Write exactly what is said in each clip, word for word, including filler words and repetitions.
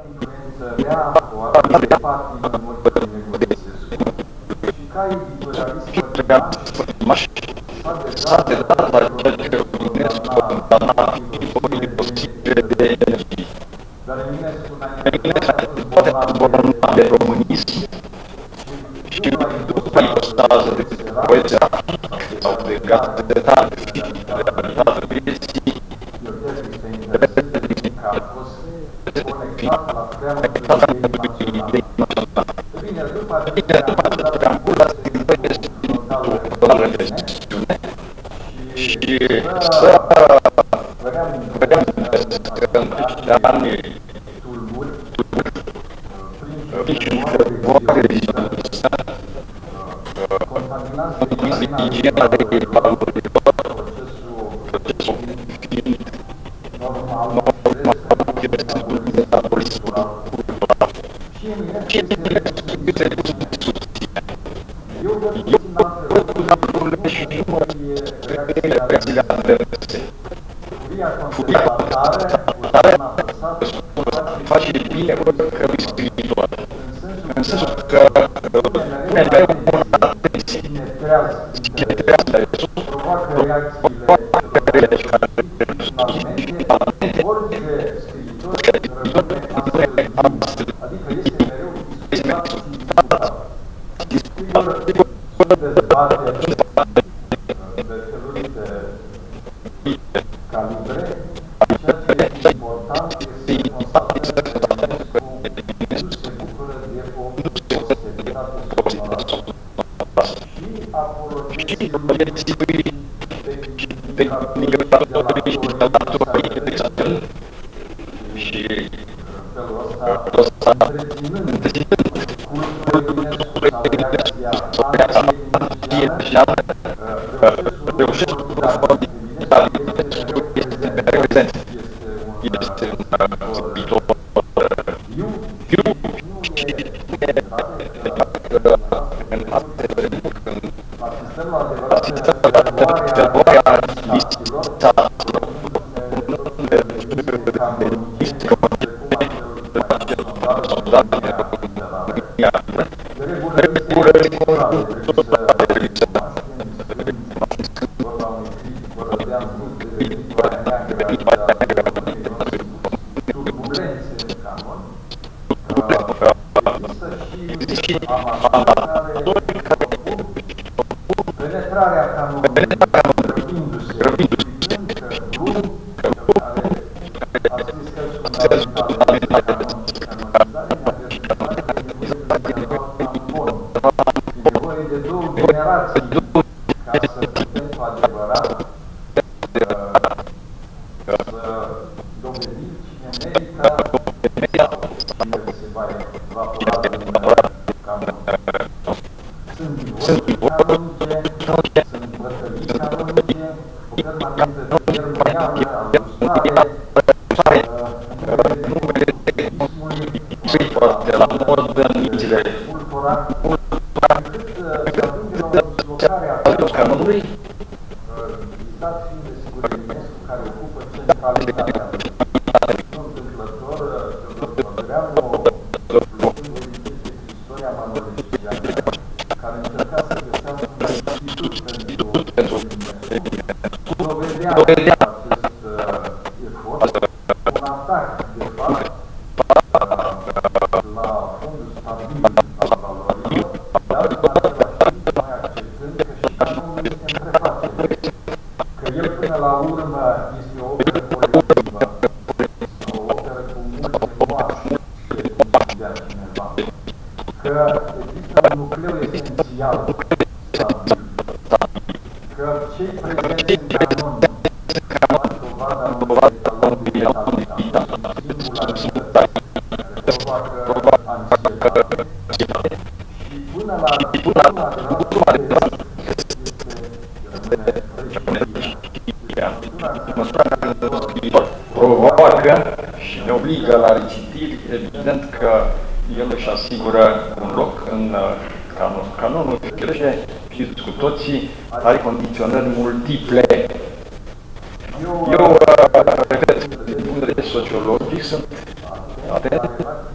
influență rea o are de patimă în orice negociescu. Și ca editorialist pătimaș, s-a dedat la ceea ce Eminescu condamna posibile de energie. Dar Eminescu poate bolnav de românism și după ipostază de poezia s-au plegat de tare realitatea vieții, că a fost conectat la preamătul idei naționale. Bine, după aceea am pus la schimbări totală de gestiune și să vedeam că în acești ani tulburi, prin și voare vizionistă, contaminați de igiena de valorilor, procesul fiind normal, de metabolism cultural. Și Eminescu este susține. Eu văd lucrurile și număr reacțiile adverse. Furia constatare face bine oricărui scriitor. În sensul că pune mereu în atenție și netrează provoacă reacțiile care finalmente orice scriitor rămâne astfel, adică este mereu discutat. Scriitor dezbate pe feluri de calibre, ceea ce este important este să constatăm că Eminescu se bucură de o posteritate sonoră și apologeții lui de migratorii și de și felul ăsta întreținând cultura Eminescu sau reacția inițială, reușesc este prezent. Este un viitor viu și în alte vremuri, când asistăm la evaluarea listaților, penetrarea canonului, răbindu-se, Blum, care a scris că fundamentalitatea canonizării, e nevoie de două generații ca să putem cu adevărat să dovedim cine merită el se va evapora din canon. Sunt divorțuri canonice, sunt bătălii canonice, o permanență ceremonială, alusare, numele ismului, de la mod în mințile cultural, încât se ajunge la o dislocare a canonului, dat fiind de sigur Eminescu, care ocupă centralitatea. Nu întâmplător, Teodor Codreanu, lucrând de istoria manolesiană, care încerca să găsească un institut pentru dovedea acest efort, un atac, de fapt, la fondul stabil al valorilor, dar în același timp mai acceptând că și canonul este în prefacere, că el până la urmă este o operă colectivă, o operă cu multe nuanțe de a cineva, că există un nucleu esențial stabil, că cei prezenți în canon fac dovada unui vitalitate, singularități, care provoacă ansietate și până la ultima de rând este măsura care scriitor provoacă și ne obligă la recitiri, evident că el își asigură un loc în canon. Canonul, știți cu toții, are condiționări multiple. Eu, repet, din punct de vedere sociologic, sunt atent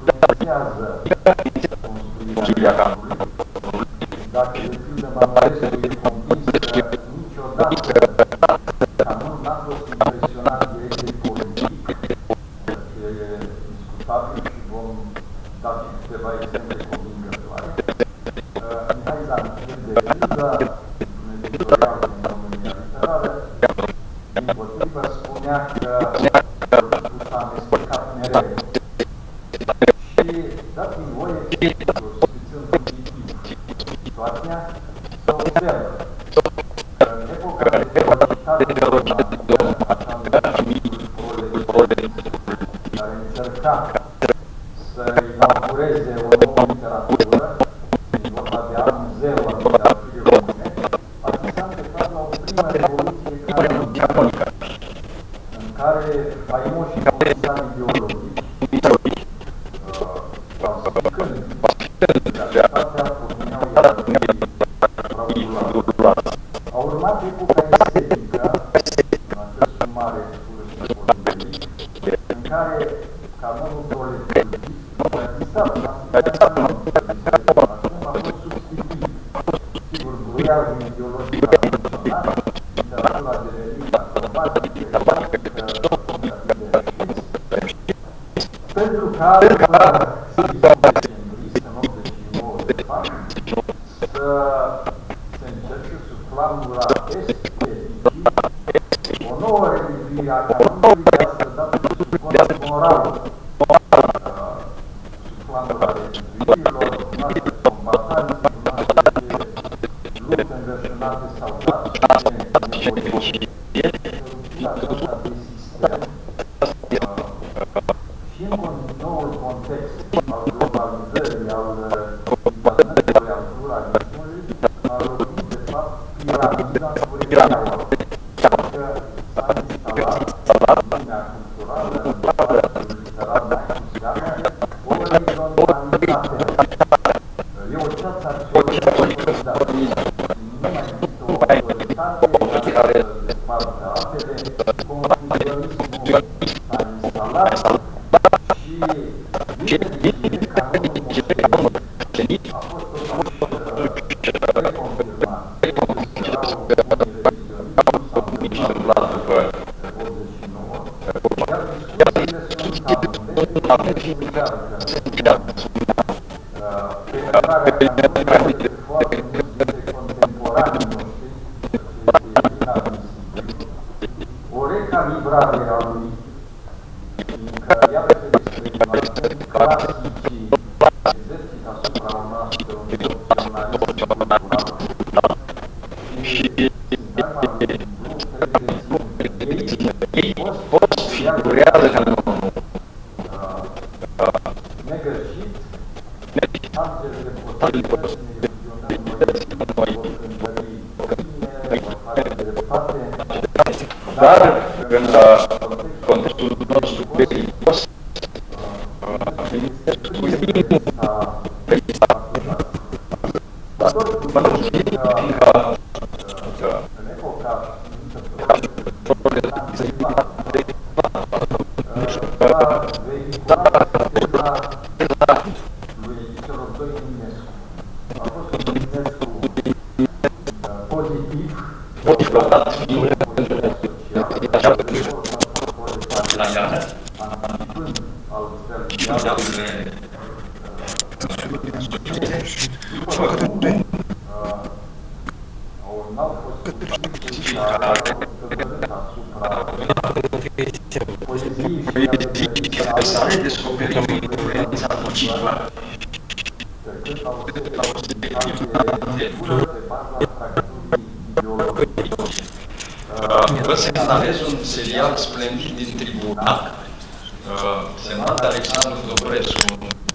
influențează construirea canonului. Dacă de pildă Mamarescu e convins că niciodată canonul n-a fost impresionat direct de politic, e discutabil și vom da și câteva exemple convingătoare. Mihai Zanchir, de pildă, un editorial din România Literară, dimpotrivă spunea că Bălcătuș s-a amestecat mereu. Și dați-mi voie să o scrițăm pozitiv. Situația se observă că în epoca de teoricitate dogmatică, așa numitul proletismul, care încerca să inaugureze o nouă literatură, din vorba de Amuzeu al literaturii române, atunci s-a întâmplat la o primă revoluție canonică, în care faimoșii comisari ideologici, falsificând realitatea, porneau iar fraudulat. A urmat epoca estetică, în acest mare politic, în care canonul proletariat acum a fost substituit. Sigur, gruiajul ideologic a funcționat, literatura devenit acrobatică, pentru ca, în optzeci și nouă de fapt, să se încerce sub flamura esteticii o nouă revizuire a canonului de a se da sub cont moral. Sub flamura revizuirilor, cunoaște combatanții, cunoaște de lupte înverșunate sau dați de nevoie. Sărupția aceasta de sistem și în noul context al globalizării, al internetului, al pluralismului, a lovit, de fapt, piramida curenială. Că s-a instalat în lumea culturală, în spațiul literar mai cu seamă, o orizontalitate. E o ceață accesibilă. Nu mai există o autoritate care desparte apele, confusionismul s-a instalat și din canonul moștenit a fost totuși reconfirmat. Unii revizionism s-a întâmplat după optzeci și nouă, iar discuțiile sunt canonale și încearcă penetrarea canonului de foarte mulți dintre contemporanii noștri, ce este inadmisibil, o recalibrare a lui, fiindcă iată se discriminația clasicii exercită asupra noastră un excepționalism cultural și sintagma lui Blum trebuie ținut că ei post figurează canonul negășit, amțele potrivite, ne iluzionăm noi, vor cântări bine, vor face dreptate, dar în contextul nostru periculos, mă rog, fiindcă în epoca s-a vehiculat teza lui celor doi Eminescu. A fost un Eminescu pozitiv, exploatat fiind social, anticipând altfel dialurile n-au fost suficient care au hotărât asupra poeziei și a să redescoperim influența nocivă decât la o semnificație pură pe baza fracturii ideologice. Vă semnalez un serial splendid din Tribunal, semnat Alexandru Dobrescu,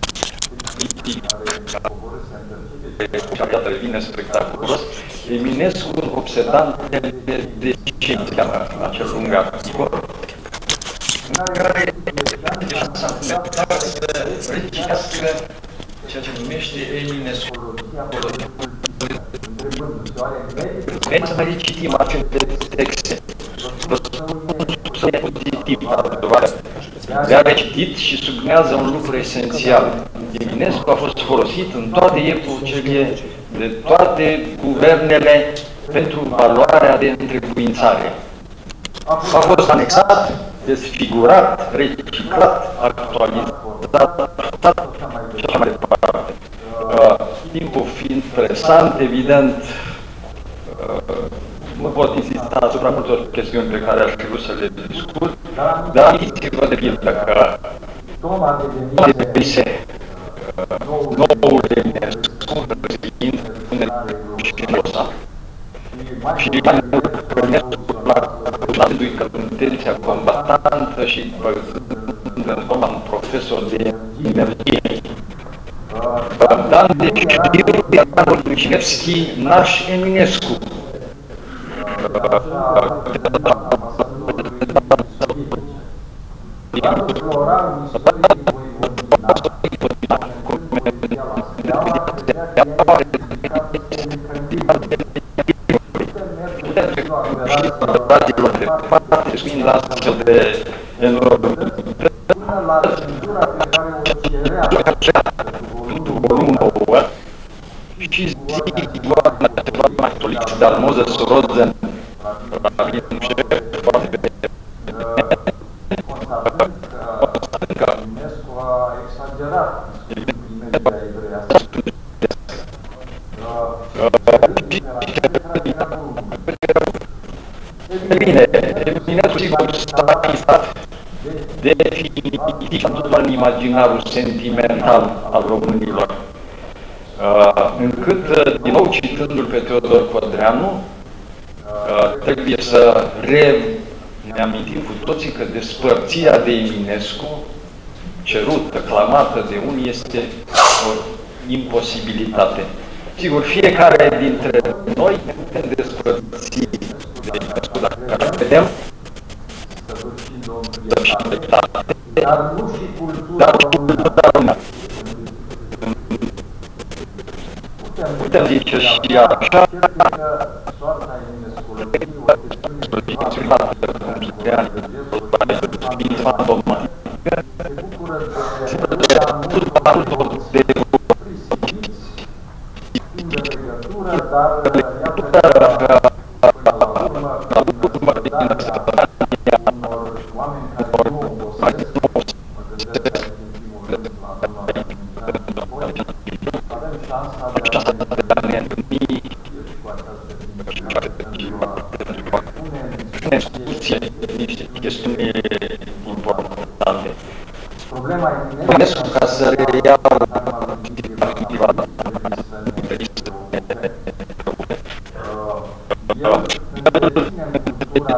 care vine spectaculos, Eminescu, obsedant de știință, acel lung articol, în care s-a întâmplat să reciască ceea ce numește Eminescu. Vrem să mai citim aceste texte. Răspunsul pozitiv la întrebarea le-a recitit și sublinează un lucru esențial. Eminescu a fost folosit în toate epocele, de toate guvernele, pentru valoarea de întrebuințare. A fost anexat, desfigurat, reciclat, actualizat, și așa mai departe. Uh, timpul fiind presant, evident, uh, nu pot insista asupra multor chestiuni pe care aș fi vrut să le discut, dar amintiți-vă de pildă că Toma devenise uh, noul Eminescu, răzviind și Rosa, și mai mult dându-i că intenția combatantă și păzând în Toma un profesor de energie. Dan de Ciudiu, Ianul Dușevski, naș Eminescu. Fiind astfel de enorm volumul nouă și zi doamna ceva mai solicită al Moses Rosen, rabin șef, foarte bine, constatând că Eminescu a exagerat imedia evreiască. Bine, Eminescu sigur s-a fixat definitiv nu doar în imaginarul sentimental al românilor, uh, încât, uh, din nou citându-l pe Teodor Codreanu, uh, trebuie să re ne amintim cu toții că despărțirea de Eminescu, cerută, clamată de unii, este o imposibilitate. Sigur, fiecare dintre noi ne putem despărți de Eminescu, dacă vedem, dar nu și cultura română. Putem zice și așa, soarta Eminescului, o chestiune fantomatică, se bucură de prisidiți, timp de legătură, dar iată la urmă, unor oameni care nu obosesc, mă gândesc avem șansa de a ne întâlni cu această discuție, niște chestiuni importante. Problema Eminescu, ca să reiau perspectiva el întâlnine în cultura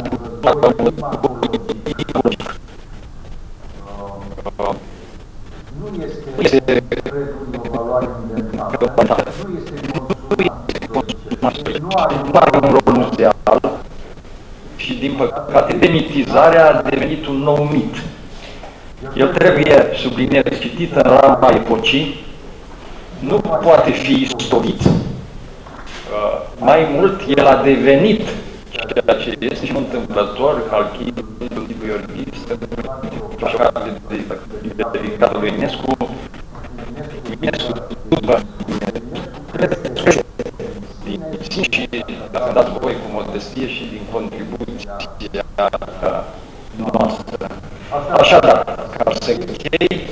română nu este reguli o valoare inventată, nu este consumată, nu are un rol muzeal și, din păcate, demitizarea a devenit un nou mit. El trebuie, subliniez, citit în rama epocii, nu poate fi istorit. Mai mult, el a devenit ceea ce este și întâmplător, Halkidul, Gheorghistă, așa de dedicat lui Eminescu, Eminescu după din zi și a dat voi cu modestie și din contribuția noastră. Așadar, ca să închei,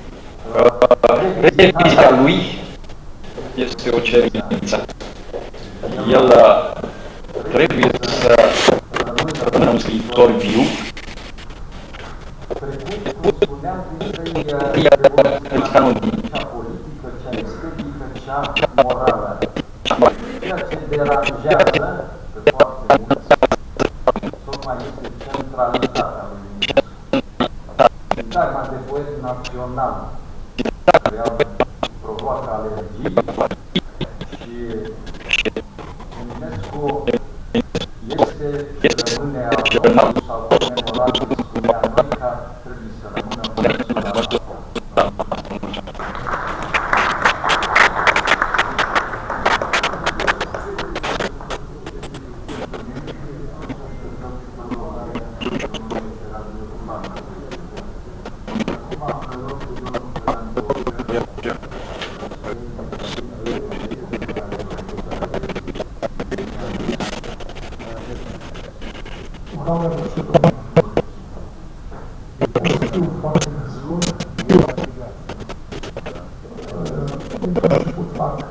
revizia lui este o cerință. El trebuie să rămână un scriitor viu, canonul din cea morală, ceea ce deranjează pe foarte mulți, tocmai este centralitatea lui Eminescu. Dogma de poet național, care provoacă alergii și Eminescu este, rămâne avut sau comemorat, spunea noi, că trebuie să rămână persoana.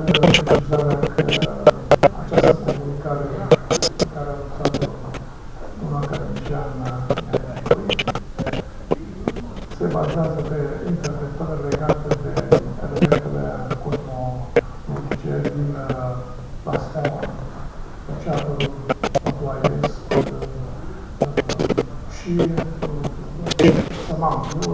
precizarea că această comunicare care a lăsat un academician se bazează pe interpretări legate de elementele cosmologice din Pascal, Ceatul, Pătoaiesc și Samantul.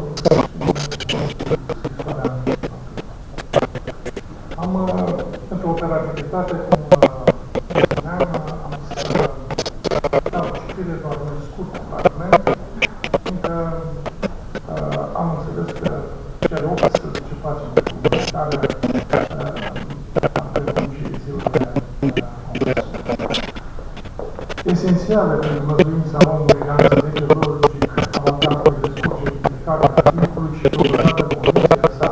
Am, pentru operabilitate, cum spuneam, am să dau citire doar un scurt fragment, fiindcă uh, am înțeles că cele optsprezece pagini de comunicare uh, am trecut și zilele uh, esențiale pentru măzuința omului în înțelege logic al atacului de scurge implicarea timpului și totodată condiția sa.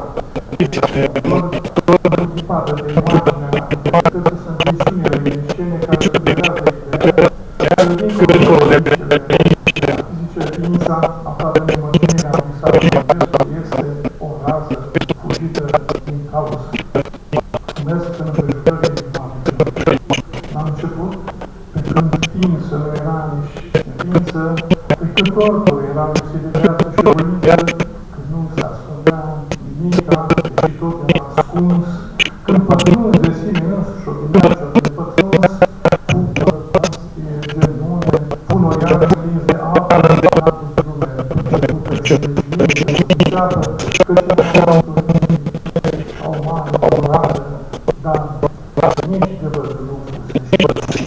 Preocupată de imaginea, cât sunt viziunile din scene care sugerează ideea, că dincolo de cele zice ființa aflată în imaginirea visată gestului este o rază fugită din caos. Mers în împrejurările imaginii. La început, pe când ființă nu era nici ființă, pe când corpul era lucidată și voință, când nu se ascundea nimica, deși tot era ascuns, când pătrunzi de sine însuși o viață de pătruns, pupă, pastie, genune, punoiață lins de apă, capul drume, începută și regiune, înceapă, căci era au mare, orată, dar nici de văzut nu fusese.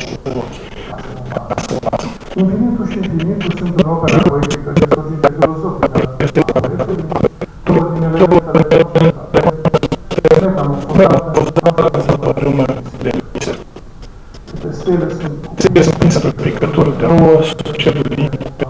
Infinitul și infinitul sunt în opera poetică și logică filozofică a poetului, două din elementele concentrate, metamorfozate în toată săpărimă de viță. Câte stele sunt cuprinse pe picături de rouă, cerului de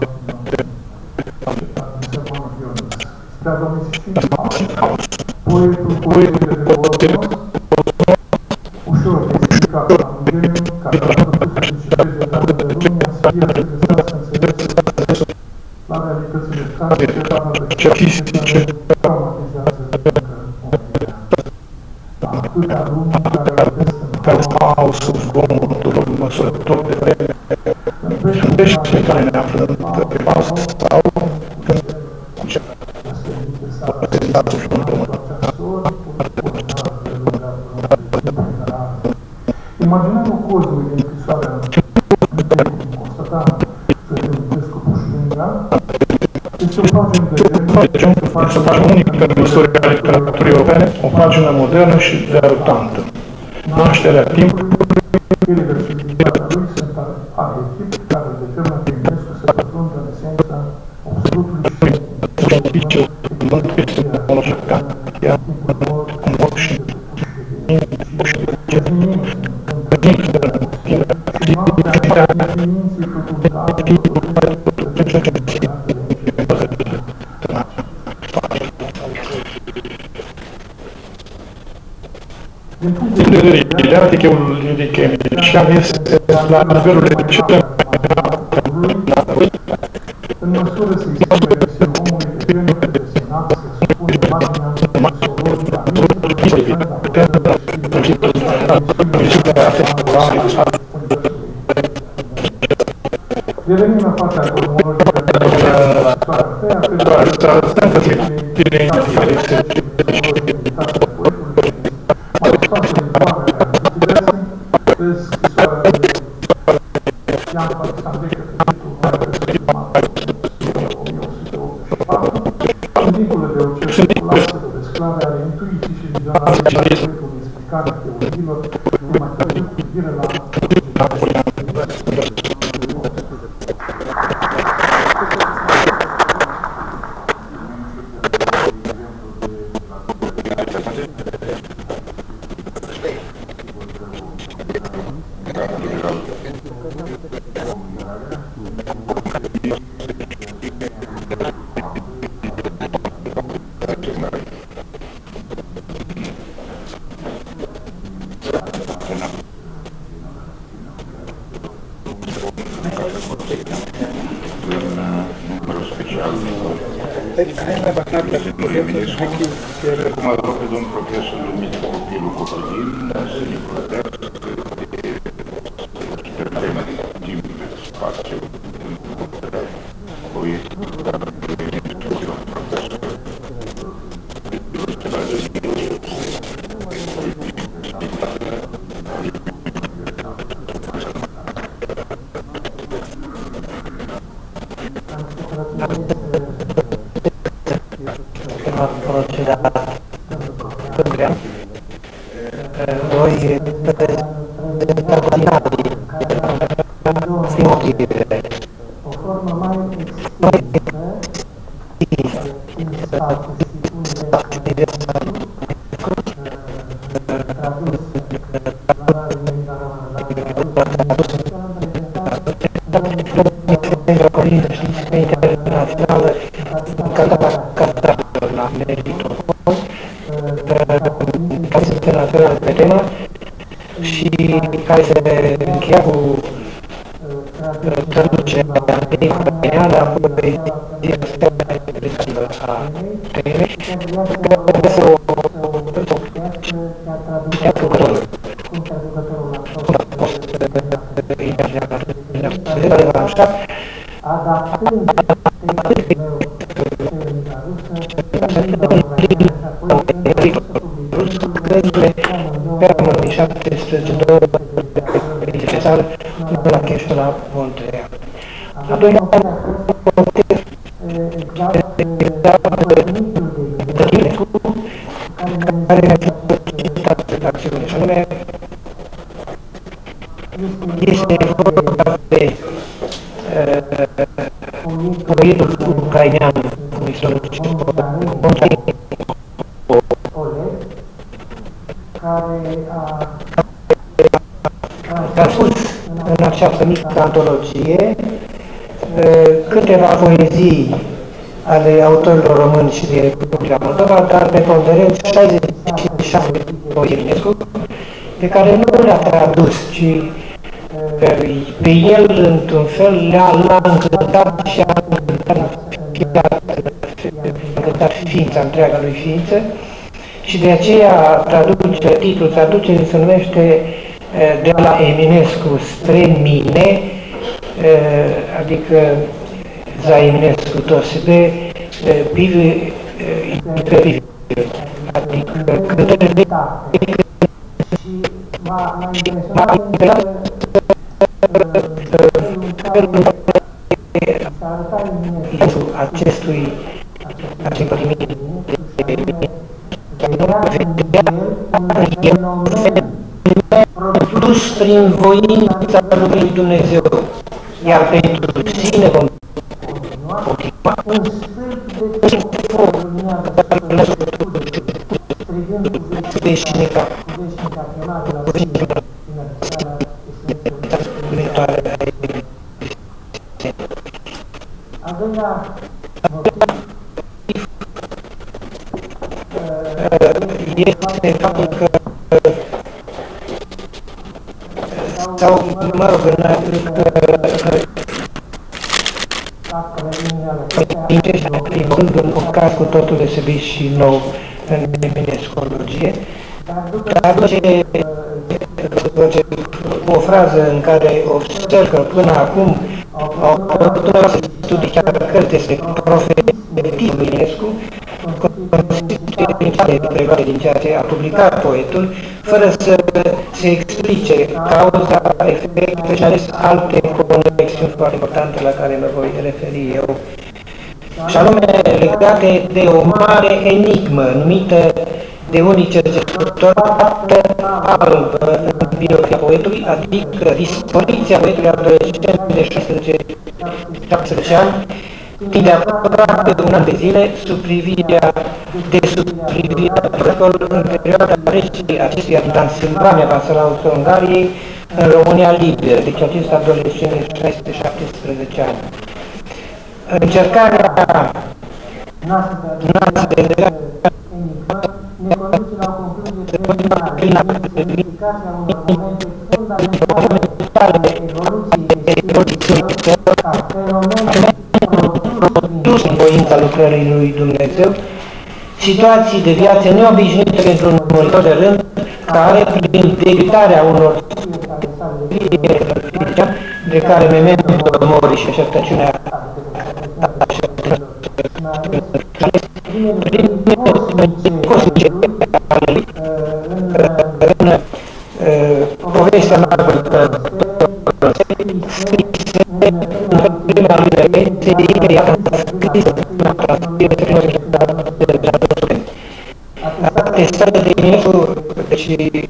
spre a domestici poetul poetului de cosmos, ușor de explicat la un geniu, care a propus să citeze datele lumea, să fie să găsească înțelesul la realitățile statice, artistice, care traumatizează încă omenirea. La atâtea lumii care rădesc în haosul zgomotul măsurător de vreme, în peștele care ne află pe pas sau în ce a suflat în pământ. Imaginarul cosmului din scrisoarea în constatat să te untesc cu pușlinga, este o pagină de gen, este o pagină unică în istoria literaturii europene, o pagină modernă și derutantă. Nașterea timpului, irreversibilitatea lui sunt arhetip care determină pe Ionescu să pătrundă în esența absolutului și cuvânt este monoșacat, iar în mod și din punct de vedere didatic, eu ridic emilician este la nivelul de cele mai în măsură să existe versiunea omului de genul desenat, să supune imaginea psihologică a revenim la partea cosmologică de la dincolo de orice circulație de sclave are intuiții și vizionare de proiectul de explicare a teoriilor, numai târziu cu privire la Hai, hai, Acum îl rog pe domnul profesor Dumitru Copilul Copilin să ne vorbească de tema din spațiu în proiectul profesor. Procedat voi prezenta dinamici motive o formă mai extinsă în spațiu și unde tradus valoare internațională la meritul care se internațională pe temă și care se încheia cu traducerea de ucraineană, apoi respectivă a temei, care să o traducătorul. adaptând textul meu în limba rusă, cărțile pe anul șaptesprezece necesar la Chești la Montreal. A doilea exact pornitul de Ionescu, care mi-a citat acțiune, și anume este vorba de proiectul ucrainean istoric care a spus în această mică antologie câteva poezii ale autorilor români și de Republica Moldova, dar preponderent șaizeci și șase poezii Ionescu, pe care nu le-a tradus, ci pe el, într-un fel, le-a încântat și a încântat ființa, întreaga lui ființă, și de aceea traduce, titlul traducerii se numește De la Eminescu spre mine, adică za Eminescu to sebe, pivi pe pivi, adică cântările m-a impresionat acestui acestui produs prin voința lui Dumnezeu, iar pentru sine vom continua un stâlp de foc luminează strigând cu veșnica chemată la al doilea motiv este faptul că sau, mă rog, în un caz cu totul deosebit și nou în eminescologie, dar o frază în care observ că până acum autorul se studiază cărți despre profetismul lui Ionescu, constituie din ceea ce a publicat poetul, fără să se explice cauza, efecte și ales alte conexiuni foarte importante la care mă voi referi eu, și anume legate de o mare enigmă numită de unii cercetători albă în biografia poetului, adică dispoziția poetului adolescent de șaisprezece ani, timp de aproape un an de zile, sub privirea de sub privirea în perioada trecerii acestuia din Transilvania, vasalul Ungariei, în România liberă, deci acest adolescent de șaisprezece șaptesprezece ani. Încercarea noastră de legare ne conduce la o concluzie preliminară, semnificația unor momente fundamentale de evoluție ca fenomen produs în voința a lucrării lui Dumnezeu, situații de viață neobișnuite pentru un muritor de rând, care, prin debitarea unor de care Memento Mori și așteptăciunea cosmice în povestea noastră scrise în prima lui de se iată scrisă atestată de Eminescu, deci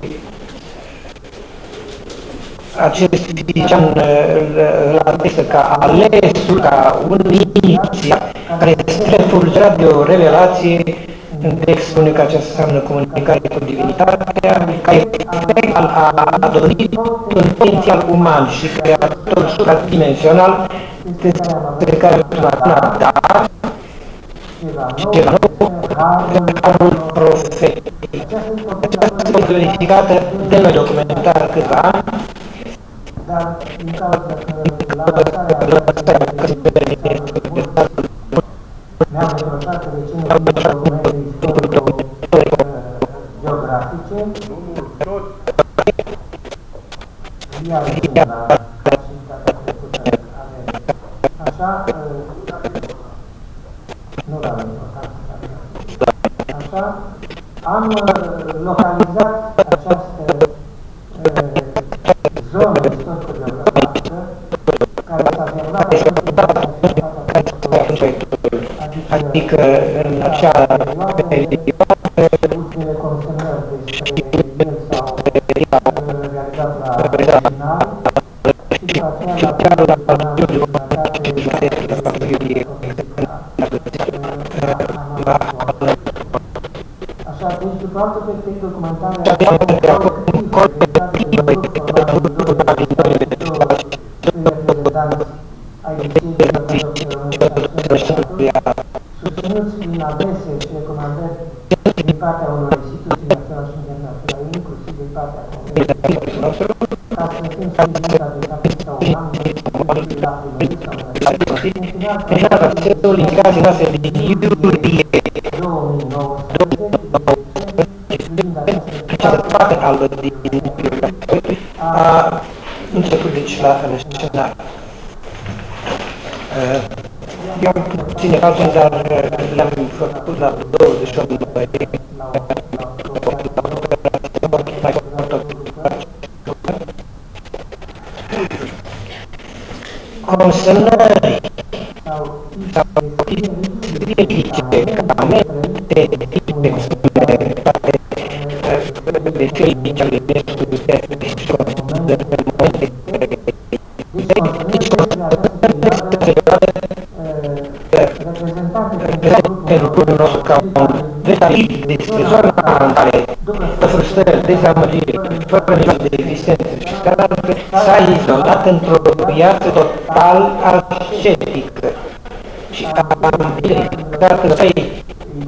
acest ziceam la textă ca alesul, ca un inițiat care este fulgerat de o revelație în text unui că aceasta înseamnă comunicare cu divinitatea, ca efect al a adoni un potențial uman și creator supradimensional despre care la dar ceva nou, harul profetic. Aceasta a fost verificată de noi documentar câțiva ani, dar din cauza că la lansarea ne-am reproșat că deținem documente istorico-geografice, ia la facilitatea trecută avem. Așa, nu la așa, am localizat această zonă istorico-geografică care s-a derulat adică în acea perioadă ultimele consemnări despre el s-au realizat la original și după aceea la așa, deci după altă perspectivă documentare susținuți prin adrese și recomandări din partea unor instituții naționale și internaționale, inclusiv din partea Convenției, ca să fim sprijiniți de capitala oamenilor, și la primării sau în final, accesul indicații noastre din iulie două mii nouăsprezece, privind această parte albă din iulie, a început deci la scenariu. Eu am puține pagini, dar le-am făcut la douăzeci și opt mai consemnări sau medicamente tipice de felici ale pentru grupul nostru ca un vetabil despre zona în care, după frustrări, dezamăgiri, fără nicio de existență și care s-a izolat într-o viață total ascetică și am identificat în trei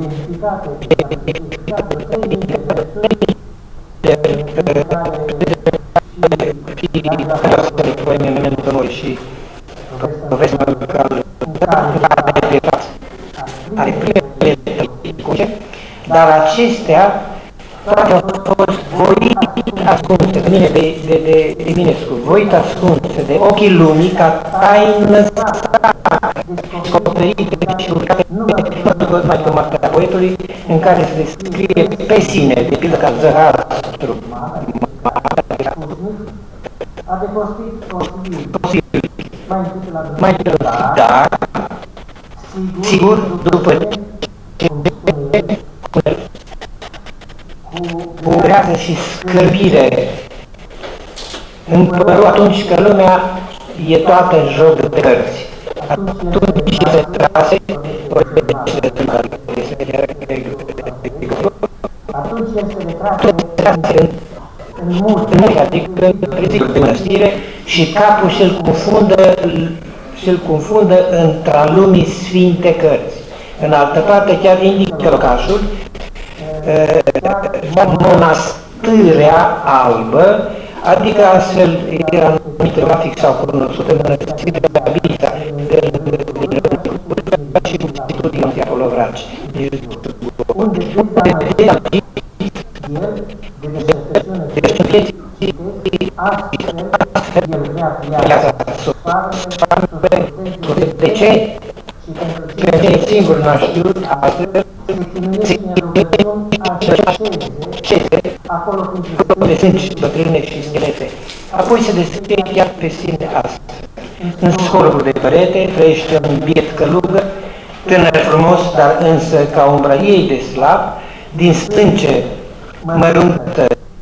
și povestea locală de față are primele politice, dar acestea toate au fost voit ascunse de mine, de, de, de, de Eminescu, voit ascunse de ochii lumii ca taină descoperite și urcate tot mai pe marca poetului, în care se descrie pe sine, de pildă ca Zăhastru. A depostit posibil mai întâi dar sigur, după ce cu grează și scârbire împăru atunci că lumea e toată în joc de cărți. Atunci se trase atunci el se retrase în mult, adică în prezicul de mănăstire și capul și-l confundă și-l confundă între lumii sfinte cărți. În altă parte chiar indică locașul, Mănăstirea Albă, adică astfel era numit grafic sau cunoscut în Mănăstirea Vita, și cu instituții acolo vraci. Unde dezamăgit el de deșertăciune vieții, astfel el vrea viața farme, de ce? Pentru că singur n-a știut astfel, se chinuiește acolo de sângi, bătrâne și schelete. Apoi se descrie chiar pe sine astfel. În scorul de perete trăiește un biet călugă, tânăr frumos, dar însă ca umbra ei de slab, din stânce măruntă,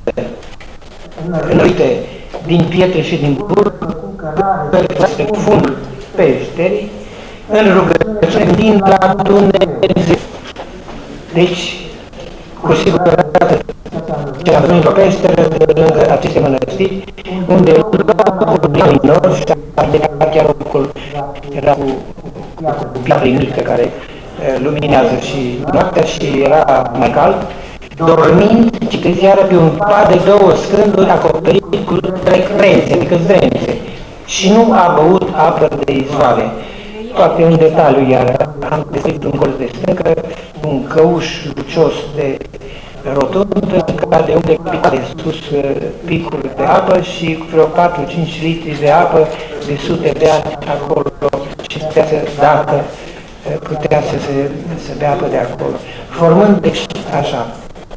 înrite, din pietre și din burg, pe fundul peșterii, în rugăciune din la Dumnezeu. Deci, cu siguranță, ce am venit la peșteră, de lângă aceste mănăstiri, unde locul minor și era chiar locul, era cu piatră mică care luminează și noaptea și era mai cald, dormind, citiți iară pe un pat de două scânduri acoperit cu recrențe, adică zdrențe, și nu a băut apă de izvoare. Toate un detaliu, iar am descris un colț de stâncă, un căuș lucios de rotund, care de unde pica de sus picul de apă și vreo patru-cinci litri de apă de sute de ani acolo și putea să, dacă putea să se să bea apă de acolo. Formând, deci, așa,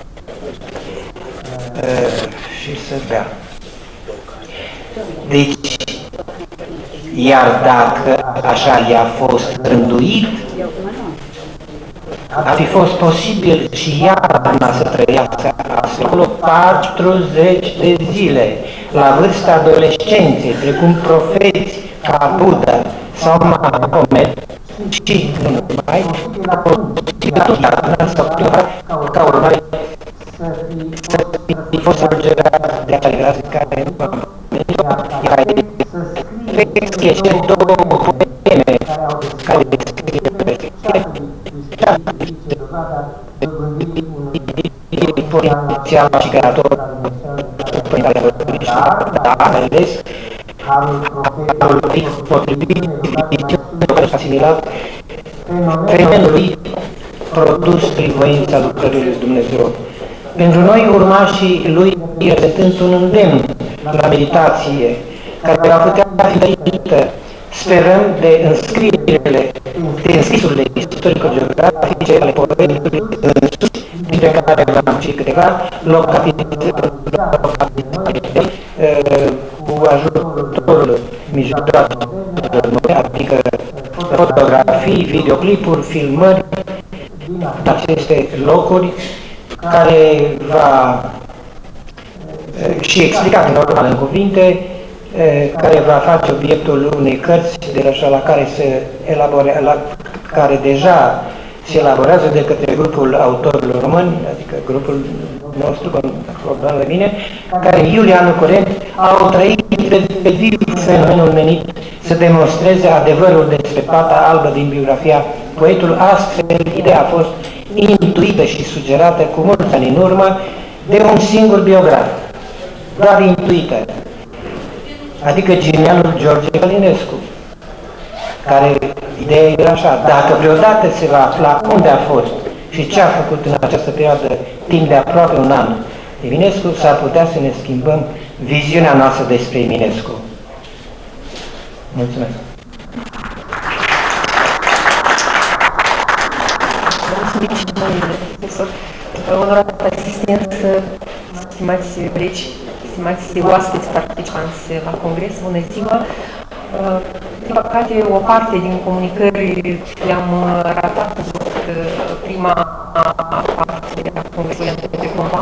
și să bea. Deci, iar dacă așa i-a fost rânduit, ar fi fost posibil și iarna să trăiască acolo patruzeci de zile, la vârsta adolescenței, precum profeți ca Buddha sau Mahomet, și nu numai, iarna sau ca urmare să fi fost rugerați de acele grații care iar scrie și două poeme care descrie potențial și creator dar ales harul potrivit asimilat fenomenului produs prin voința lucrării lui Dumnezeu. Pentru noi, urmașii lui, reprezentând un îndemn la meditație, care va putea fi dăită, sperăm, de înscrierile, de înscrisurile istorico-geografice ale poetului însuși, dintre care v-am citit câteva, localități, cu ajutorul mijloacelor, adică fotografii, videoclipuri, filmări, aceste locuri, care va și explicat normal în cuvinte, care va face obiectul unei cărți de așa la care se elabore, la care deja se elaborează de către grupul autorilor români, adică grupul nostru, cu mine, care în iulie anul curent au trăit pe viu fenomenul menit să demonstreze adevărul despre pata albă din biografia poetului. Astfel, ideea a fost intuită și sugerată cu mulți ani în urmă de un singur biograf, doar intuită, adică genialul George Călinescu, care ideea era așa: dacă vreodată se va afla unde a fost și ce a făcut în această perioadă timp de aproape un an Eminescu, s-ar putea să ne schimbăm viziunea noastră despre Eminescu. Mulțumesc! Mulțumim și noi, profesor. Onorat asistență, stimați colegi, stimați oaspeți participanți la congres, bună ziua! Din păcate, o parte din comunicări le-am ratat, prima parte a congresului de cumva.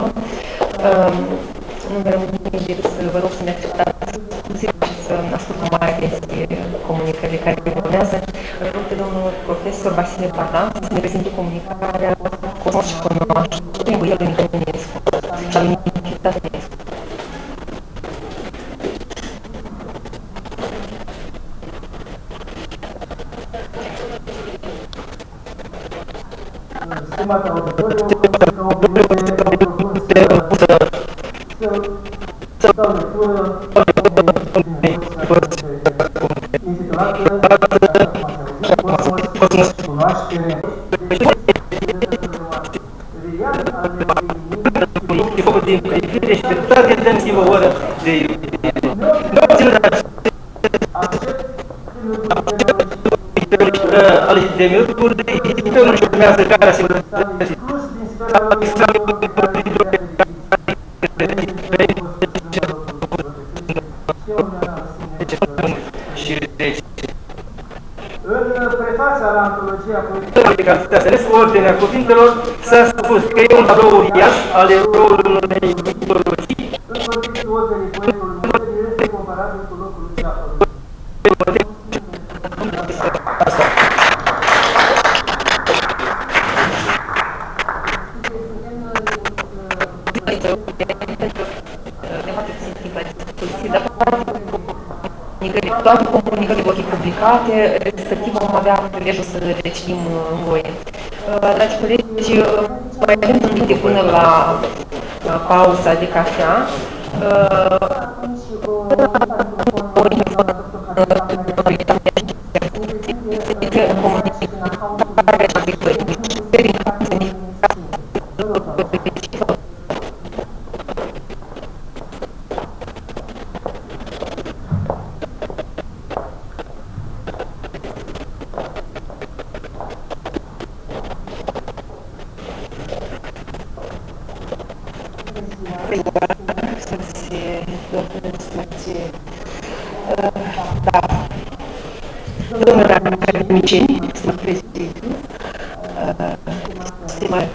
Nu vă rămâneți, vă rog să-mi acceptați scuze și să ascult cu mare atenție comunicările care urmează. Îl rog pe domnul profesor Vasile Bardan să ne prezinte comunicarea Cosmos și Cunoaștere, cu el în Eminescu și al Identitatea Eminescu. Stimate auditoriu, ca o primire, vă propun să să dau lectură intitulată Cosmos, aferente. Deci, real al eliminării și focul din privire și pe toate dăm-ți o oră de iubire. Nu ținut ale demiurguri, editorul și urmează care se în prefața la antologia poetică, ordinea cuvintelor s-a spus că e un tablou uriaș al eroului unei mitologii. în contextul operei poetului Mătării, este comparabil cu locul lui Ceapăru. Toate comunicările vor fi publicate, respectiv vom avea prilejul să le citim în voie. Dragi colegi, mai avem un pic până la pauza de cafea. Domnul academicieni, stimați prezidentul, stimați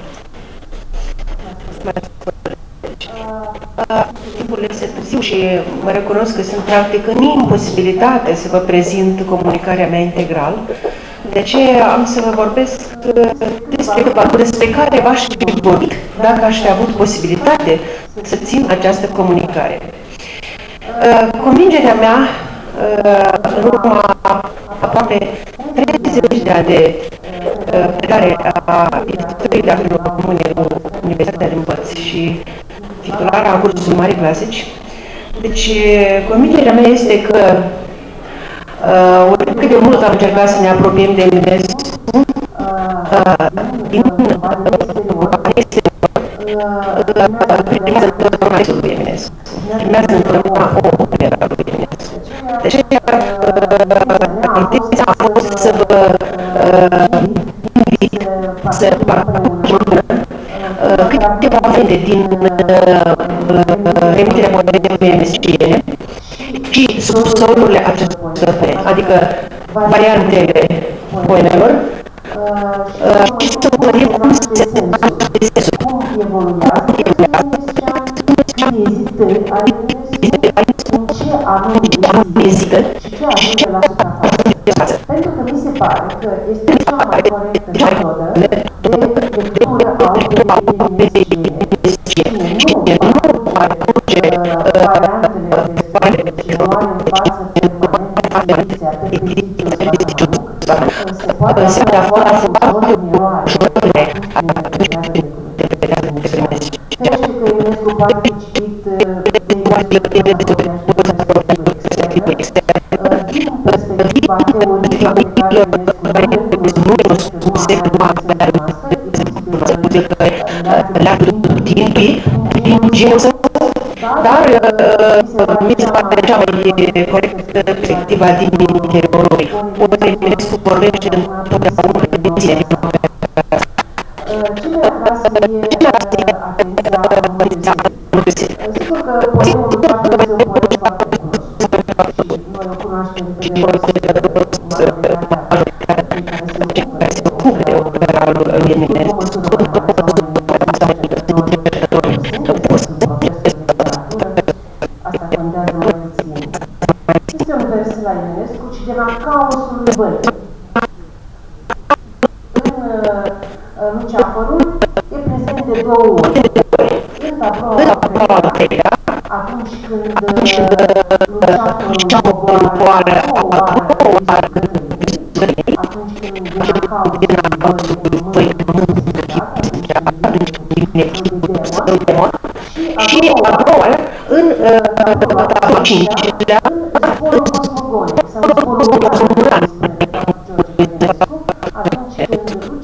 timpul este târziu și mă recunosc că sunt practic în imposibilitate să vă prezint comunicarea mea integral. De aceea am să vă vorbesc despre, despre care v-aș fi vorbit dacă aș fi avut posibilitate să țin această comunicare. Convingerea mea, în urma aproape treizeci de ani de predare a istoriei de arte române în Universitatea de Învăț și titularea cursului Mari Clasici, deci convingerea mea este că uh, cât de mult am încercat să ne apropiem de Eminescu, uh, din primează întotdeauna lui Eminescu, primează întotdeauna o operă a lui Eminescu. De aceea, intenția a fost să vă invit să parcurgem câteva fragmente din remiterea poemelor emesciene și subsolurile acestor poeme, adică variantele poemelor, și să vă vedem cum se sensul, cum evoluează, ce anume ezită și ce ajunge la suprafață. Pentru că mi se pare că este cea mai corectă metodă de lectură a operei emesciene și nu parcurge variantele și o are în față permanent pe poziția se poate afla foarte ușoare atunci când interpretează Eminescu. Ceea ce că Eminescu poate fi citit de din perspectiva teoriei pe care Eminescu nu e spuse le-a putut intui prin genul său, dar mi se pare cea mai corectă perspectiva din interiorului. Ori Eminescu vorbește întotdeauna de sine. Cine a tras mie atenția Mărâsei? Sigur că poemul lui Ceapăru este un poem foarte cunoscut și noi o cunoaștem pe de care se ocupe de opera lui Eminescu. Asta contează mai puțin. Este un vers la Eminescu, cineva caosul vării. În lui Ceapăru e prezent de două ori. În tabloua a treia, atunci când lui Ceapăru coboară o oară Gătării, atunci când din caosul vării și a doua în tabloua cincilea, în sporul cosmogonic sau sporul cosmogonic, atunci când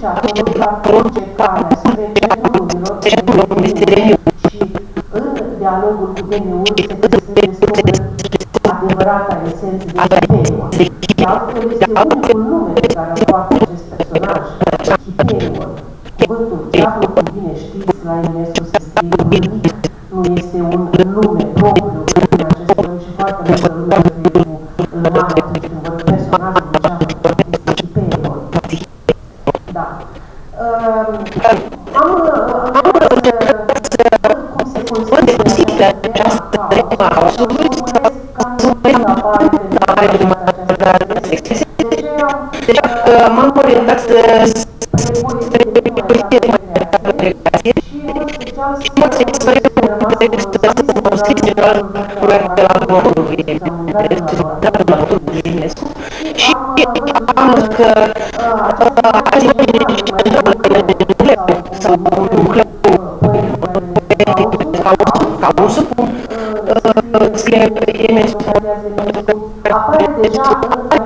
face calea spre centrul mileniului și în dialogul cu D N U se descoperă adevărata esență de Hyperion. De altfel este unicul nume pe care îl poartă acest personaj, Hyperion. Cuvântul, dacă cum bine știți, la Eminescu se scrie unic, nu este un nume propriu în acest moment și foarte multă lume scrie cu mare atunci când văd personajul deja este Hyperion. Da. Am să văd cum se consideră această temă a cauzului sau nu apare pentru această textă. Deci m-am orientat spre poezie mai delegație și mă exprimă textul scris general proiectul albumului Eminescu și am că azi sau nucleu causul, cum scrie Eminescu, apare deja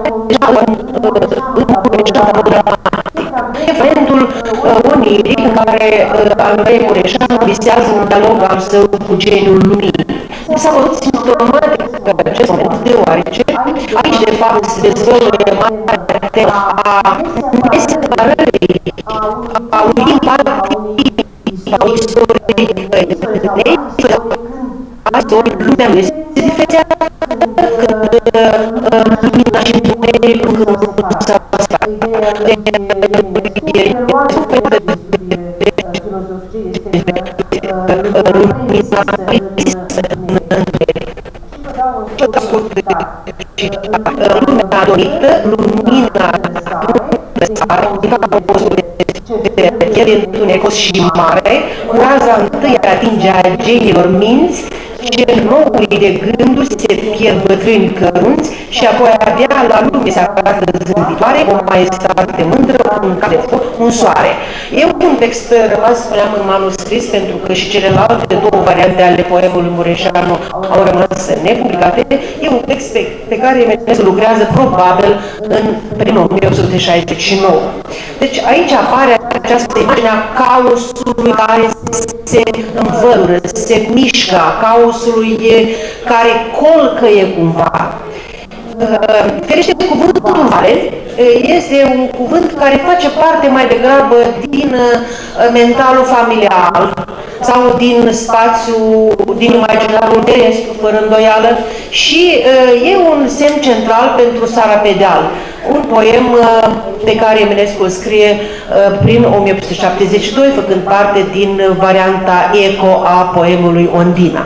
în eventul oniric în care Andrei Mureșanu visează un dialog al său cu geniul luminii. Mi s-a părut simptomatic acest moment, deoarece aici, de fapt, se dezvăluie marea tema a neseparării, a unui impact a istoriei ei, asta ori lumea nu este diferențiată când lumina și întunericul când s-au spart. Lumea dorită, lumina e întunecos și mare, cu raza întâi atinge a genilor minți, cel noului de gânduri se pierd bătrâni cărunți și apoi abia la lume se arată zâmbitoare, o maestate mândră, un cap de foc, un soare. E un text rămas, spuneam, în manuscris, pentru că și celelalte două variante ale poemului Mureșanu au rămas nepublicate. E un text pe, pe care Eminescu lucrează probabil în, prin o mie opt sute șaizeci și nouă. Deci aici apare această imagine a caosului care se învălură, se mișcă, a caosului care colcăie cumva. Ferește, cuvântul mare este un cuvânt care face parte mai degrabă din mentalul familial sau din spațiul, din imaginarul terestru, fără îndoială, și e un semn central pentru Sara pe deal, un poem pe care Eminescu îl scrie prin o mie opt sute șaptezeci și doi, făcând parte din varianta eco a poemului Ondina.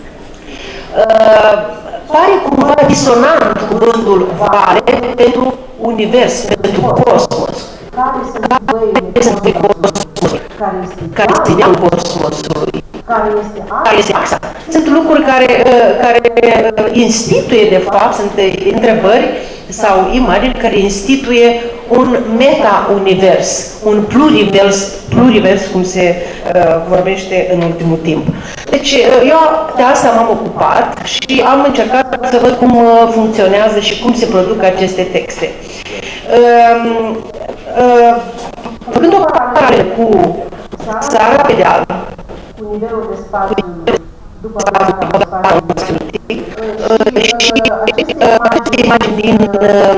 Pare cumva disonant cuvântul vale pentru univers, pentru cosmos. Care sunt băile cosmosului? Care este idealul cosmosului? Care este care este axa? Sunt lucruri care, care instituie, de fapt, sunt întrebări sau imagini care instituie un meta-univers, un plurivers, plurivers, cum se uh, vorbește în ultimul timp. Deci eu de asta m-am ocupat și am încercat să văd cum funcționează și cum se produc aceste texte. Uh, uh, făcând o paralelă cu Sara pe deal, cu nivelul de spațiu după spațiul și aceste imagini din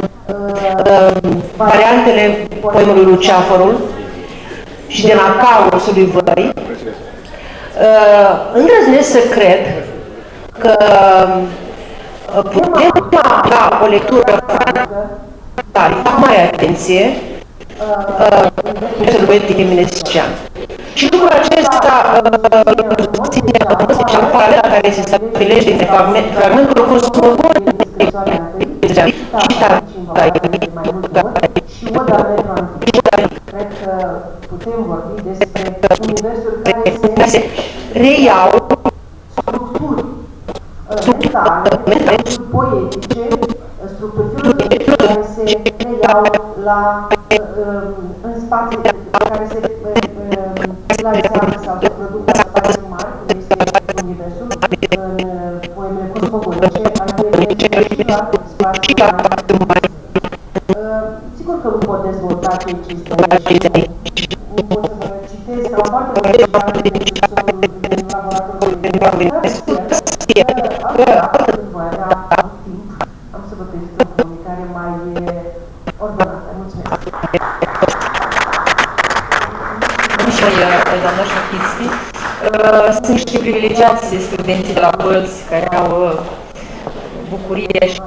variantele poemului Luceafărul și din a caosului vării, îndrăznesc să cred că putem avea o lectură fragmentară, cu mare atenție, în poetic eminescian. Și lucrul acesta ține în paralela care se stabilește între fragmentul cosmogon și și Oda Metru. Cred că putem vorbi despre universuri care se reiau structuri mentale, poetice, structuri filozofice care se reiau la, în spații care se realizează sau se produc la spații mari, cum este universul, în poemele cosmogonice, ale și la spații mari. Sigur că nu pot dezvolta ce există aici. Am să vă prezint o comunicare mai ordonată. Mulțumesc! Doamna Șochitschi, sunt niște privilegiați studenții de la Bălți care au bucuria și...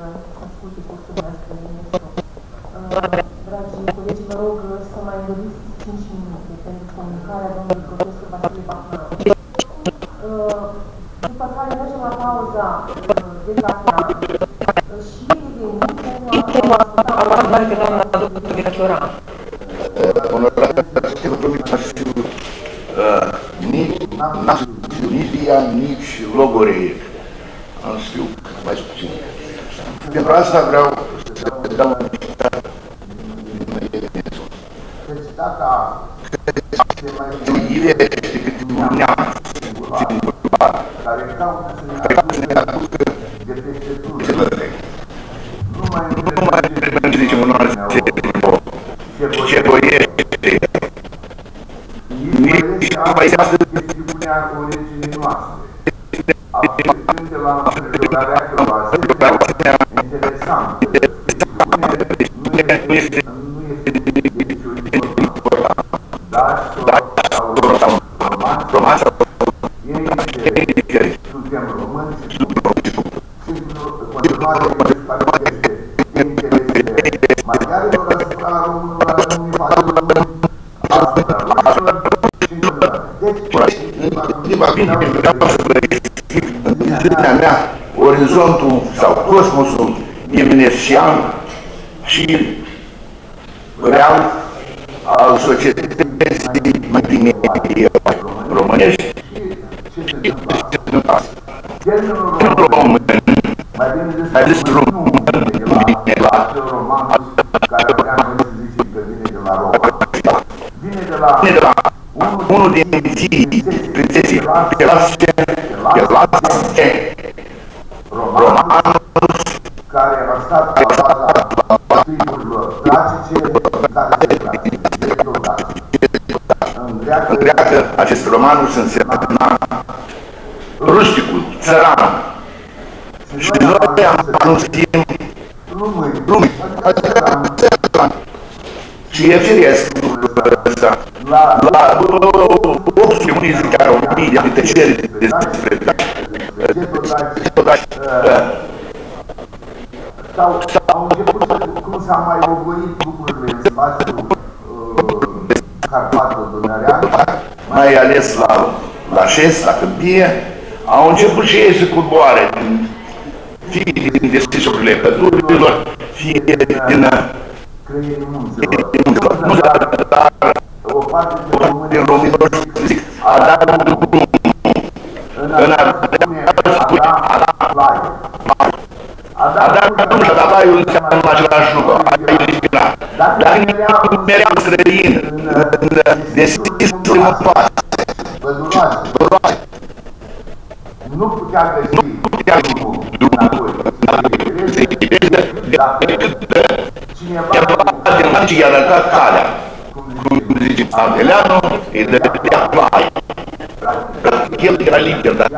Dragi colegi, vă rog să mai îngăduiți cinci minute pentru comunicarea domnului profesor Vasile Bahnar. După care mergem la pauza de cafea și revenim pentru a asculta pe doamna doctor Virachioran. Onorabilă, nici n-am știut nici ea, nici logoreic. Am știut mai puțin. Pentru asta vreau să dau un citat din Eminescu. Se ivește câte un neam singular, care caută să ne aducă de peste Dunăre. Nu mai trebuie să zicem unor ce voiește. Nici nu mai seamă distribuția originii noastre. Acceptând de la împrejurarea căloasă, interesant, nu este nicio important, dar sau roman sau e diferit. Suntem români și continuare de interesele maghiarilor asupra românilor, asupra românilor, limba bine, vreau să vă explic în viziunea mea orizontul sau cosmosul eminescian și real al societății medie românești. Ce se întâmplă? Român, mai zis român, vine la care vreau să zicem că vine de la Roma. Vine de la unul din ții prințesii Pelasce, Pelasce, Romanus, care a stat la baza striburilor tragice, care se în greacă, acest Romanus însemna rusticul, țăranul. Și noi am anunțim lumii, adică țăran. Și e firesc lucrul ăsta. La opt sute unii zic că au mii de tăceri despre au început cum s-a mai ogoit lucrurile în spațiul Carpatul-Dunărean, mai ales la Șes, la Câmpie, au început și ei să cuboare, fie din desisurile pădurilor, fie din munților. O parte din românilor zic, a dat drumul în a spune, a dat plaiul. A dat drumul și a dat plaiul înseamnă același lucru, a eliminat. Dar meream străin, în desisurile măpate, păduroase, nu putea găsi drumul decât cineva din lanț i-a arătat calea. Cum zice Andeleanu, îi dădea plaie. El era liber, dar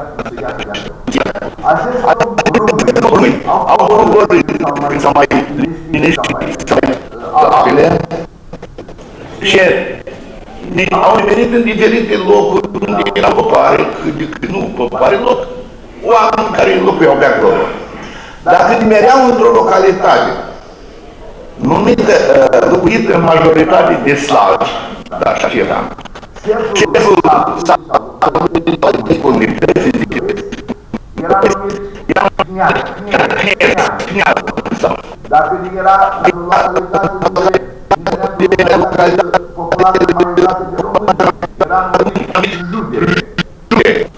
acești români au hotărât când s-au mai liniștit, s-au mai apele și au venit în diferite locuri unde era popare, cât nu popare loc, oameni care locuiau pe acolo. Dacă nimereau într-o localitate numită, locuită în majoritate de slavi, da, așa era, șeful statului comunității era numit Cnear. Dacă era în localitate de localitate populară majoritate de români, era numit Jude. Jude.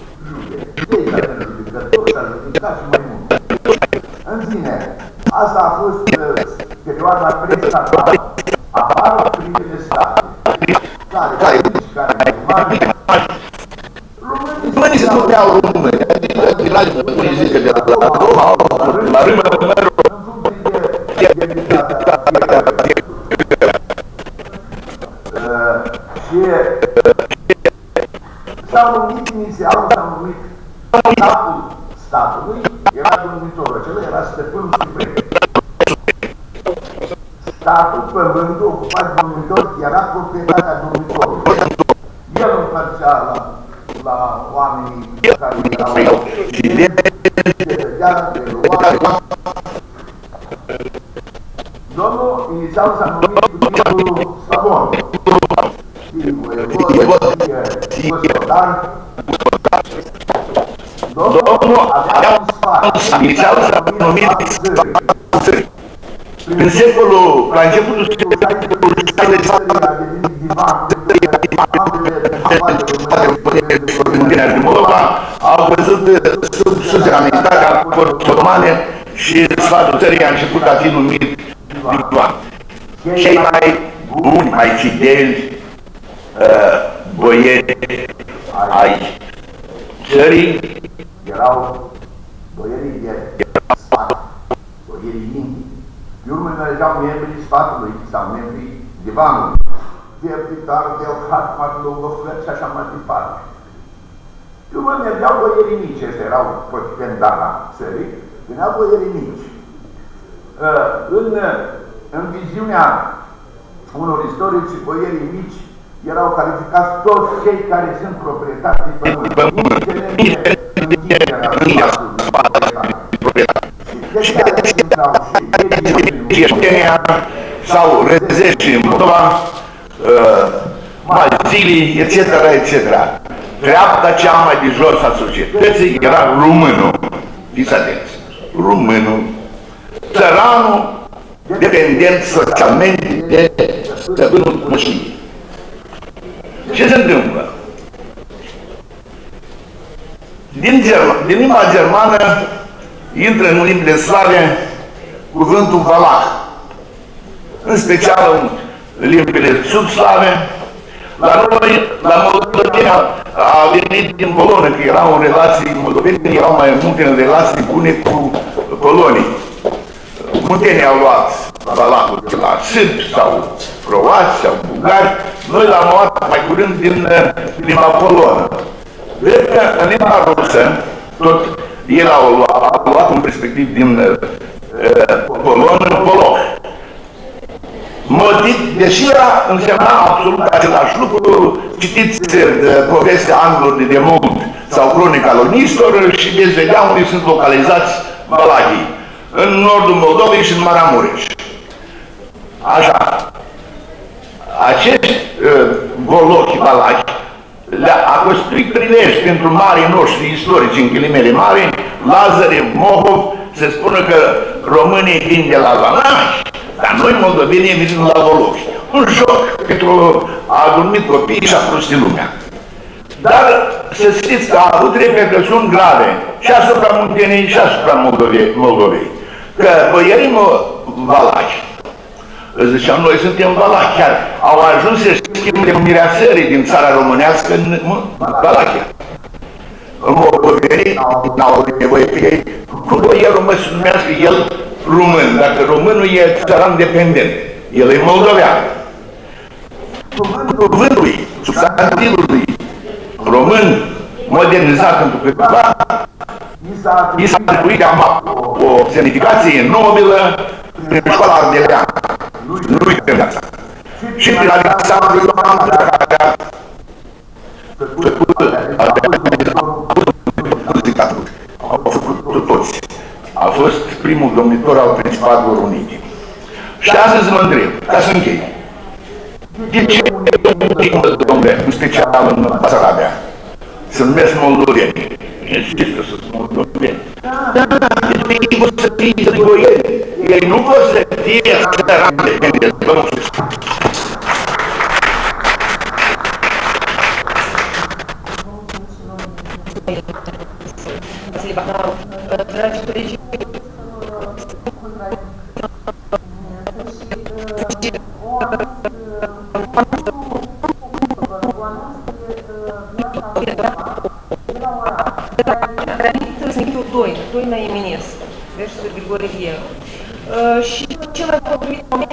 În fine, asta a fost perioada prestatală. Apar primele state, care, care, care mai mari. Românii se numeau români, adică unii zic că de la Roma, la Râmă, în funcție de identitatea. Și s-au numit inițial, s-au numit capul statului, era domnitorul acela, era stăpânul suprem. Statul, pământul, ocupat de domnitor, era proprietatea domnitorului. El împărțea la, la oamenii care erau și de vedea, de lua. Domnul inițial s-a numit cu titlul Slavon. Domnul avea un sfat. Inițial s-a numit Țări. În secolul, la începutul secolului de Moldova, au văzut sub suveranitatea otomane și sfatul țării a început a fi numit Divan. Cei mai buni, mai fideli boieri ai țării erau boierii de sfat, boierii Indiei. Pe urmă mergeau membrii sfatului sau membrii divanului, Vierbitar, Delhat, Matlogoflet și așa mai departe. Pe urmă mergeau boierii mici, ăștia erau pendana țării, veneau boierii mici. În, în viziunea unor istorici, boierii mici erau calificați toți cei care sunt proprietari de pământ. Sau Rezești în Moldova, Malzilii, et cetera, et cetera. Treapta cea mai de jos a societății era românul. Fiți atenți. Românul. Țăranul dependent socialmente de stăpânul moșniei. Ce se întâmplă? Din, din limba germană intră în limbile slave cuvântul valah, în special în limbile subslave. La noi, la Moldoveni a venit din Polonă, că erau în relații, moldovenii erau mai multe în relații bune cu polonii. Muntenii au luat valahul de la sârbi sau croați sau bulgari, noi l-am luat mai curând din limba polonă. Cred că în limba rusă, tot el a luat, a luat un respectiv din uh, polonă, poloc. Motiv, deși era însemna absolut același lucru, citiți uh, povestea anglilor de demult sau cronica lor Nistor și veți vedea unde sunt localizați valahii. În nordul Moldovei și în Maramureș. Așa. Acești uh, volochi valahi a construit prilej pentru marii noștri istorici, în ghilimele mari, Lazarev, Mohov, se spune că românii vin de la valahi, dar noi moldovenii vin la volochi. Un joc pentru a adormit copiii și a prostit lumea. Dar să știți că a avut repercusiuni grave și asupra Muntenii și asupra Moldovei. Că băierii valahi, ziceam, noi suntem valahi, chiar au ajuns să schimbe numirea țării din țara românească în Valahia. Moldovenii n-au nevoie pe ei. Cu boierul mă se numească el român, dacă românul e țăran dependent, el e moldovean. Cuvântului, substantivului român, modernizat pentru câteva, i s-a atribuit o semnificație nobilă prin școala ardeleană. Nu uităm de asta. Și prin Alexandru Ioan, care a făcut au făcut toți. A fost primul domnitor al Principatelor Unite. Și astăzi mă întreb, ca să închei, de ce domnule, în special în Basarabia, se numesc moldoveni? Insistă să sunt moldoveni. Deci ei pot să fie boieri. Ei nu pot să fie țărani dependenți. Vă mulțumesc. Dragi colegi, Doina Eminescu versus Grigore Vieru. Uh, și cel mai potrivit moment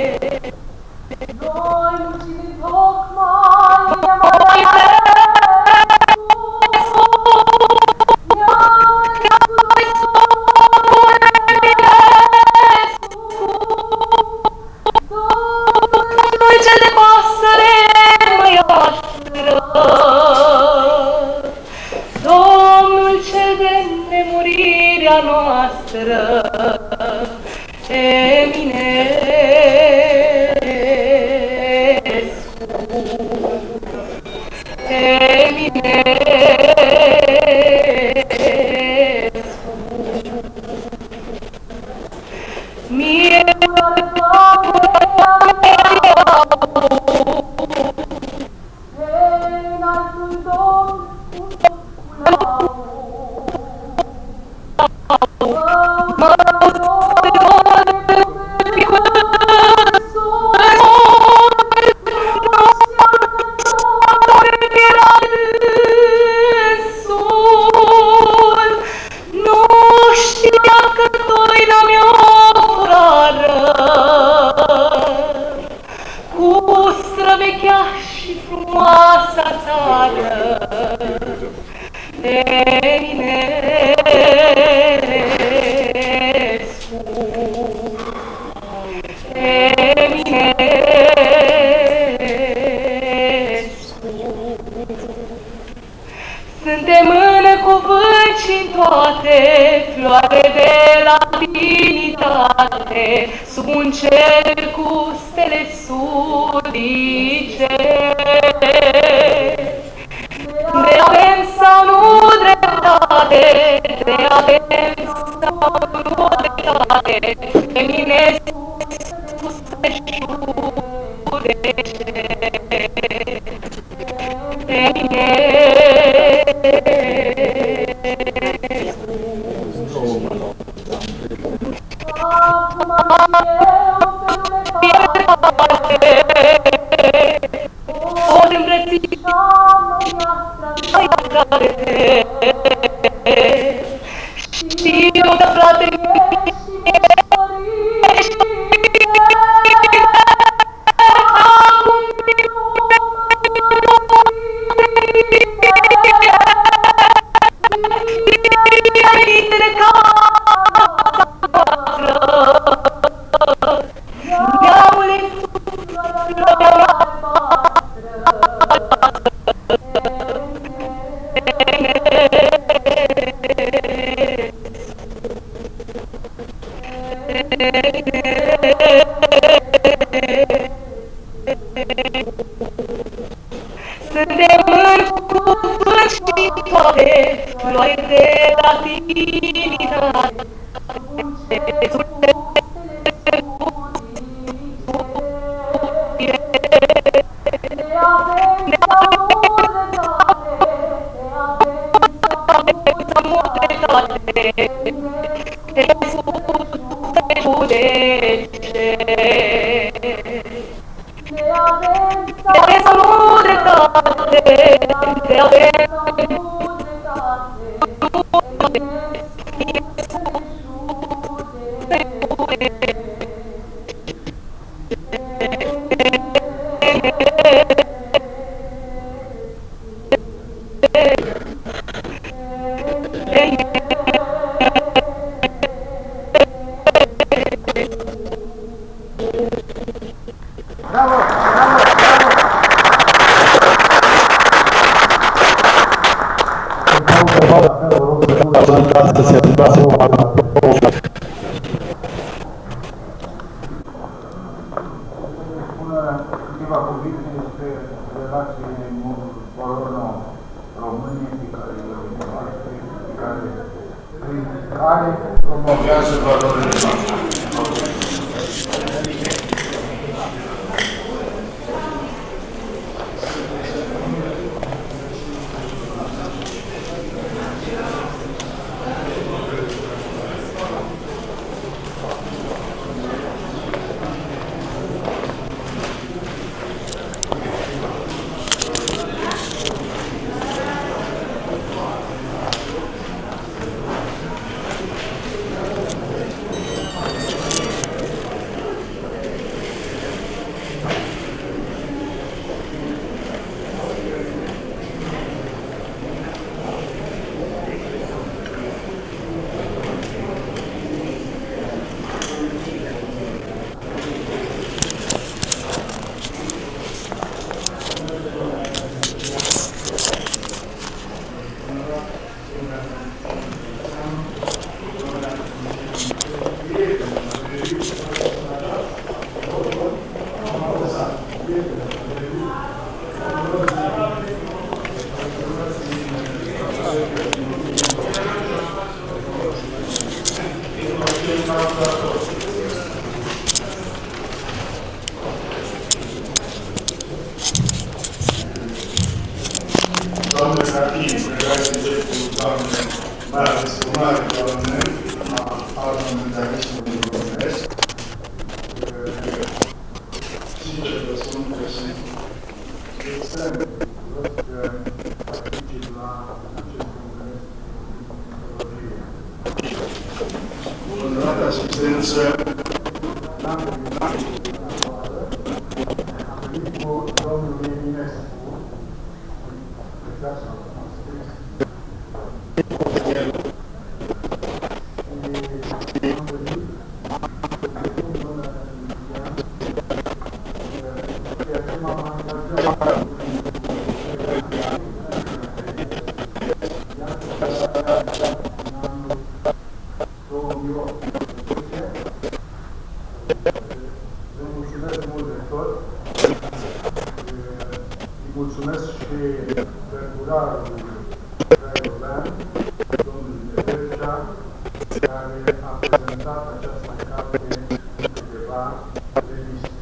Noi muncim tocmai ne-am Domnul cel de pasăre măiastră, Domnul cel de nemurirea noastră, Eminescu, Eminescu. Mie și frumoasa țară, Eminescu, Eminescu. Suntem în cuvânt și-n toate, floare de latinitate, sub un cer cu stele sudice. De avem sau nu dreptate, de avem sau nu dreptate, Eminescu se judece. Ori îmbrățișa măiastra de te, și eu de frate suntem în cuvânt și toate, flori de latinitate, câteva cuvinte despre relațiile Polono-Române pe care prin care promovează valorile noastre. doamne, mai ales cu mare doamne, a parlamentarismului românesc. Sincer vă spun că sunt extrem de bucuros că particip la acest congres de psihologie. Onorată asistență, n-am venit la doamnă, am venit cu domnul Eminescu, pe casa noastră, mulțumesc și percurarului Raiovean, domnul Devercea, care a prezentat această carte în câteva reviste.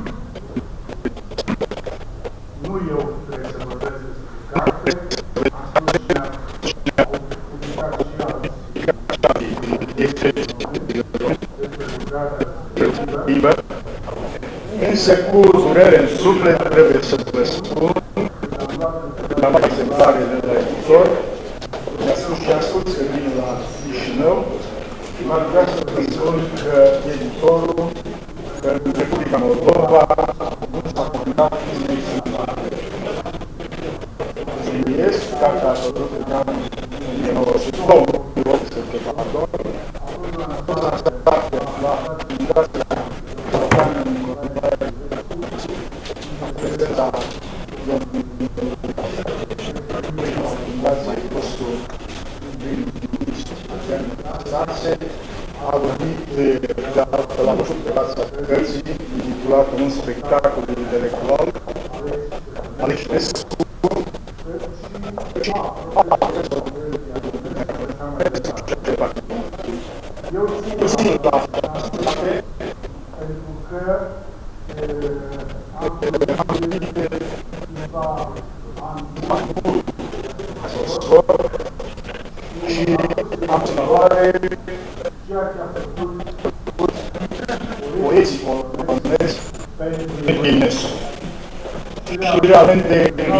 Nu eu trebuie să vorbesc despre carte, am spus și au publicat și alții despre lucrarea respectivă. Însă cu durere în suflet trebuie să vă spun la mai exemplare de la editor, mi-a spus și a spus că vine la Chișinău și m-ar vrea să vă spun că editorul în Republica Moldova nu s-a combinat în exemplare. Zimiesc, cartea a făcut în anul o mie nouă sute optsprezece, pardon, a fost lansată la Fundația Europeană în Colaborare în prezența Fundației Costu din Sase, a vorbit de altă la Fundația Cărții, intitulată Un spectacol intelectual, Alexescu, și eu țin la facultate pentru că am primit câțiva ani și am sănătoare ceea ce a făcut poeții polonezi pentru Eminescu. Și realmente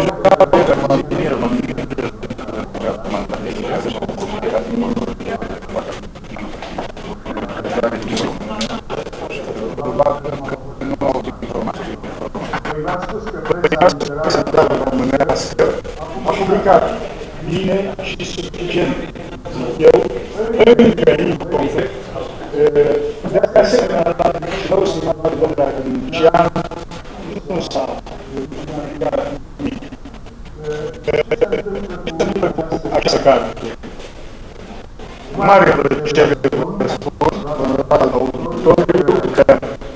românească a publicat bine și suficient, zic eu, încă incomplet. De asemenea, la Chișinău, stimatul domnul academician, nu s-a publicat nimic. Ce se întâmplă cu această carte? Mare plăcere vă spun, onorat auditoriu, că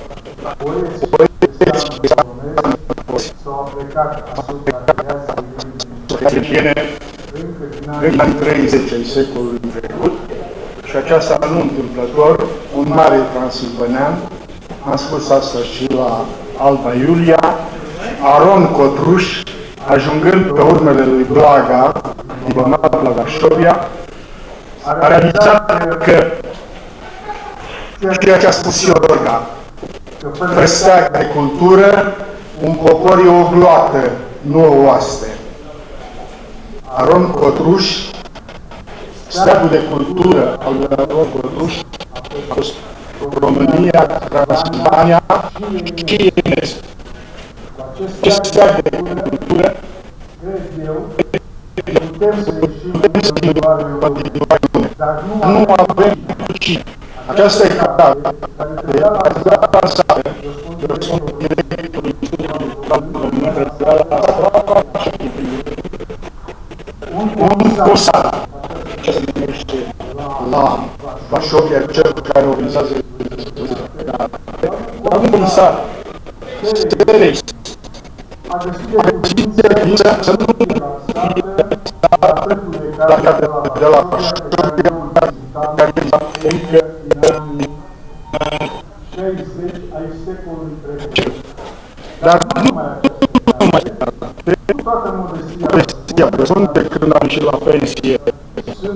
poeții s-au aplicat asupra creației încă din anii treizeci ai secolului trecut și aceasta nu întâmplător, un mare transilvanean, am spus asta și la Alba Iulia, Aron Codruș, ajungând pe urmele lui Blaga, diplomat la Varsovia, a realizat că ceea ce a spus Iorga, fără steag de cultură, un popor e o gloată, nu o oaste. Aron Codruș, steagul de cultură al lui Aron Codruș a fost România, Transilvania și Eminescu. Acest steag de cultură putem să ieșim în lume, dar nu avem și aceasta e carte care trebuia lansată, răspund directorului Institutului un posat, ce se numește la Varsovia, cel care organizează la un posat Sterex a găsit de să nu fie la catedra de la Varsovia, care încă șaizeci ai secolului trecut. Dar nu mai toată modestia, de când am ieșit la pensie,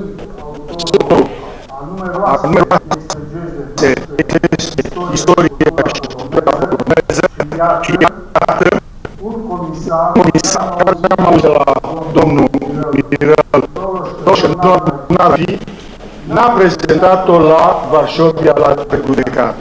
numeroase istorie și cultura poloneză și iată comisar care am auzit de la domnul Mirel Roșenor n-a prezentat-o la Varșovia la judecată.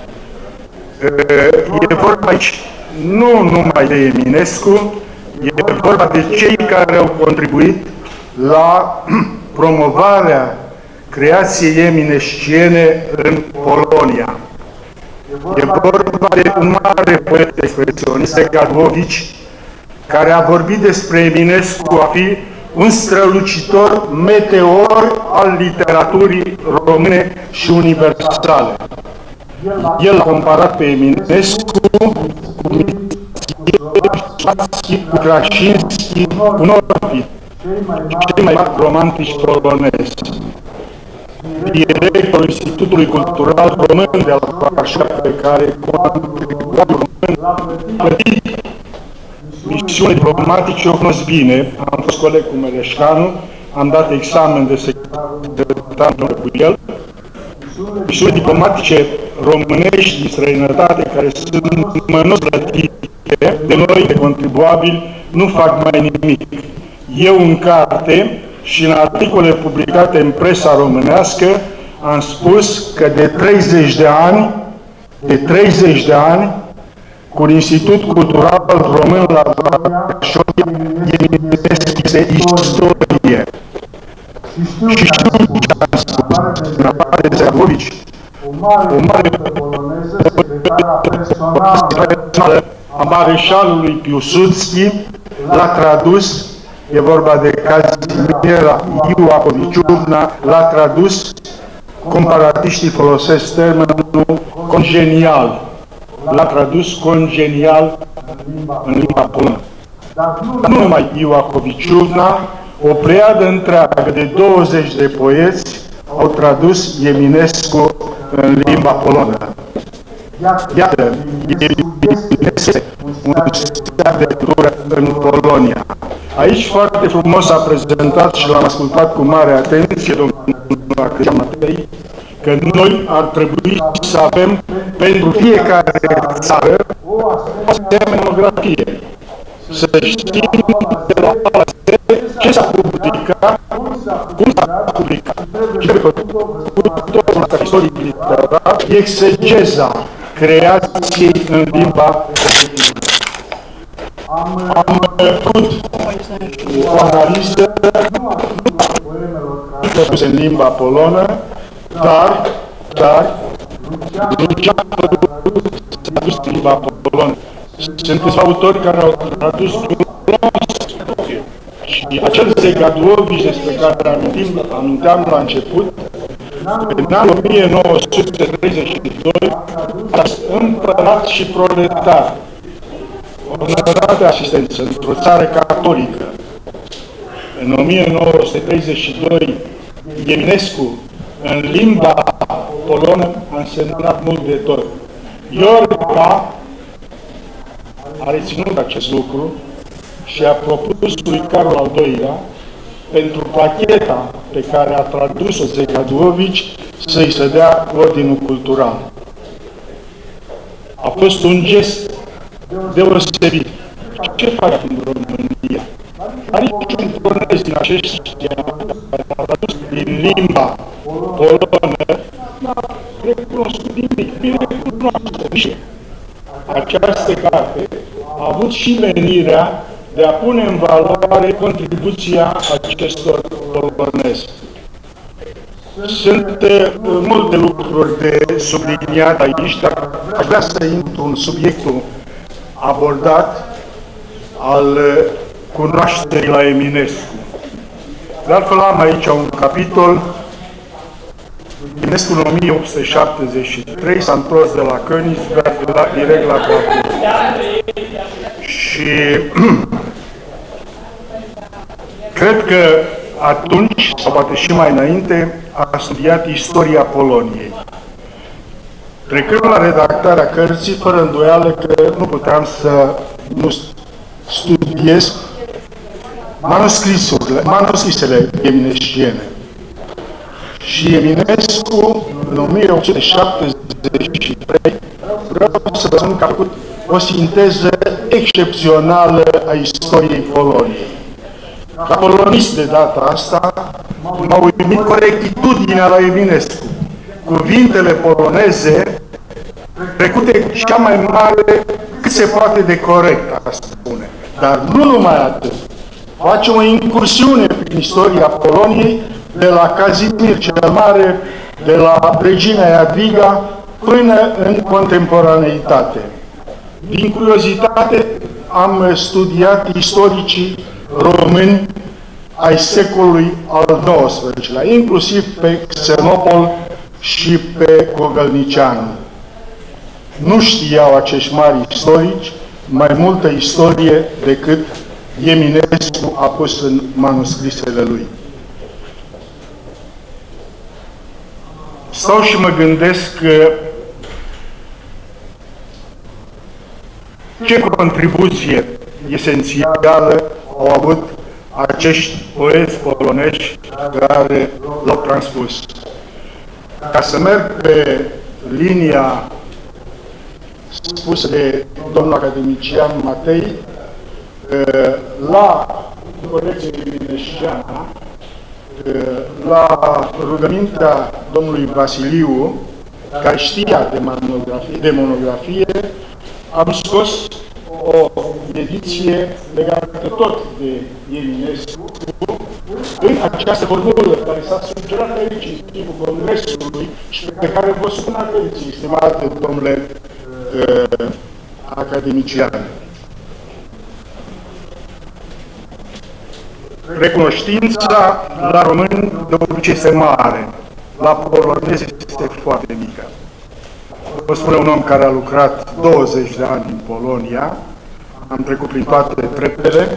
E vorba aici nu numai de Eminescu, e vorba de cei care au contribuit la promovarea creației eminesciene în Polonia. E vorba de un mare poet expresionist, Gadłovici, care a vorbit despre Eminescu a fi un strălucitor meteor al literaturii române și universale. El a comparat pe Eminescu cu Mickiewicz, cu Krasinski, cu Norvid, cei mai mari romantici polonezi. Directorul Institutului Cultural Român de la Varșovia, pe care contribuabil român a plătit misiuni diplomatice, o cunosc bine. Am fost coleg cu Mereșcanu, am dat examen de secretar cu el. Misiuni diplomatice românești din străinătate, care sunt mănos plătite de noi, de contribuabili, nu fac mai nimic. Eu, în carte și în articole publicate în presa românească, am spus că de treizeci de ani, de treizeci de ani, cu un Institut Cultural Român la Varșovia, este istorie. Și știu ce am spus, în afară de Gadłovici, o mare personală a mareșalului Piłsudski l-a tradus, e vorba de Kazimiera Iuakoviciuvna, l-a tradus, comparatiștii folosesc termenul congenial, l-a tradus congenial în limba polonă. Dar nu numai Iuakoviciuvna, o pleiadă întreagă de douăzeci de poeți au tradus Eminescu în limba polonă. Iată, este un stat de cultură în Polonia. Aici foarte frumos a prezentat și l-am ascultat cu mare atenție domnul Cristian Matei, că noi ar trebui să avem pentru fiecare țară o asemenea monografie. Să știm de la ce s-a publicat, cum s-a publicat, ce a făcut totul ăsta istoric literar, exegeza creației în limba am făcut o analiză în limba polonă, dar, dar, ce a făcut s-a tradus în limba polonă. Sunt câțiva autori care au tradus și acel Gadłovici despre care amintim, aminteam la început, în anul o mie nouă sute treizeci și doi, Împărat și proletar, onorat de asistență într-o țară catolică. În o mie nouă sute treizeci și doi, Eminescu, în limba polonă, a însemnat mult de tot. Iorga a reținut acest lucru și a propus lui Carol al doilea, pentru placheta pe care a tradus-o de Gadłovici, să-i se dea ordinul cultural. A fost un gest deosebit. Ce face în România? Are niciun polonez din aceștia care a tradus din limba polonă, n-a recunoscut nimic, bine recunoscut. Această carte a avut și menirea de a pune în valoare contribuția acestor polonezi. Sunt uh, multe lucruri de subliniat aici, dar aș vrea să intru în subiectul abordat al uh, cunoașterii la Eminescu. De altfel am aici un capitol. Eminescu în o mie opt sute șaptezeci și trei s-a întors de la Königsberg la, direct la Cracovia. Și cred că atunci, sau poate și mai înainte, a studiat istoria Poloniei. Trecând la redactarea cărții, fără îndoială că nu puteam să nu studiez manuscrisurile, manuscrisele eminesciene. și Eminescu, în o mie opt sute șaptezeci și trei, vreau să vă spun că a făcut o sinteză excepțională a istoriei Poloniei. Ca polonist de data asta, m-a uimit corectitudinea la Eminescu. Cuvintele poloneze trecute cea mai mare cât se poate de corect, a spune. Dar nu numai atât. Face o incursiune prin istoria Poloniei, de la Kazimir cel Mare, de la Regina Jadwiga, până în contemporaneitate. Din curiozitate, am studiat istoricii români ai secolului al nouăsprezecelea, inclusiv pe Xenopol și pe Cogălnicianu. Nu știau acești mari istorici mai multă istorie decât Eminescu a pus în manuscrisele lui. Stau și mă gândesc că ce contribuție esențială au avut acești poeți polonești care l-au transpus. Ca să merg pe linia spusă de domnul academician Matei, la colecție eminesciană, la rugămintea domnului Vasiliu, care știa de monografie, de monografie, am scos o ediție legată tot de Eminescu, în această formulă care s-a sugerat aici în timpul congresului și pe care vă spun atenție, estimate domnule uh, academician. Recunoștința la români de obicei este mare, la polonezi este foarte mică. Vă spune un om care a lucrat douăzeci de ani în Polonia, am trecut prin toate treptele.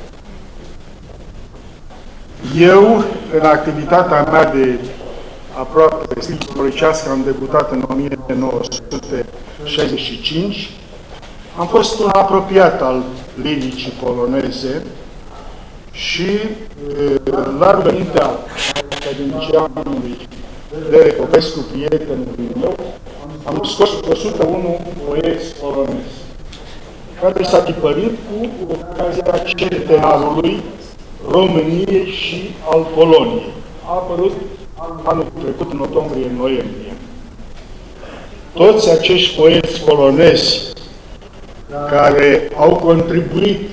Eu, în activitatea mea de aproape istoricească, am debutat în o mie nouă sute șaizeci și cinci, am fost un apropiat al liricii poloneze și la rugămintea academicianului Lere Popescu, prietenului meu, am scos o sută unu poeți polonezi, care s-a tipărit cu ocazia centenarului României și al Poloniei. A apărut anul trecut, în octombrie-noiembrie. Toți acești poeți polonezi care au contribuit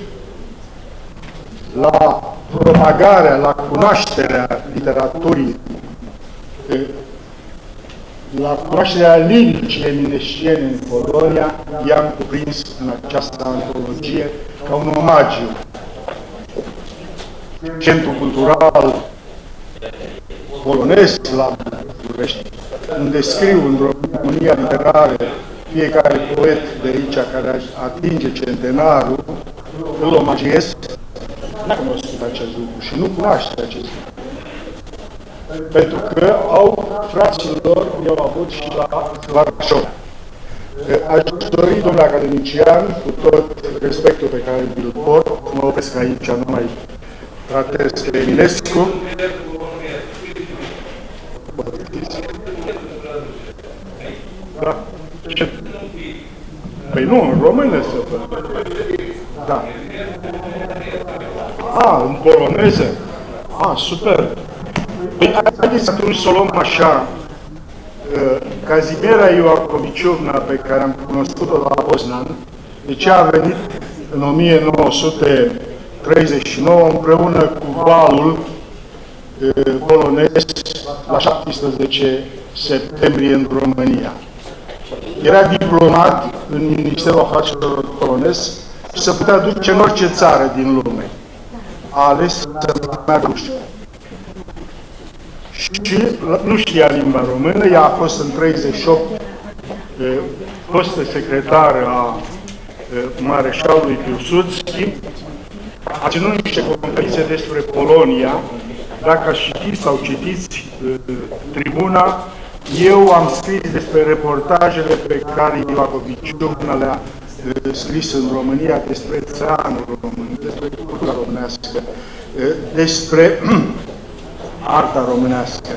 la propagarea, la cunoașterea literaturii, la cunoașterea liricii eminesciene în Polonia, i-am cuprins în această antologie ca un omagiu. Centrul Cultural Polonez la București, unde scriu în România literare fiecare poet de aici care atinge centenarul, îl omagiez. Nu cunoscut acest lucru și nu cunoaște acest lucru. Pentru că au fraților, i-au avut și la Varșovia. Aș dori, domnule academician, cu tot respectul pe care îl port, mă opresc aici, nu mai tratez de Eminescu. Da? Ce? Păi nu, în română să văd. Da. A, în poloneză? A, super. Păi, haideți atunci să o luăm așa. Kazimiera Ioacoviciovna, pe care am cunoscut-o la Poznan, deci a venit în o mie nouă sute treizeci și nouă împreună cu valul polonez la șaptesprezece septembrie în România. Era diplomat în Ministerul Afacerilor polonez și se putea duce în orice țară din lume. A ales să meargă. Și nu știa limba română, ea a fost în treizeci și opt fostă secretară a mareșalului Piłsudski, a ținut niște conferințe despre Polonia. Dacă ați citit sau citiți Tribuna, eu am scris despre reportajele pe care Ioacoviciovna le-a scris în România, despre țăranul român, despre cultura românească, despre arta românească.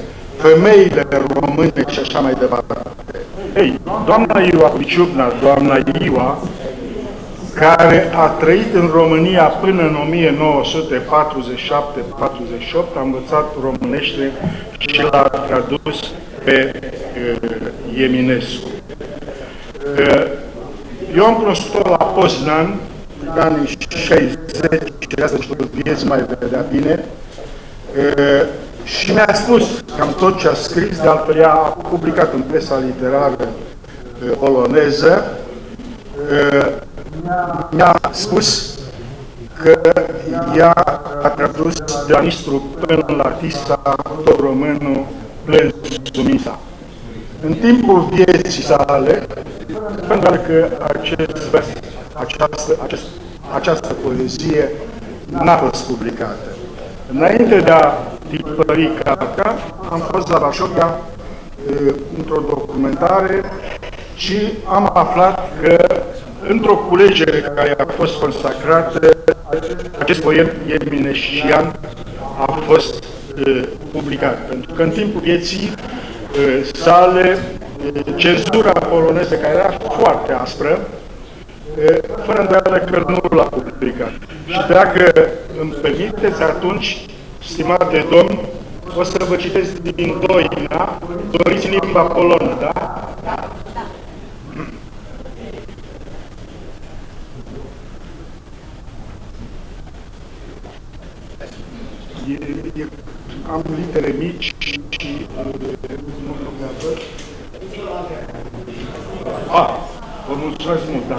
femeile române și așa mai departe. Ei, doamna Iua Viciubna, doamna Iua, care a trăit în România până în o mie nouă sute patruzeci și șapte patruzeci și opt, a învățat românește și l-a tradus pe uh, Eminescu. Uh, eu am cunoscut-o la Poznan, în anii șaizeci, asta știu vieți mai vedea bine, uh, și mi-a spus cam tot ce a scris, de altfel ea a publicat în presa literară uh, poloneză, uh, mi-a spus că ea a tradus de la Nistru până la Tisa tot românul plâns Sumința. În timpul vieții sale, pentru că acest vers, această, acest, această poezie n-a fost publicată. Înainte de a tipări cartea, am fost la Vașovia într-o documentare și am aflat că într-o culegere care a fost consacrată, acest poem eminescian a fost uh, publicat. Pentru că în timpul vieții uh, sale, uh, cenzura poloneză, care era foarte aspră, uh, fără îndoială că nu l-a publicat. Și dacă îmi permiteți, atunci, stimate domn, o să vă citesc din Doina, doriți în limba polonă, da? E, e, am litere mici și nu mi-a văd. Ah, vă mulțumesc mult, da.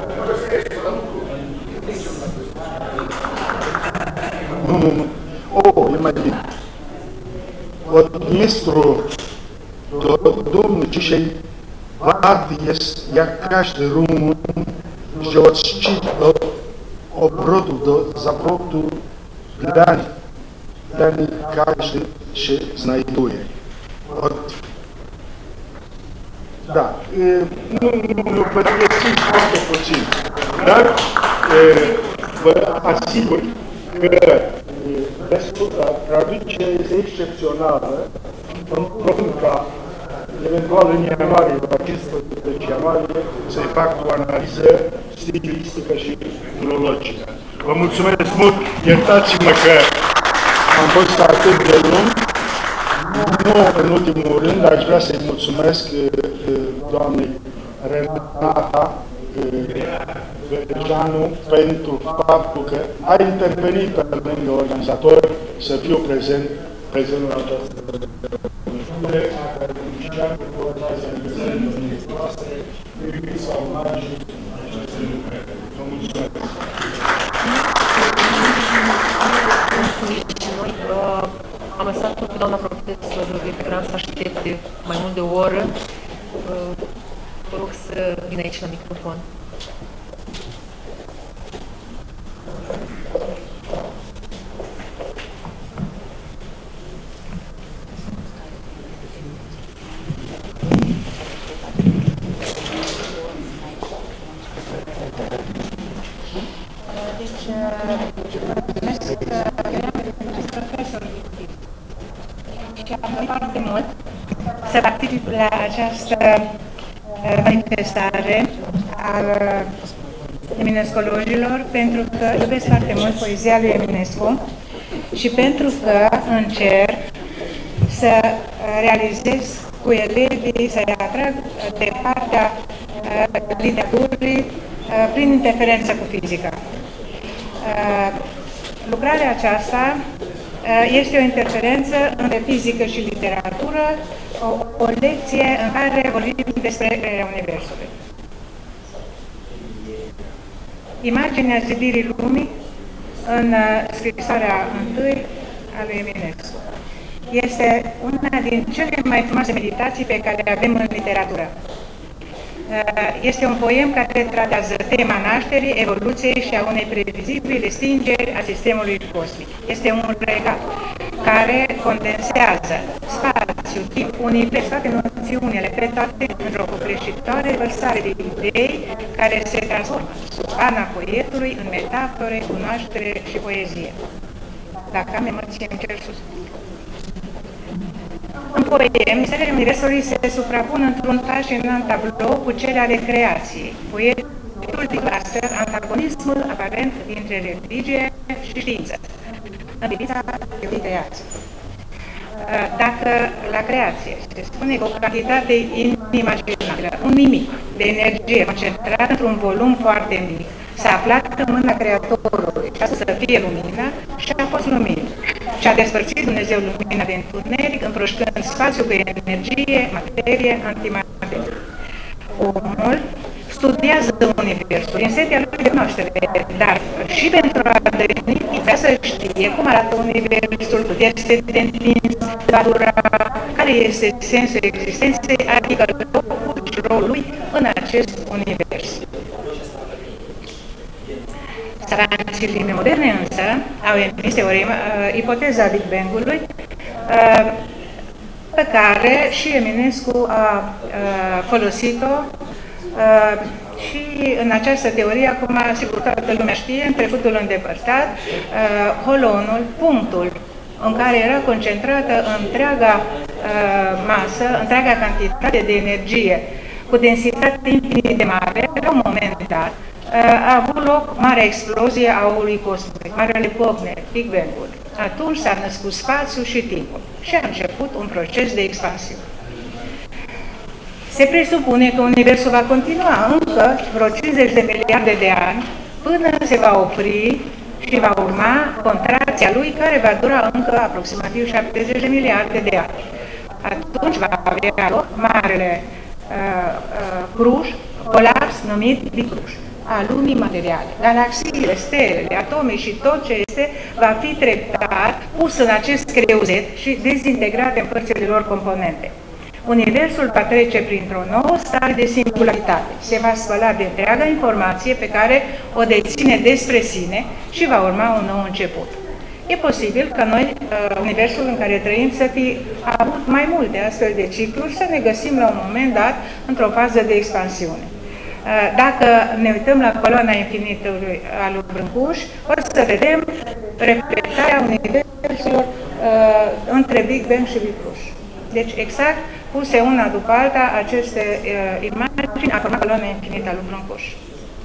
Nu, nu, nu. Oh, e mai bine. Od ministru domnul dzisiaj wart jest jak każdy Rumun, że od szczytu do obrotu, do zawrotu dla nich każdy się znajduje. Od... Da, e, nu, nu vă găsim foarte puțin, dar e, vă asigur că traducerea este excepțională, în propun ca eventual în ianuarie, la cincisprezece ianuarie, să-i fac o analiză stilistică și filologică. Vă mulțumesc mult, iertați-mă că am fost atât de lung. Nu în ultimul rând, aș vrea să-i mulțumesc doamnei Renata Verjanu pentru faptul că a intervenit pe lângă organizator să fiu prezent, prezent la această reuniune. Vă mulțumesc! Am lăsat-o pe doamna profesor Victoran să aștepte mai mult de o oră. Vă rog să vină aici la microfon. Deci, mulțumesc că eram profesor și am dorit foarte mult să particip la această manifestare al eminescologilor, pentru că iubesc foarte mult poezia lui Eminescu și pentru că încerc să realizez cu elevii, să-i atrag de partea literaturii prin interferență cu fizica. Lucrarea aceasta este o interferență între fizică și literatură, o, o lecție în care vorbim despre crearea Universului. Imaginea zidirii lumii în scrisoarea întâi a lui Eminescu este una din cele mai frumoase meditații pe care le avem în literatură. Este un poem care tratează tema nașterii, evoluției și a unei previzibile stingeri a sistemului cosmic. Este un regat care condensează spațiu, timp, univers, toate noțiunile, pe toate într-o copleșitoare vărsare de idei care se transformă sub pana poetului în metafore, cunoaștere și poezie. Dacă am emoție, îmi cer sus. În poem, stele universului se suprapun într-un fascinant tablou cu cele ale creației. Poetul din astfel antagonismul aparent dintre religie și știință, în privința teoriei creației. Dacă la creație se spune că o cantitate inimaginabilă, un nimic de energie concentrat într-un volum foarte mic, s-a aflat în mâna Creatorului și a spus să fie lumina și a fost lumină. Și a despărțit Dumnezeu lumina de întuneric, împroșcând spațiul cu energie, materie, antimaterie. Omul studiază universul, în setea lui de cunoaștere, dar și pentru a deveni, vrea să știe cum arată universul, cât este de întins, va dura, care este sensul existenței, adică locul și rolul lui în acest univers. Savanții lumii moderne însă au emis teorema, uh, ipoteza Big Bang-ului, uh, pe care și Eminescu a uh, folosit-o uh, și în această teorie, acum, sigur, toată lumea știe, în trecutul îndepărtat, uh, holonul, punctul în care era concentrată întreaga uh, masă, întreaga cantitate de energie, cu densitate infinit de mare, la un moment dat, a avut loc marea explozie a aului cosmic, marele pocne, Big Bang-ul. Atunci s-a născut spațiul și timpul și a început un proces de expansiune. Se presupune că Universul va continua încă vreo cincizeci de miliarde de ani până se va opri și va urma contracția lui, care va dura încă aproximativ șaptezeci de miliarde de ani. Atunci va avea loc marele uh, uh, cruș, colaps numit Big Crush, a lumii materiale. Galaxiile, stelele, atomii și tot ce este va fi treptat pus în acest creuzet și dezintegrat în părțile lor componente. Universul va trece printr-o nouă stare de singularitate. Se va spăla de întreaga informație pe care o deține despre sine și va urma un nou început. E posibil ca noi, universul în care trăim, să fi avut mai multe astfel de cicluri, să ne găsim la un moment dat într-o fază de expansiune. Dacă ne uităm la coloana infinitului al lui Brâncuș, o să vedem reflectarea universelor uh, între Big Bang și Big Crush. Deci exact puse una după alta, aceste uh, imagini a format coloana infinită al lui Brâncuș. Uh,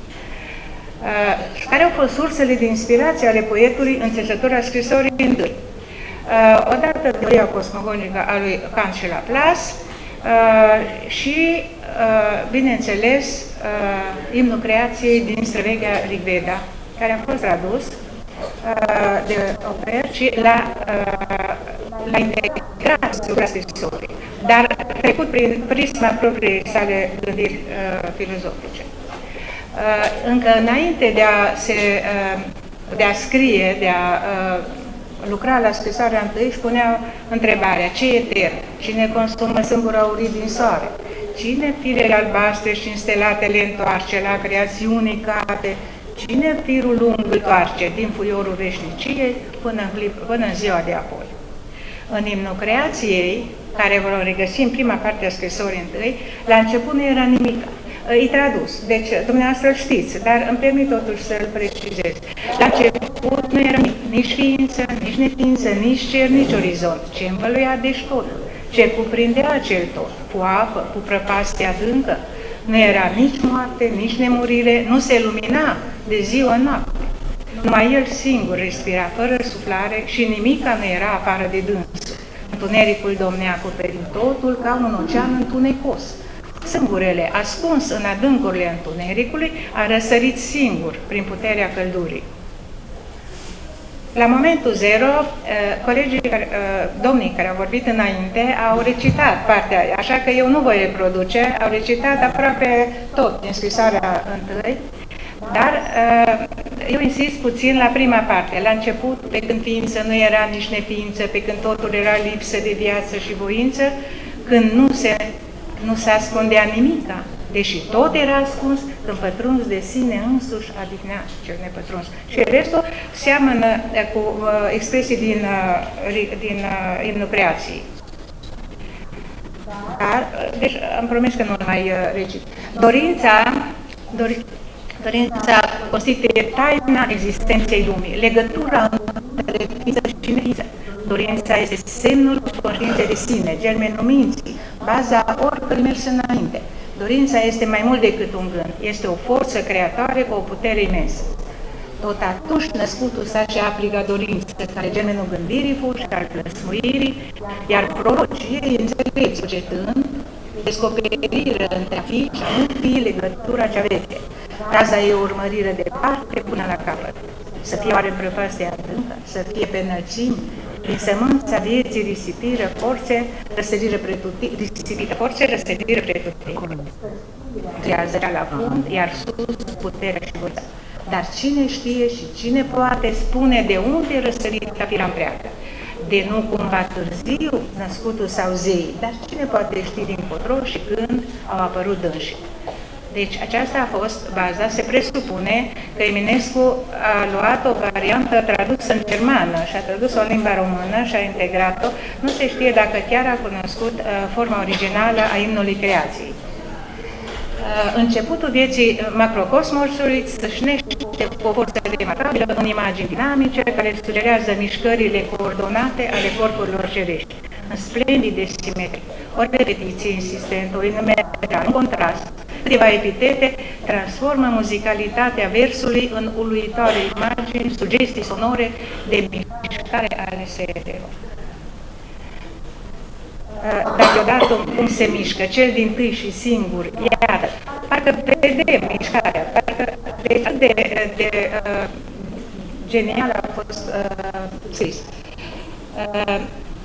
care au fost sursele de inspirație ale poetului înțelesător a scrisorii întâi? Uh, odată teoria cosmogonică a lui Kant și Laplace, Uh, și, uh, bineînțeles, uh, imnul creației din Străveghea Rigveda, care a fost tradus uh, de Oper și l-a uh, integrat asupra scrisorii, dar trecut prin prisma propriei sale gândiri uh, filozofice. Uh, încă înainte de a, se, uh, de a scrie, de a uh, lucra la scrisoarea întâi, își punea întrebarea: ce e etern? Cine consumă sâmbura aurii din soare? Cine firele albastre și înstelatele întoarce la creațiunii cate? Cine firul lung îl toarce din fuiorul veșniciei până în, până în ziua de apoi? În imnul creației, care vom regăsi în prima parte a scrisorii întâi, la început nu era nimic. E tradus, deci dumneavoastră știți, dar îmi permit totuși să-l precizez. La început nu era nimic, nici ființă, nici neființă, nici cer, nici orizont. Ce învăluia deci totul? Ce cuprindea acel tot? Cu apă, cu prăpastie adâncă? Nu era nici moarte, nici nemurire, nu se lumina de ziua în noapte. Numai el singur respira fără suflare și nimica nu era afară de dânsul. Întunericul domnea acoperind totul ca un ocean întunecos. Sângurele, ascuns în adâncurile întunericului, a răsărit singur prin puterea căldurii. La momentul zero, colegii, domnii care au vorbit înainte au recitat partea, așa că eu nu voi reproduce, au recitat aproape tot din scrisoarea întâi, dar eu insist puțin la prima parte. La început, pe când ființă nu era nici neființă, pe când totul era lipsă de viață și voință, când nu se Nu se ascundea nimica, deși tot era ascuns, când pătruns de sine însuși adihnea cel nepătruns. Și restul seamănă cu uh, expresii din, uh, din uh, imnul creației. Dar, deci am promis că nu mai uh, recit. Dorința, dori, dorința constituie taina existenței lumii, legătura între ființă și neființă. Dorința este semnul conștiinței de sine, germenul minții, baza oricărui mers înainte. Dorința este mai mult decât un gând, este o forță creatoare cu o putere imensă. Tot atunci născutul s-a și aplică dorință, care germenul gândirii fu și al plăsmuirii, iar prorocii ei înțelepți, cugetând, descoperiră între a fi și a nu fi legătura cea veche. Raza e o urmărire departe până la capăt. Să fie oare prăpastie adâncă, să fie pe înălțimi, din sămânța vieții risipiră forțe, răsăriră pretutini, risipiră forțe, răsăriră pretutini. Trează la fund, iar sus puterea și voința. Dar cine știe și cine poate spune de unde e răsărită firea întreagă? De nu cumva târziu, născutul sau zei, dar cine poate ști din cotro și când au apărut dânsii? Deci aceasta a fost baza, se presupune că Eminescu a luat o variantă tradusă în germană și a tradus-o în limba română și a integrat-o. Nu se știe dacă chiar a cunoscut uh, forma originală a imnului creației. Uh, începutul vieții macrocosmosului sășnește cu o forță remarcabilă în imagini dinamice care sugerează mișcările coordonate ale corpurilor cerești, în splendide simetrii, o repetiție insistentă, o enumerare, un contrast, câteva epitete transformă muzicalitatea versului în uluitoare imagini, sugestii sonore de mișcare ale setelor. Dacă odată cum se mișcă, cel dintâi și singur, iată, parcă vedem mișcarea, parcă de, de, de uh, genial a fost uh, scris. Uh,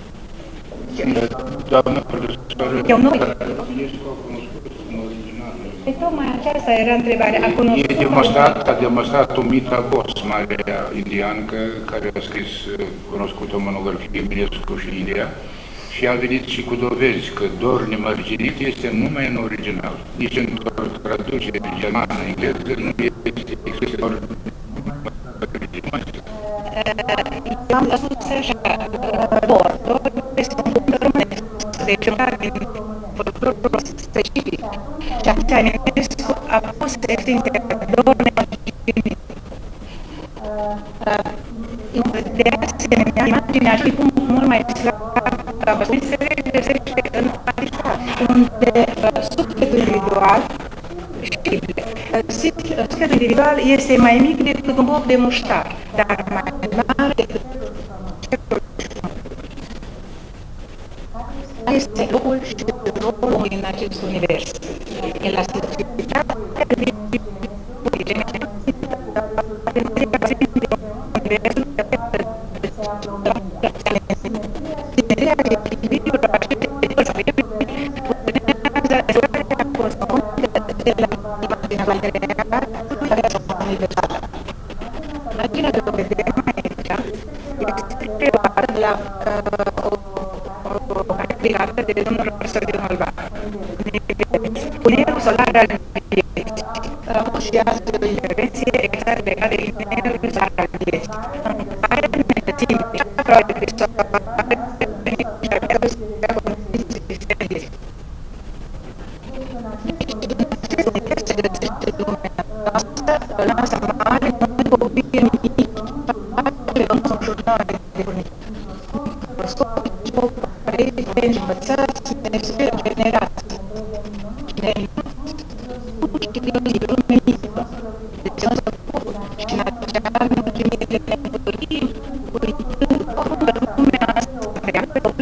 Doamna profesoară, eu nu... Eminescu a cunoscut în original. Pe tocmai aceasta era întrebarea. A cunoscut... E demonstrat, a demonstrat un Mitagos, marea indiancă, care a scris cunoscută monografie Eminescu și India, și a venit și cu dovezi că Dor nemărginit este numai în original. Nici într-o traducere germană, engleză, nu este expres doar eu am spus așa, Dor, Dor este un cuvânt românesc, deci în care din folclorul specific. Și atunci Eminescu a pus extinția Dor nemărginit. De asemenea, imaginea și cum mult mai slabă se regăsește în Aristotel, unde sufletul individual sufletul individual este mai mic decât un bob de muștar, dar mai mare decât cerul și este locul și rolul omului în acest univers. Elasticitatea universul simetria și echilibrul acestei de la imaginea universală. Imaginea de o vedem aici este preluată de la o caracterizată de domnul profesor de Nolba. Inerul solar al vieții. A fost și astfel o intervenție exact legată de inerul solar al vieții, în care ne găsim aproape de soare și ar putea să fie condiții diferite. Se găsește lumea noastră, lasă mare, noi copii mici, care nu sunt jurnale de bunici. Microscopici, operei, penci, învățați, ne speră generații. Cine nu știe lume mică, deci însă și în acea mulțimire ne întâlnim, uitând că lumea asta creată,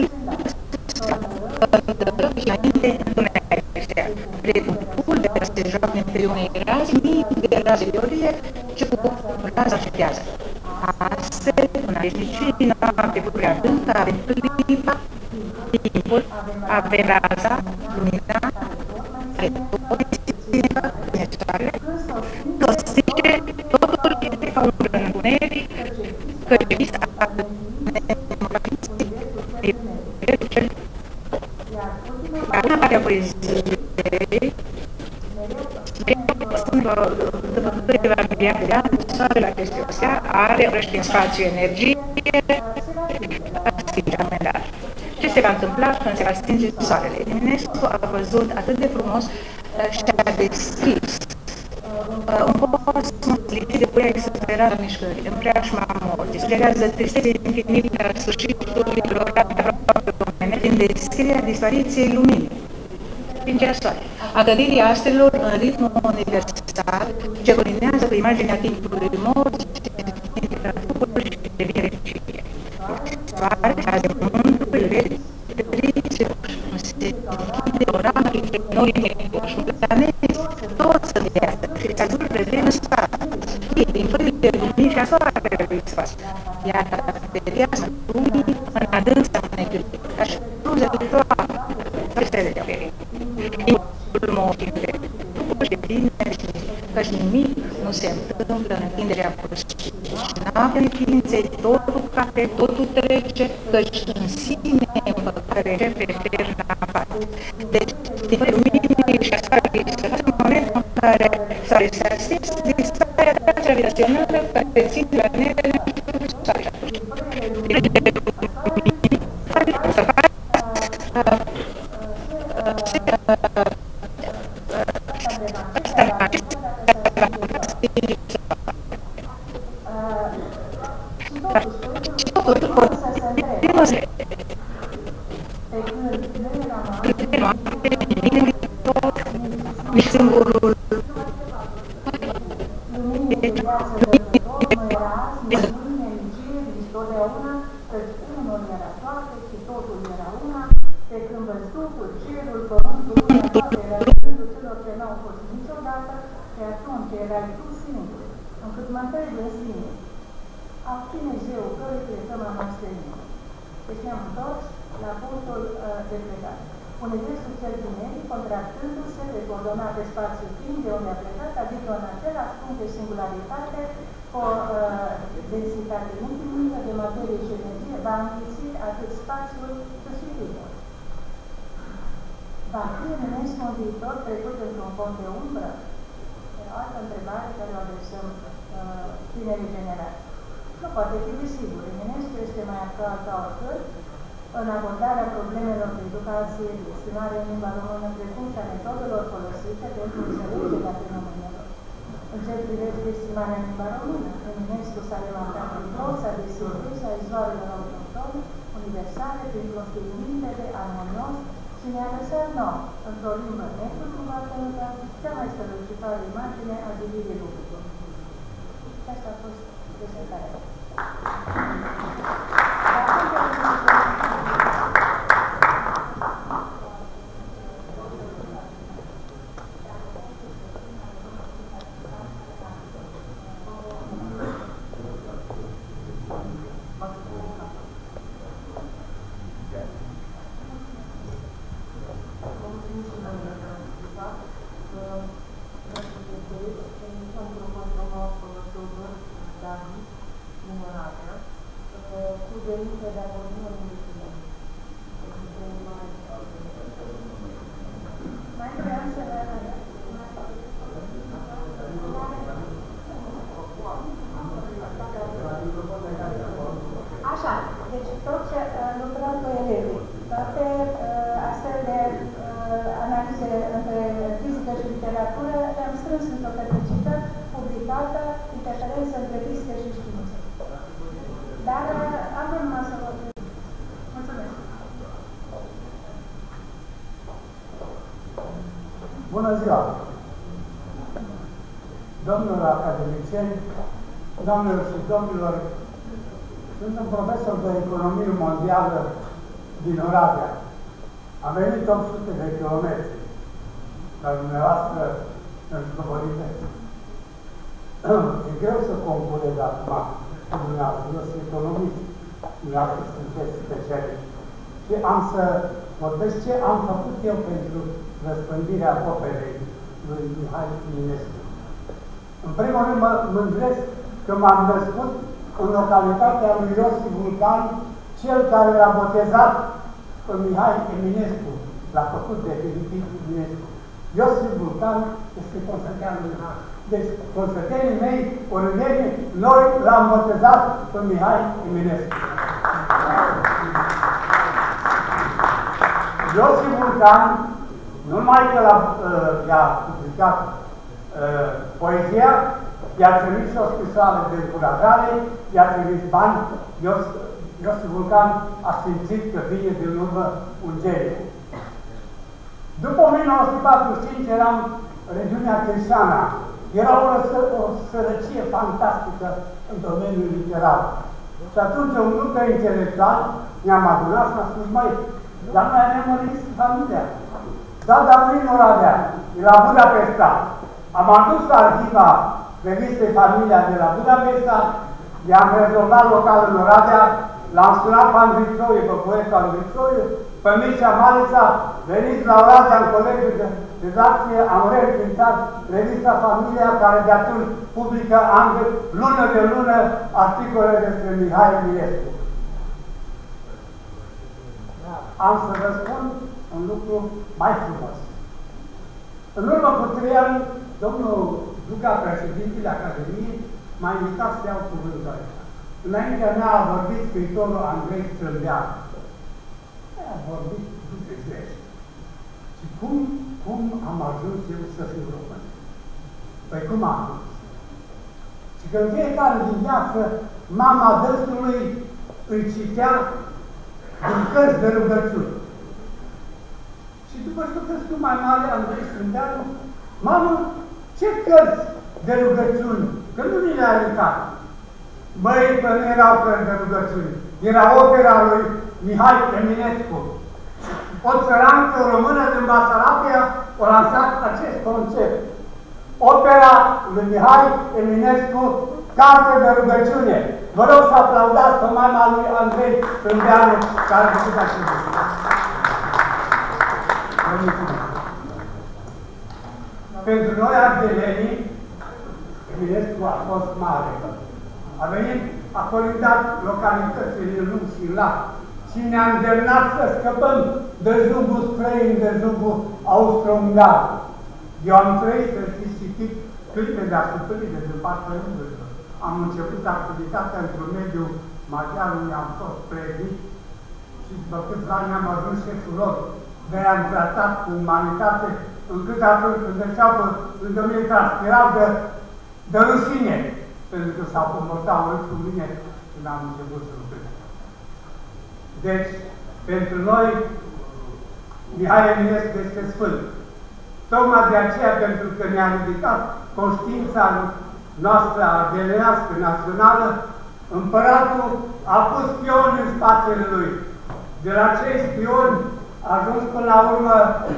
când înainte întunecă. Predupul de a se joacă între unei raze, mii de raze de orie, ce cu raza cetează. Astfel, în veșnicie, noapte prea adâncă, avem clipa, timpul, avem raza, lumina, care tot ține în soarele, tot zice, totul este ca un întuneric, că vis a nemoraliții, de cel Cartea poeziei, după câteva miliarde de ani, soarele la chestia astea are răști în spațiu energie, stinge amendat. Ce se va întâmpla când se va stinge soarele? Eminescu a văzut atât de frumos și a descris un cosmos lipsit de voia exasperată a mișcării, în preajma morții, sugerează tristețe infinită a sfârșitului lor aproape omene, din descrierea dispariției luminii din ceasoare, a căderii astrelor în ritmul universal, ce colinează cu imaginea timpului morții, și devine recie. Soare, de mândrul, vede, triste, un se orama, noi și un planet, tot să viață, și azul revine în spațiu, din fările lumii și a soarelui spațiu, iar pe viața lumii, în adânsa înechilibru, ca și cruză de toată, stele de oferit. Timpul motive, și bine, căci nimic nu se întâmplă în întinderea prostii. Și n-avem ființei totul care totul trece, căci în sine împăcare începe eterna apare. Deci, din luminii și a soarelui se face în momentul în care soarele se asist, din starea gravitațională care ține planetele și soarele. Din luminii, să facă singurul încât mă întreb în sine, a cine zeu cărui plecăm a noastră inimă? Deci ne-am întors la punctul uh, de plecare. Universul cel dineric, contractându-se de coordonate spațiu-timp de unde a plecat, adică în același punct de singularitate, cu o uh, densitate infinită de materie și energie, va înghiți atât spațiul cât și timpul. Va fi Eminescu în viitor trecut într-un fond de umbră? O altă întrebare care o adresăm uh, tinerii generații. Nu poate fi desigur. Eminescu este mai actual ca oricând în abordarea problemelor de educație, de estimare în limba română, precum și a metodelor folosite pentru înțelegerea fenomenelor. În ce privește estimarea în limba română, Eminescu s-a remarcat prin proza de sinteză a izvoarelor autohtone, universale, printr-un stil limpede, armonios, și ne-a lăsat nouă, într-o limbă necultivată, cea mai strălucitoare imagine a divirii lucrurilor. Și asta a fost prezentarea. Așa, deci tot ce lucrăm cu elevii, toate astfel de analize între fizică și literatură le-am strâns într-o cărticică publicată, interferență între fizică și știință. Dar am rămas să vă mulțumesc. Bună ziua! Domnilor academicieni, doamnelor și domnilor, sunt un profesor de economie mondială din Oradea. Am venit opt sute de kilometri, dar dumneavoastră în sloboditeți. E greu să concurez acum cu dumneavoastră. Eu sunt economist, dumneavoastră sunteți specialiști. Și am să vorbesc ce am făcut eu pentru răspândirea operei lui Mihai Eminescu. În primul rând mă mândresc că m-am născut în localitatea lui Iosif Vulcan, cel care l-a botezat pe Mihai Eminescu, l-a făcut definitiv Eminescu. Iosif Vulcan este consăteanul meu. Deci, consătenii mei, orânenii, noi l-am botezat pe Mihai Eminescu. Iosif Vulcan, nu numai că l-a uh, publicat uh, poezia, i-a trimis o scrisoare de încurajare, i-a trimis bani, Iosif Vulcan a simțit că vine din urmă un geniu. După o mie nouă sute patruzeci și cinci eram în regiunea Crișana. Era o, o sărăcie fantastică în domeniul literar. Și atunci un grup de intelectuali ne-am adunat și ne-a spus, măi, dar noi ne-am mărit familia. Da, dar nu în Oradea, e la Budapesta. Am adus la arhiva revistei Familia de la Budapesta, i-am rezolvat local în Oradea, l-am sunat pe Andrei Țoie, pe poetul Andrei Țoie, pe Mircea Malița, veniți la Oradea în colegiul de redacție, am reînființat revista Familia, care de atunci publică an de, lună de lună articole despre Mihai Eminescu. Am să vă spun un lucru mai frumos. În urmă cu trei ani, domnul Duca, președintele Academiei, m-a invitat să iau cuvântul aici. Înaintea mea a vorbit scriitorul Andrei Strâmbeanu. A vorbit după greș. Și cum, cum am ajuns eu să fiu român? Păi cum am ajuns? Și că în fiecare dimineață mama dânsului îi citea din cărți de rugăciuni. Și după ce că tu mai mare, Andrei Strâmbeanu, mamă, ce cărți de rugăciuni? Că nu mi le-a arătat. Băi, că nu erau cărți de rugăciuni. Era opera lui Mihai Eminescu. O țărancă română din Basarabia a lansat acest concept. Opera lui Mihai Eminescu, carte de rugăciune. Vă rog să aplaudați pe mama lui Andrei Strâmbeanu, care a făcut acest lucru. Pentru noi, ardelenii, Eminescu a fost mare. A venit, a colindat localitățile lung și lat și ne-a îndemnat să scăpăm de jugul străin, de jugul austro-ungar. Eu am trăit, să știți, citit clipe de asupărire din partea rândului. Am început activitatea într-un mediu maghiar, unde am fost predit și după câțiva ani am ajuns șeful lor. De-aia am tratat cu umanitate, încât atunci când treceau pe lângă mine, transpirau de, de rușine, pentru că s-au comportat urât cu mine când am început să lucrez. Deci, pentru noi, Mihai Eminescu este sfânt. Tocmai de aceea, pentru că ne-a ridicat conștiința noastră ardelenească, națională, împăratul a pus spioni în spatele lui. De la cei spioni a ajuns până la urmă,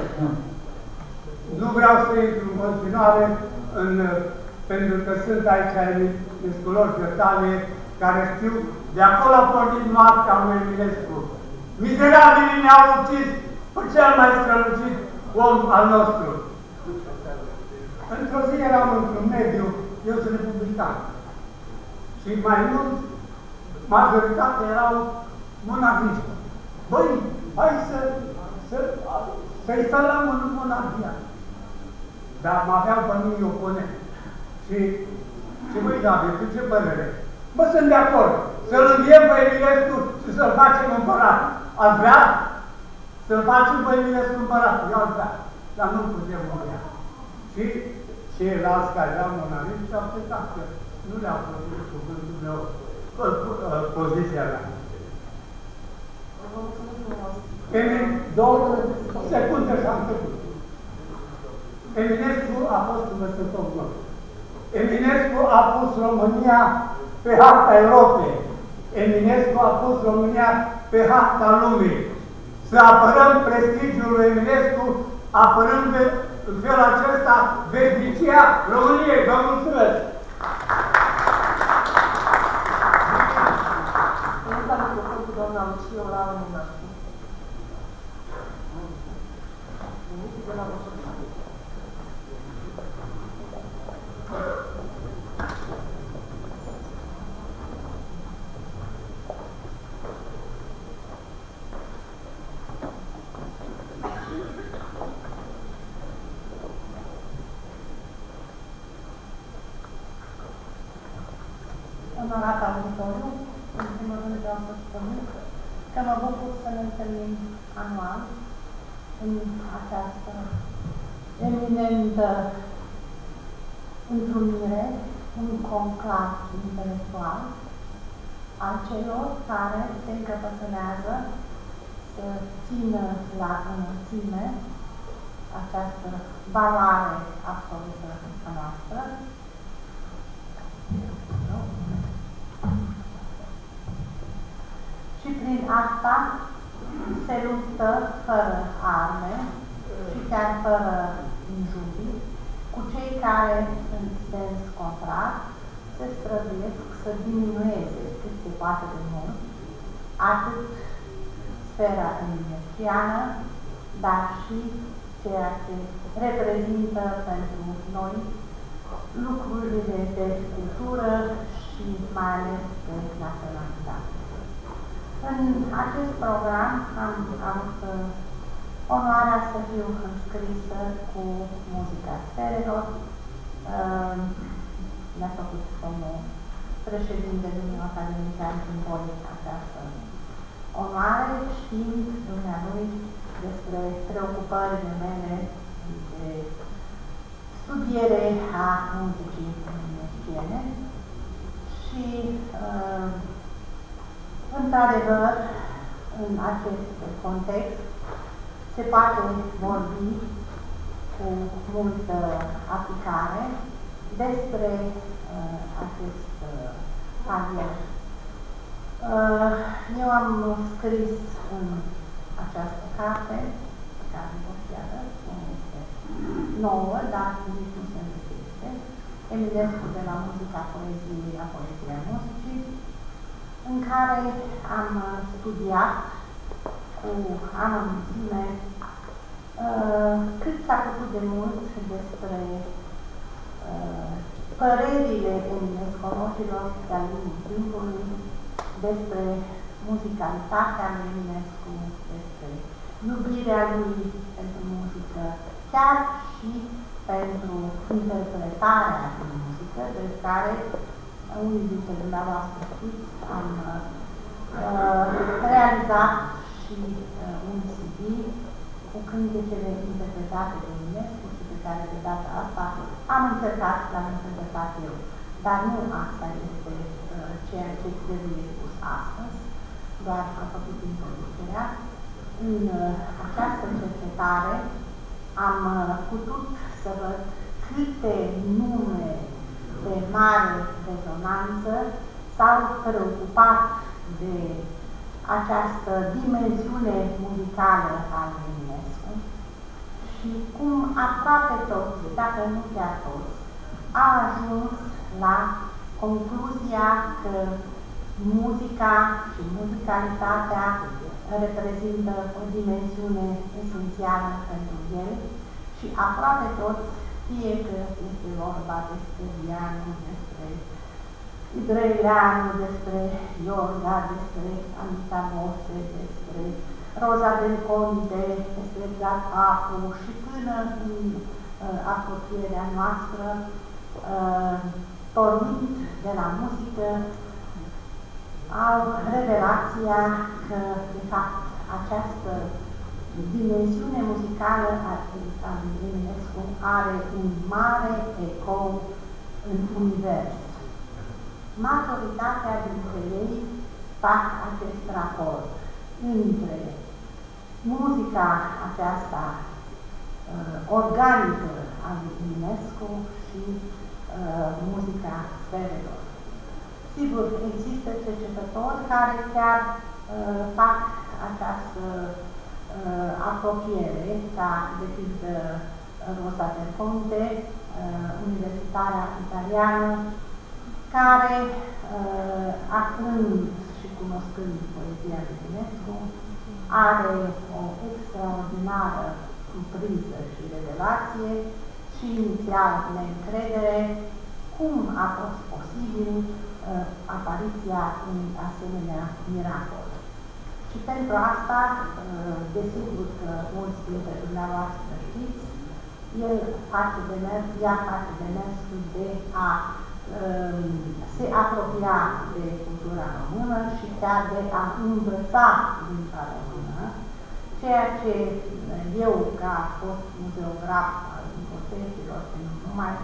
nu vreau să intru în continuare, în, pentru că sunt aici Eminesculoși de tale care știu, de acolo a pornit moartea lui Eminescu. Mizerabilii ne-au ucis pe cel mai strălucit om al nostru. Într-o zi eram într-un mediu, eu sunt republican. Și mai mult, majoritatea erau monahiști. Băi, hai să, să, să instalăm în monarhia. Dar mă aveau pe mine oponent. Și, și băi, David, tu ce părere? Bă, sunt de acord. Să-l înviem pe Eminescu și să-l facem împărat. Ați vrea? Să-l facem pe Eminescu împărat. Eu aș vrea. Dar nu putem vrea. Și ceilalți care erau monariști și-au plecat că nu le-au plăcut cuvântul meu, poziția mea. Două secunde și am trecut. Eminescu a fost învățătorul nostru. Eminescu a pus România pe harta Europei. Eminescu a pus România pe harta lumii. Să apărăm prestigiul lui Eminescu, apărând în felul acesta veșnicia României. Vă mulțumesc! Doamna Lucia Olară Munașcu. De la Onorat auditoriu, în primul rând vreau să spun că mă bucur să ne întâlnim anual în această eminentă întrunire, un conclav intelectual al celor care se încăpățânează să țină la înălțime această valoare absolută a noastră. Și prin asta se luptă fără arme și chiar fără injurii cu cei care, în sens contrar, se străduiesc să diminueze cât se poate de mult atât sfera industrială, dar și ceea ce reprezintă pentru noi lucrurile de cultură și mai ales de naționalitate. În acest program am avut onoarea să fiu înscrisă cu muzica sferelor. Ne-a făcut domnul președinte domnul academican simbolic această onoare, știind dumnealui despre preocupările mele de studiere a muzicii muziciene și uh, într-adevăr, în acest context, se poate vorbi cu multă aplicare despre uh, acest uh, palier. Uh, eu am scris în această carte, care nu știată, nu este nouă, dar nici nu se înțelege, Eminescu de la muzica poeziei la poezia muzicii, în care am studiat cu anonimime uh, cât s-a făcut de mult despre uh, părerile eminesconoșilor de-a lumii timpului, despre muzicalitatea lui Eminescu, despre iubirea lui pentru muzică, chiar și pentru interpretarea de muzică, de care unii dintre dumneavoastră știți, am uh, realizat și uh, un C D cu cântecele interpretate de Eminescu și pe care de data asta am încercat să l-am interpretat eu. Dar nu asta este uh, ceea ce trebuie spus astăzi, doar am făcut introducerea. În uh, această cercetare am uh, putut să văd câte nume de mare rezonanță s-au preocupat de această dimensiune muzicală a lui Eminescu și cum aproape toți, dacă nu chiar toți, au ajuns la concluzia că muzica și muzicalitatea reprezintă o dimensiune esențială pentru el și aproape toți, fie că este vorba despre Vianu, despre Drăileanu, despre Iorga, despre Anita Mose, despre Roza del Conte, despre Gad Apu și până în uh, apropierea noastră, uh, pornind de la muzică, au revelația că, de fapt, această dimensiune muzicală a lui Eminescu are un mare ecou în univers. Majoritatea dintre ei fac acest raport între muzica aceasta uh, organică a lui Eminescu și uh, muzica sferelor. Sigur, există cercetători care chiar uh, fac această uh, apropiere, ca de pildă Rosa del Conte, uh, universitatea italiană, care, uh, aflând și cunoscând poezia lui Eminescu, are o extraordinară surpriză și revelație și inițial neîncredere cum a fost posibil uh, apariția unui asemenea miracol. Și pentru asta, uh, desigur că mulți dintre dumneavoastră știți, el face demers, ea face demersul de a uh, se apropia de cultura română și chiar de a învăța limba română, ceea ce eu, ca fost muzeograf al importeților și nu numai,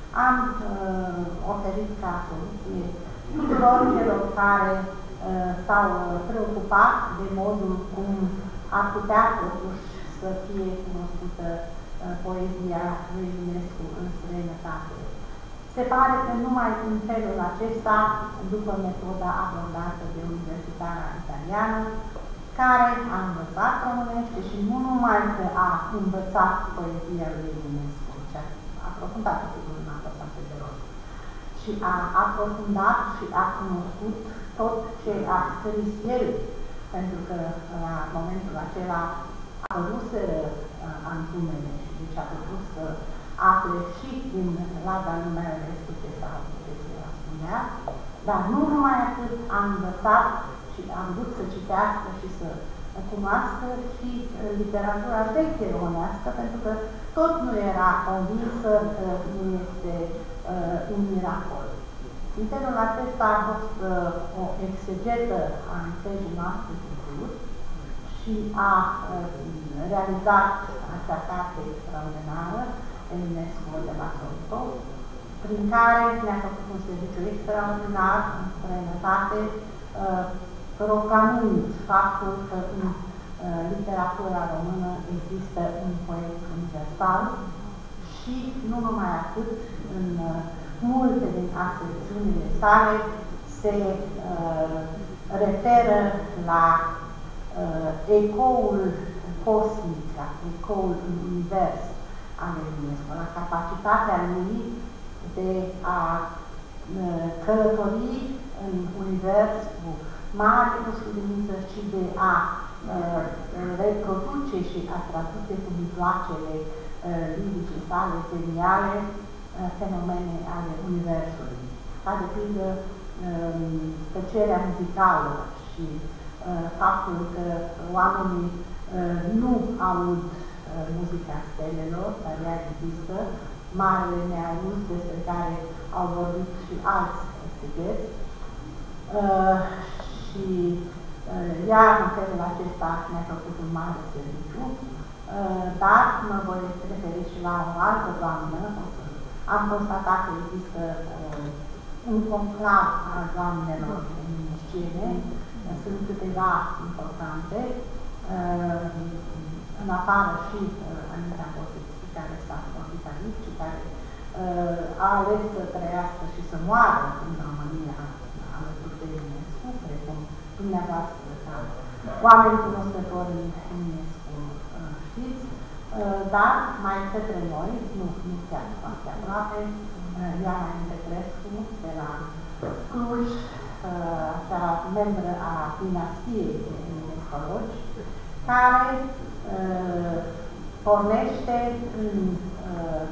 am uh, oferit ca soluție tuturor celor care uh, s-au preocupat de modul cum ar putea totuși să fie cunoscută uh, poezia lui Eminescu în străinătate. Se pare că numai în felul acesta, după metoda abordată de Universitatea Italiană, care a învățat românește și nu numai că a învățat poezia lui Eminescu, ci a aprofundat, sigur, nu a lăsat pe de rost, și a aprofundat și a cunoscut tot ce a scris el, pentru că la momentul acela a păduseră antumele și deci a putut să afle și din Lada lui Eminescu ce s-a spunea, dar nu numai atât, a învățat și a vrut să citească și să cunoască și literatura veche românească, pentru că tot nu era convinsă că nu este uh, un miracol. În felul acesta a fost uh, o exegetă a întregii noastre culturi și a uh, realizat acea carte extraordinară, Eminescu de la Solto, prin care ne-a făcut un serviciu extraordinar în străinătate, uh, proclamând faptul că în uh, literatura română există un poet universal și nu numai atât, în uh, multe din asecțiunile sale se uh, referă la uh, ecoul cosmic, la ecoul în univers al Eminescu, la capacitatea lui de a uh, călători în univers cu mare ușurință și de a uh, reproduce și a traduce cu mijloacele uh, lirice sale geniale uh, fenomene ale universului. Ca de pildă uh, tăcerea muzicală și uh, faptul că oamenii uh, nu aud uh, muzica stelelor, dar ea există, marele neauz despre care au vorbit și alți exegeți. Uh, și uh, ea în felul acesta ne-a făcut un mare serviciu, uh, dar mă voi referi și la o altă doamnă. Am constatat că există uh, un conclav al doamnelor eminesciene, sunt câteva importante, uh, în afară și uh, Anita Bosescu, care s-a ospitalit și care uh, a ales să trăiască și să moară în România alături de Eminescu, precum dumneavoastră, ca oameni cunoscători în Eminescu uh, știți, uh, dar mai către noi, nu, nu chiar foarte aproape, uh, Ioana Petrescu de la Cluj, uh, acea membră a dinastiei de eminescologi, care uh, pornește în uh,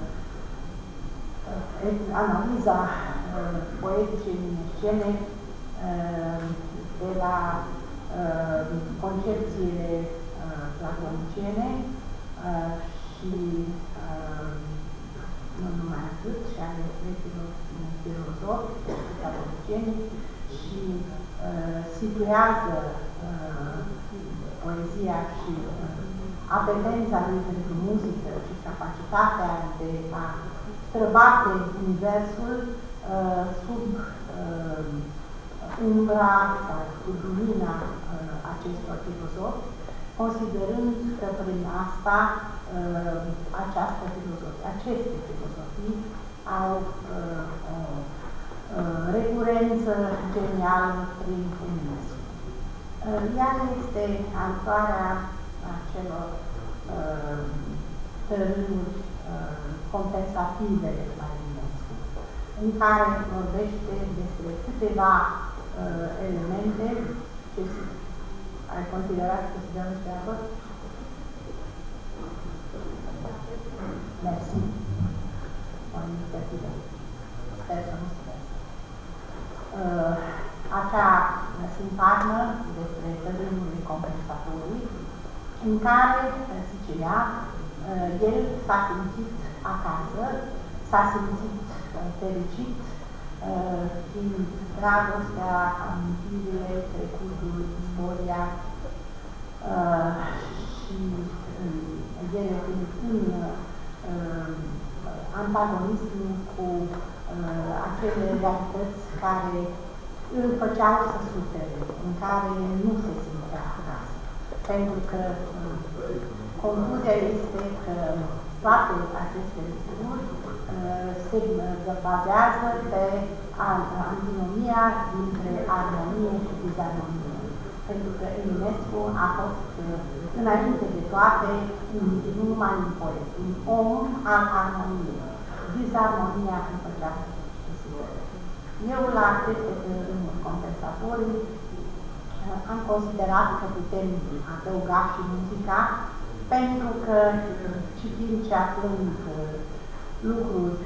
analiza uh, poeticii eminescene uh, de la uh, concepțiile uh, platoniciene uh, și uh, nu numai atât, și ale vechilor filozofi platonicieni și uh, situează uh, poezia și uh, apetența lui pentru muzică și capacitatea de a străbate universul uh, sub uh, umbra sau sub lumina uh, acestor filozofi, considerând că prin asta uh, această filozofie, aceste filozofii au uh, o uh, recurență genială prin Eminescu. Uh, ea este autoarea acelor uh, tărâmuri uh, compensative la Eminescu, în care vorbește despre câteva uh, elemente ce ai considerat că se dă niște acord? Mersi. O inițiativă. Sper să nu sper. Uh, acea sintagmă despre tărâmurile compensatorii, în care, zice ea, el s-a simțit acasă, s-a simțit fericit, fiind dragostea, amintirile, trecutul, istoria și ele fiind în antagonism cu uh, acele realități care îl făceau să sufere, în care nu se simțea acasă. Pentru că uh, concluzia este că toate aceste lucruri uh, se bazează pe antinomia dintre armonie și dizarmonie. Pentru că Eminescu a fost, înainte de toate, nu numai un poet, un om al armoniei. Dizarmonia îmi făcea să sufere. Eu, la aceste rânduri compensatorii, am considerat că putem adăuga și muzica, pentru că, citind și aflând lucruri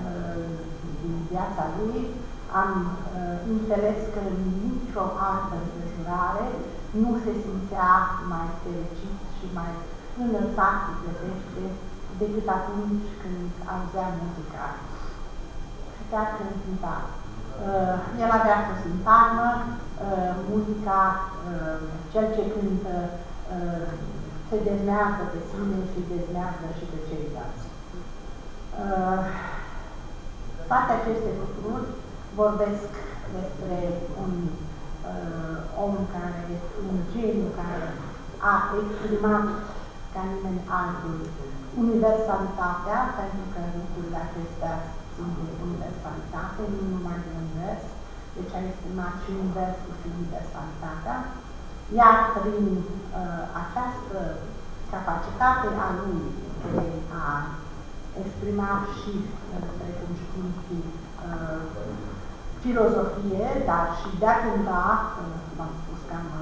din viața lui, am uh, înțeles că în nicio altă împrejurare nu se simțea mai fericit și mai înălțat sufletește decât atunci când auzea muzica. Și chiar când cânta. Uh, el avea o sintagmă, uh, muzica, uh, cel ce cântă, uh, se dezmează pe sine și dezmează și pe ceilalți. Uh, toate aceste lucruri vorbesc despre un uh, om care, un geniu care a exprimat ca nimeni altul universalitatea, pentru că lucrurile acestea sunt de universalitate, nu numai de univers, deci a exprimat și universul și universalitatea, iar prin uh, această capacitate a lui de a exprima și, uh, precum știm, și uh, filozofie, dar și de a cânta, v-am spus că am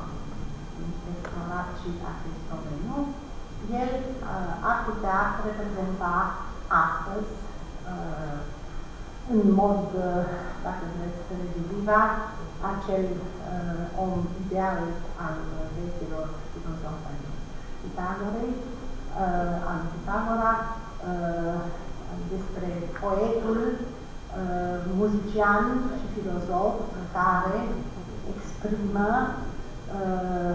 explorat și acest domeniu, el uh, ar putea reprezenta astăzi, uh, în mod, uh, dacă vreți, reviviva, acel uh, om ideal al vechilor filozofi ai Pitagorei, uh, al Pitagora, uh, despre poetul, Uh, muzician și filozof care exprimă uh,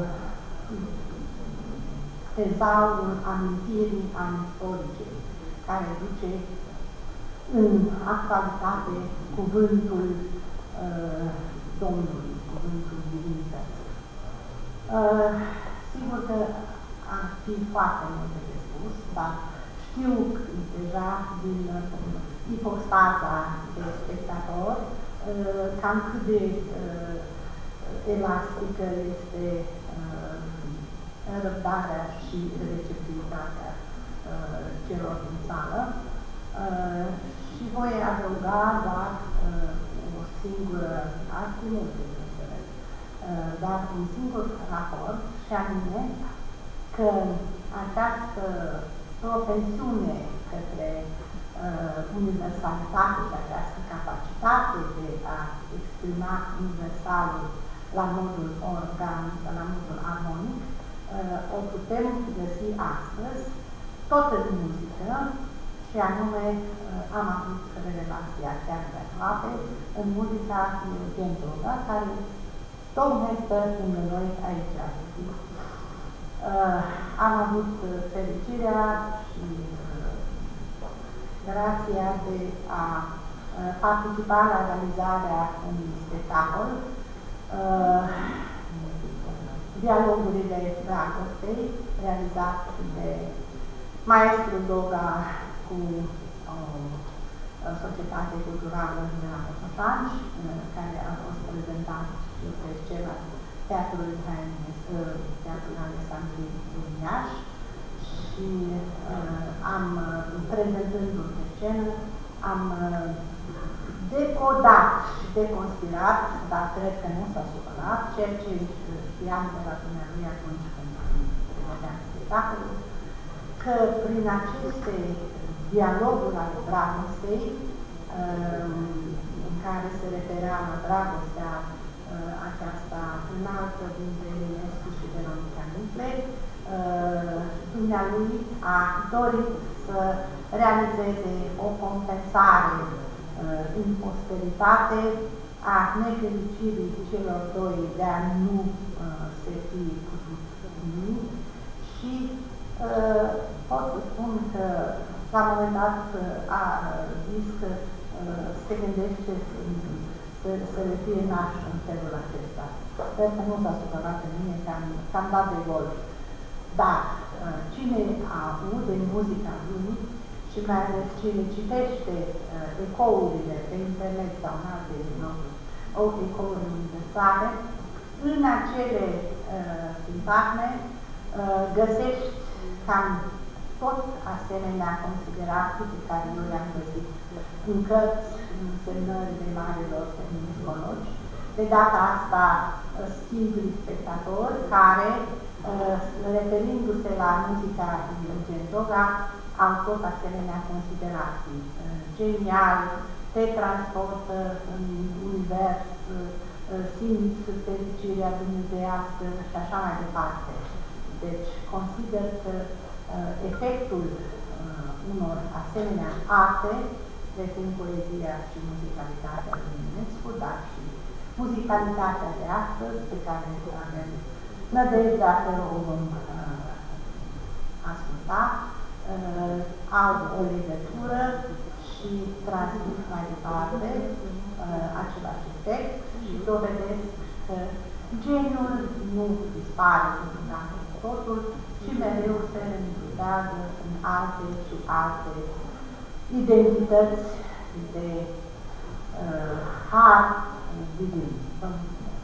tezaurul amintirii istorice, care duce în actualitate cuvântul uh, Domnului, cuvântul divinității. Uh, sigur că ar fi foarte multe de spus, dar știu deja din uh, ipostaza de spectator, uh, cam cât de uh, elastică este uh, răbdarea și receptivitatea uh, celor din sală. Uh, și voi adăuga doar uh, o singură, ar fi multe, uh, dar un singur raport, și anume că această propensiune către uh, universalitate și această capacitate de a exprima universalul la modul organ, la modul armonic, uh, o putem găsi astăzi, tot în muzică, și anume uh, am avut revelația chiar de aproape în muzica lui Eugen Droga, care tocmai stă lângă noi aici astăzi. Uh, am avut fericirea și uh, grația de a uh, participa la realizarea unui spectacol, uh, Dialogurile Dragostei, realizat de maestru Doga cu uh, Societate Culturală de la Cotoșani, uh, care a fost prezentat și pe scena Teatrul Teatrul Alexandrii din Iași, și uh, am, prezentându-l pe scenă, am uh, decodat și deconspirat, dar cred că nu s-a supărat, ceea ce știam de la dumnealui atunci când vedeam spectacolul, că prin aceste dialoguri ale dragostei, uh, în care se referea la dragostea uh, aceasta înaltă dintre Eminescu și Veronica Nicle, uh, dumnealui a dorit să realizeze o compensare uh, în posteritate a nefericirii celor doi de a nu uh, se fi putut uni, și uh, pot să spun că la un moment dat a zis că se gândește să, să le fie naș în felul acesta. Sper că nu s-a supărat în mine că am, că am dat de gol. Dar cine aude muzica lui și mai ales cine citește ecourile pe internet sau în alte o ecouri universale, în acele uh, sintagme uh, găsești cam tot asemenea considerații pe care eu le-am găsit în cărți, în semnările marilor feministologi, de data asta uh, singuri spectatori care, uh, referindu-se la muzica lui Eugen Doga, au tot asemenea considerații. Uh, genial, te transportă în univers, simți fericirea dumnezeiască și așa mai departe. Deci, consider că uh, efectul uh, unor asemenea arte, precum poezia și muzicalitatea lui Eminescu, dar și muzicalitatea de astăzi, pe care avem nădejdea că o vom uh, asculta, uh, au o legătură și transmit mai departe uh, același efect și dovedesc că geniul nu dispare cu totul și mereu se reînvârtează în alte și alte identități de uh, har divin. Vă mulțumesc!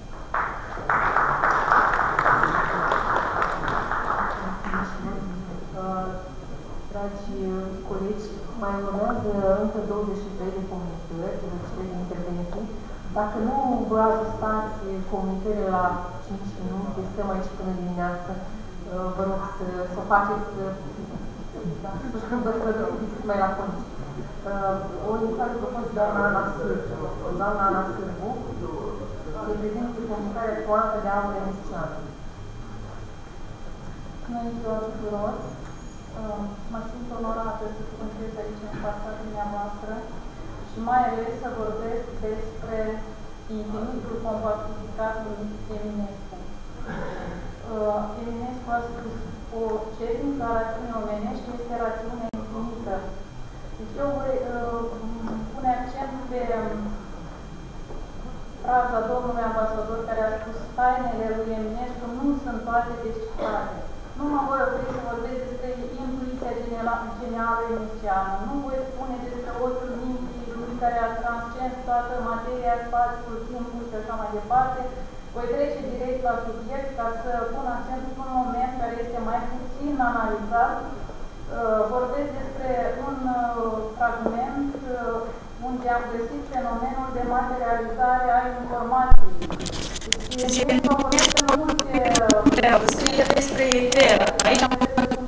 Dragi colegi, mai urmează încă douăzeci și trei de comunicări, douăzeci și trei de intervenții. Dacă nu vă ajustați comunicările la cinci minute, stăm aici până dimineață. Vă rog să, să o faceți, da, să vă răspundeți mai la fond. O invitare propus doamna Ana Sârbu. Doamna Ana Sârbu reprezintă comunicarea toată de aur emisian. Bună ziua tuturor! Mă simt onorată să contez aici în fața dumneavoastră și mai ales să vorbesc despre infinitul compatibilitat numit Eminescu. Uh, Eminescu a spus, o cernică a rațiunii omenești este rațiunea infinită. Deci eu voi uh, pune accent pe um, fraza domnului ambasador care a spus tainele lui Eminescu nu sunt toate descifrate. Nu mă voi opri să vorbesc despre intuiția genială emisiană, nu voi spune despre ochiul minții lui care a transcens toată materia, spațiul, timpul și așa mai departe. Voi trece direct la subiect ca să pun accent pe un moment care este mai puțin analizat. Vorbesc despre un fragment unde am găsit fenomenul de materializare a informației. Deci, este vorbește multe scrie despre idee. Aici am văzut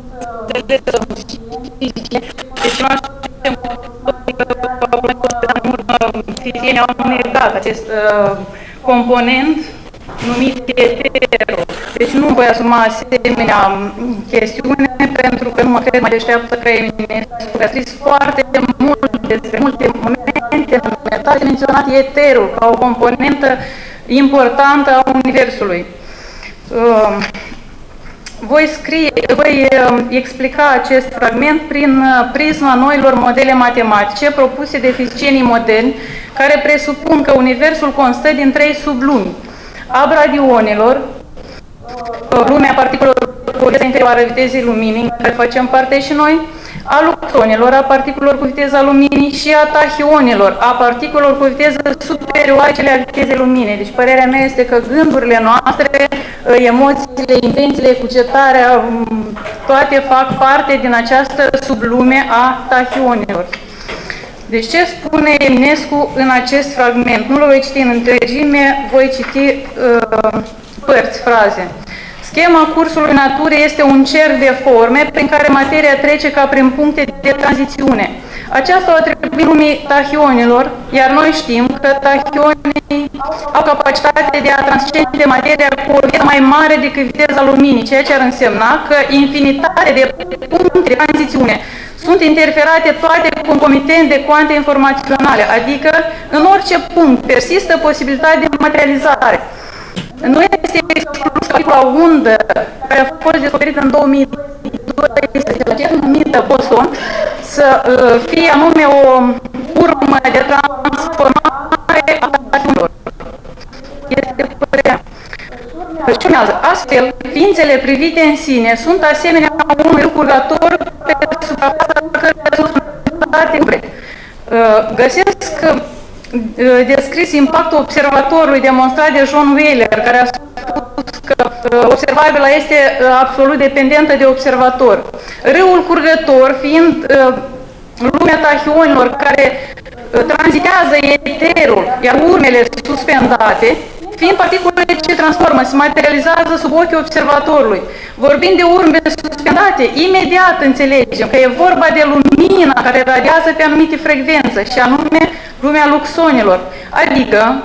fizienii au negat acest uh, component numit eterul. Deci nu voi asuma asemenea chestiune pentru că nu mă cred mai deșteaptă că Eminescu a scris foarte mult despre multe momente fundamentale, menționat eterul ca o componentă importantă a Universului. Uh, Voi, scrie, voi explica acest fragment prin prisma noilor modele matematice propuse de fizicienii moderni, care presupun că Universul constă din trei sublumi: a bradionilor, lumea particulelor cu viteza interioară vitezei luminii, în care facem parte și noi, a luxonilor, a particulelor cu viteza luminii, și a tachionilor, a particulelor cu viteză superioară cele a vitezei luminii. Deci părerea mea este că gândurile noastre, emoțiile, intențiile, cugetarea, toate fac parte din această sublume a tachionilor. Deci ce spune Eminescu în acest fragment? Nu-l voi citi în întregime, voi citi uh, părți, fraze. Schema cursului naturii este un cerc de forme prin care materia trece ca prin puncte de tranzițiune. Aceasta o atribuie lumii tachionilor, iar noi știm că tachionii au capacitatea de a transcende materia cu o viteză mai mare decât viteza luminii, ceea ce ar însemna că infinitate de puncte de tranzițiune sunt interferate toate concomitent de cuante informaționale, adică în orice punct persistă posibilitatea de materializare. Nu este exclus particula undă care a fost descoperită în două mii doisprezece, acest numită boson, să uh, fie anume o urmă de transformare a particulelor. Este părerea. Urmează. Astfel, ființele privite în sine sunt asemenea unui purgator pe suprafața căruia sunt date umbre. Găsesc descris impactul observatorului demonstrat de John Wheeler, care a spus că observabilă este absolut dependentă de observator. Râul curgător fiind lumea tachionilor care tranzitează eterul, iar urmele suspendate, fiind particulele ce transformă, se materializează sub ochii observatorului. Vorbind de urme suspendate, imediat înțelegem că e vorba de lumina care radiază pe anumite frecvențe, și anume lumea luxonilor, adică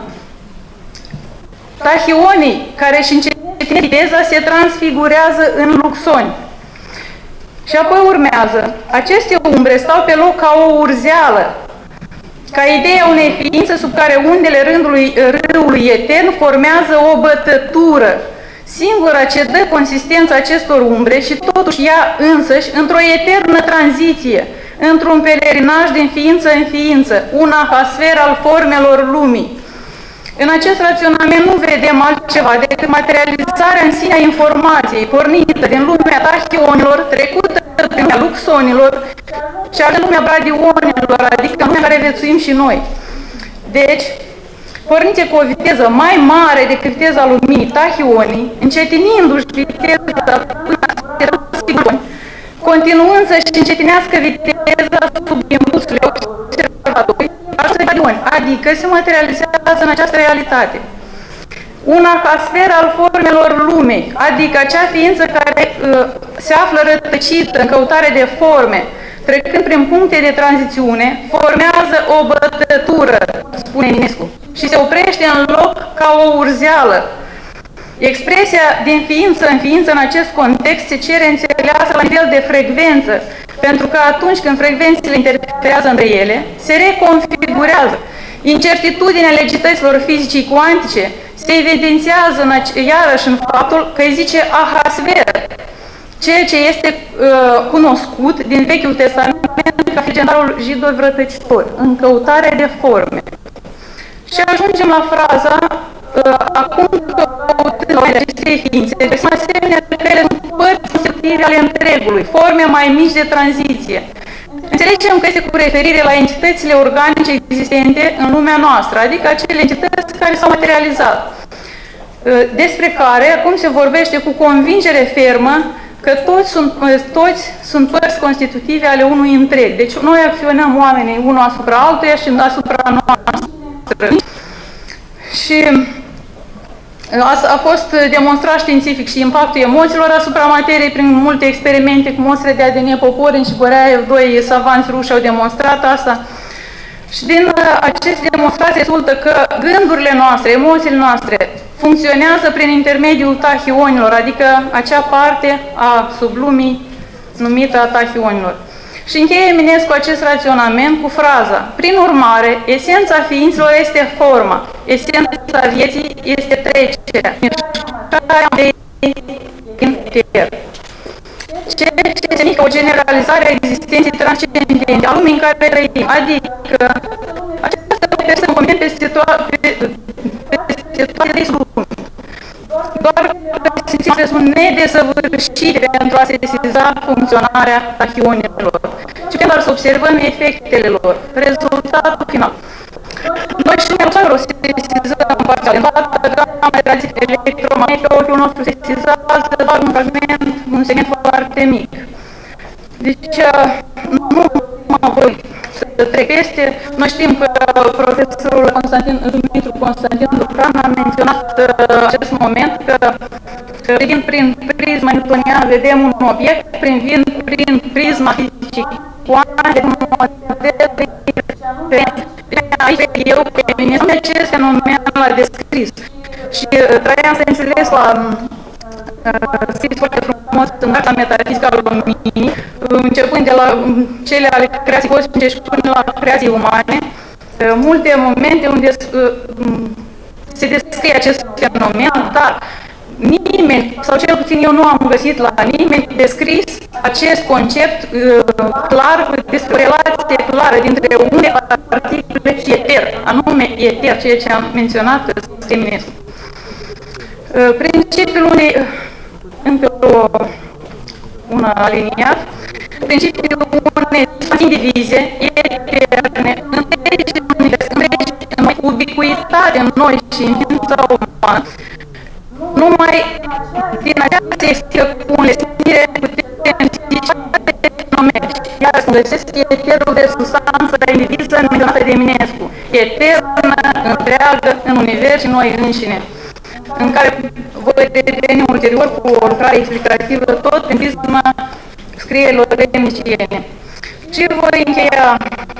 tachionii care își încetinește viteza se transfigurează în luxoni. Și apoi urmează, aceste umbre stau pe loc ca o urzeală, ca ideea unei ființe sub care undele rândului, râului etern formează o bătătură, singura ce dă consistența acestor umbre și totuși ea însăși într-o eternă tranziție, într-un pelerinaj din ființă în ființă, un ahasfer al formelor lumii. În acest raționament nu vedem altceva decât materializarea în sine a informației pornită din lumea tachionilor, trecută prin lumea luxonilor și a lumea bradionilor, adică lumea în care viețuim și noi. Deci, porniți cu o viteză mai mare decât viteza luminii tachionii, încetinindu-și viteza până la continuând să-și încetinească viteza sub impulsurile observatorului, adică se materializează în această realitate. Un ahasfer al formelor lumei, adică acea ființă care uh, se află rătăcită în căutare de forme, trecând prin puncte de tranzițiune, formează o bătătură, spune Eminescu, și se oprește în loc ca o urzeală. Expresia din ființă în ființă în acest context se cere înțeleasă la nivel de frecvență, pentru că atunci când frecvențele interferează între ele, se reconfigurează. Incertitudinea legităților fizicii cuantice se evidențiază în, iarăși în faptul că îi zice ahasver, ceea ce este uh, cunoscut din Vechiul Testament ca fi generalul jidov rătăcitor, în căutare de forme. Și ajungem la fraza uh, acum căutând acestei ființe, găsim asemenea că ele sunt părți constitutive ale întregului, forme mai mici de tranziție. Înțelegem că este cu referire la entitățile organice existente în lumea noastră, adică acele entități care s-au materializat, despre care acum se vorbește cu convingere fermă că toți sunt, toți sunt părți constitutive ale unui întreg. Deci noi acționăm oamenii unul asupra altuia și asupra noastră. Și a fost demonstrat științific și impactul emoțiilor asupra materiei prin multe experimente cu mostre de A D N Poporin și Boreaev, doi savanți ruși au demonstrat asta. Și din aceste demonstrații rezultă că gândurile noastre, emoțiile noastre funcționează prin intermediul tachionilor, adică acea parte a sublumii numită a tachionilor. Și încheie Eminescu acest raționament cu fraza: prin urmare, esența ființelor este forma, esența vieții este trecerea, mișcarea de inter. Ceea ce semnifică o generalizare a existenței transcendente, a lumii în care trăim, adică această persoană convine peste toate trei lumi. Doar că simțurile sunt nedesăvârșite pentru a sesiza funcționarea tachionilor. Și putem doar să observăm efectele lor, rezultatul final. Noi și lumea o sesizăm parțial. În toată gama de radiații electromagnetice, ochiul nostru sesizează doar un fragment, un segment foarte mic. Deci, nu mă voi să trec peste. Noi știm că profesorul Constantin, Dumitru Constantin Ducran a menționat acest moment că privind prin prisma newtoniană vedem un obiect, privind prin prisma fizicii cuantice, un model de aici eu pe Eminescu acest fenomen l-a descris. Și Traian Stănciulescu a scris foarte frumos în Arta metafizică a luminii, începând de la cele ale creației cosmice și până la creații umane, multe momente unde se descrie acest fenomen, dar nimeni, sau cel puțin eu nu am găsit la nimeni descris acest concept uh, clar, despre o relație clară dintre unele particule și eter, anume eter, ceea ce am menționat Eminescu. Uh, principiul unei, încă o, un aliniat, principiul unei indivize eterne, întregi în univers, întregi în ubicuitate în noi și în ființa umană, numai din această extrapolare putem zice fenomene. Iar cum găsesc eterul de substanță indiviză menționată de Eminescu, eternă, întreagă, în univers și noi înșine, în care voi reveni ulterior cu o lucrare explicativă tot în prisma scrierilor remniciene. Și voi încheia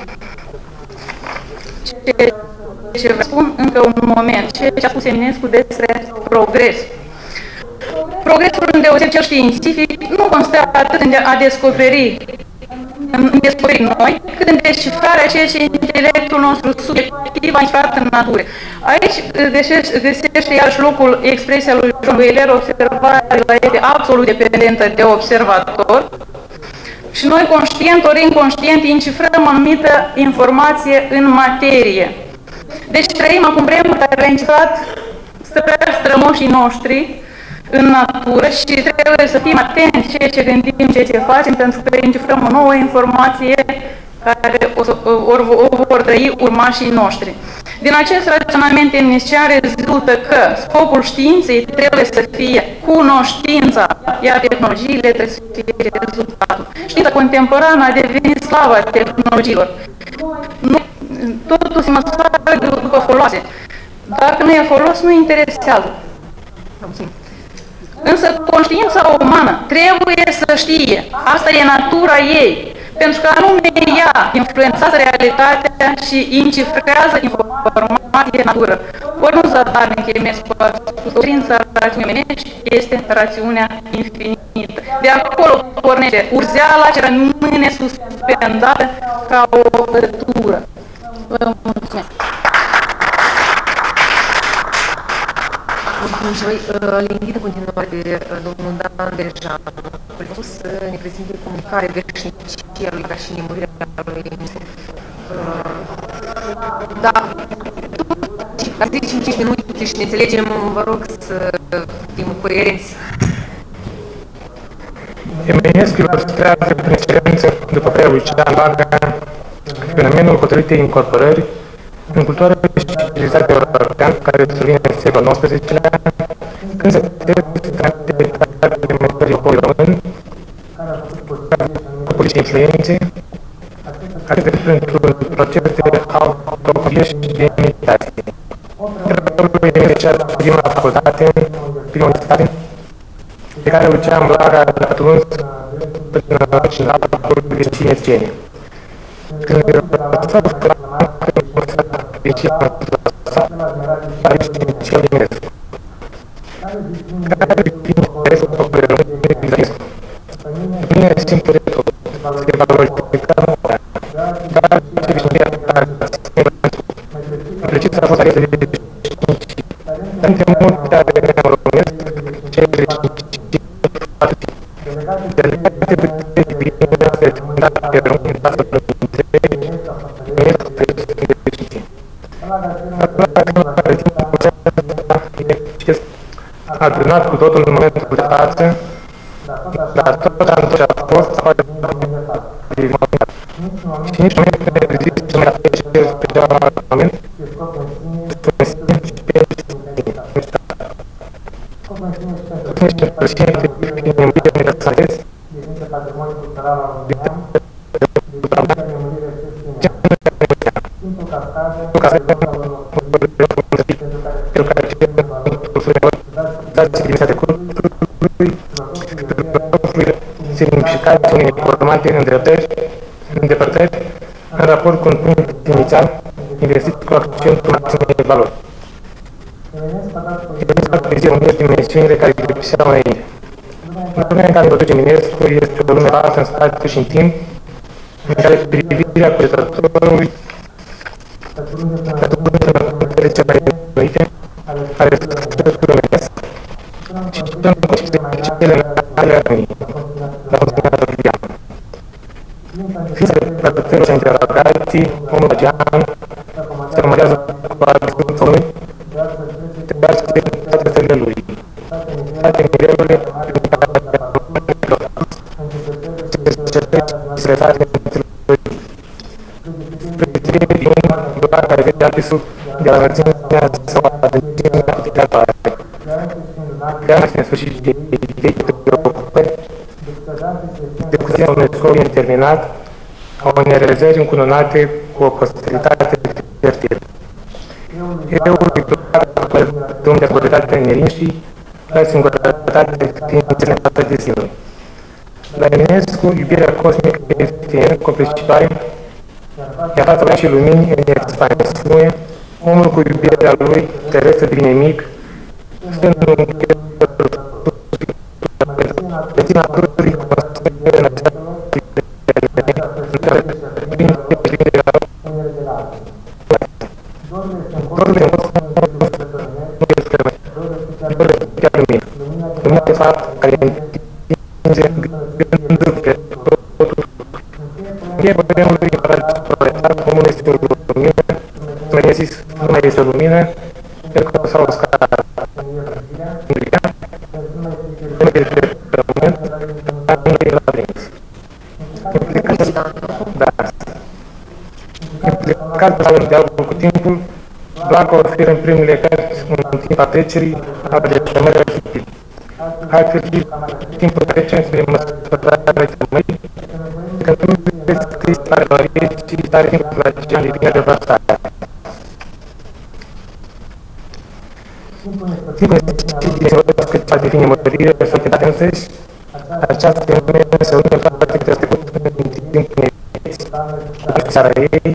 ce, ce vă spun încă un moment, ce a spus Eminescu despre progres. Progresul îndeoseb cel științific nu constă atât în a descoperi, în descoperi noi, cât în descifrarea ceea ce intelectul nostru subiectiv a înșifrat în natură. Aici găsește iarăși locul expresia lui John Wheeler, observarea este absolut dependentă de observator, și noi, conștient ori inconștient, încifrăm o anumită informație în materie. Deci trăim acum vremuri care le-a încifrat strămoșii noștri în natură și trebuie să fim atenți ceea ce gândim, ceea ce facem, pentru că încifrăm o nouă informație care o, o, o, o vor trăi urmașii noștri. Din acest raționament eminescian rezultă că scopul științei trebuie să fie cunoștința, iar tehnologiile trebuie să fie rezultatul. Știința contemporană a devenit slava tehnologiilor. Nu, totul se măsoară după foloase. Dacă nu e folos, nu interesează. Însă conștiința umană trebuie să știe. Asta e natura ei. Pentru că anume ea influențează realitatea și încifrează informații de natură. Ori nu zadarnic Eminescu a spus, dorința rațiunii omenești este rațiunea infinită. De acolo pornește urzeala ce rămâne suspendată ca o pătură. Vă mulțumesc! Mulțumim și noi. Le invit în continuare pe domnul Dan Berjeanu, să să ne prezinte comunicare veșnicie a lui ca și nemurirea lui Eminescu. Da, la zece cinci minute și ne înțelegem, vă rog să fim coerenți. Eminescu ilustrează prin excelență, după părerea lui Cian Baga, fenomenul hotărâtei incorporări în cultura și civilizația europeană care survine în secolul nouăsprezecelea, când se testează de metodii poporului român, politici influențe, acestea pentru proces de autocopie și de imitație. Trebuie de cea prima facultate, prima universitate, pe care Lucian Blaga a atunci până și la locul de cine. Când răsău deci, care este cel Eminescu. Care este interesul poporului Eminescu? Nu e simplu de tot. Se valorifica noua. Care este vișnirea care se precis a fost alesă de științii. Între multe ale neam românesc, cele științii atât. Delegate putere bine se întâmplă pe români pasă între Eminescu pe științii. A adunat cu totul în momentul de față, dar tot a întors a fost sau de moment. Și nici moment nu există să mai apeși special la moment, să simți și pe sine. Să simți pe sine prin nemurire universalez, semnificații unei informate îndreptări, îndepărtări, în raport cu un punct inițial, investit cu accentul maximei valori. Eminescu a poezie unei dimensiunile care îi lipseau înainte. Lumea în care introduce Eminescu este o lume vastă în spațiu și în timp, în care privirea cugetătorului se atuncă în punctele cele mai învăite, ale succesului românesc și în cele ale României, la Constantina Tăplian. Ființele plătătorului și interrogații, omul Bagian, se urmărează cu adăugul omului, dar și toate stările lui. Toate nivelurile pe care se referă lui. Pregătirile din doar care vede artistul de la înălțimea sau adâncimea aplicatoare. Crearea în sfârșit de idei de preocupări, de puțin unui scop nedeterminat, a unei realizări încununate cu o posteritate fertilă. Eu, victoria domnul de autoritate în neliniștii, la singurătate ființele de sine. La Eminescu, iubirea cosmică este copleșitoare, iar fața și lumini în expansiune, omul cu iubirea lui terestră devine mic, stând în rețin naturii constătă în această Dorurile nu e scrămă, dorurile este chiar lumină. Lumina de fapt care întinge gândul pe totul. Încheie problemului proletar, omul este o lumină, mai e zis, nu mai este o lumină, pentru că s-a uscat Andria, nu este rământ, dar nu e la prins. Da. Implicat sau în dialogul cu timpul, Blanca oferă în primele cărți un timp a trecerii, al determinării arhitecturii. Altfel, timpul trece spre măsătarea tămării, când nu este stare valorie, ci stare timpul la ce ani devine devastarea. Timpul este simbolic cât a devine mărire sau întâlnitate însăși, această femeie se une în toate câte este trecut în timpul vieții, în seara ei,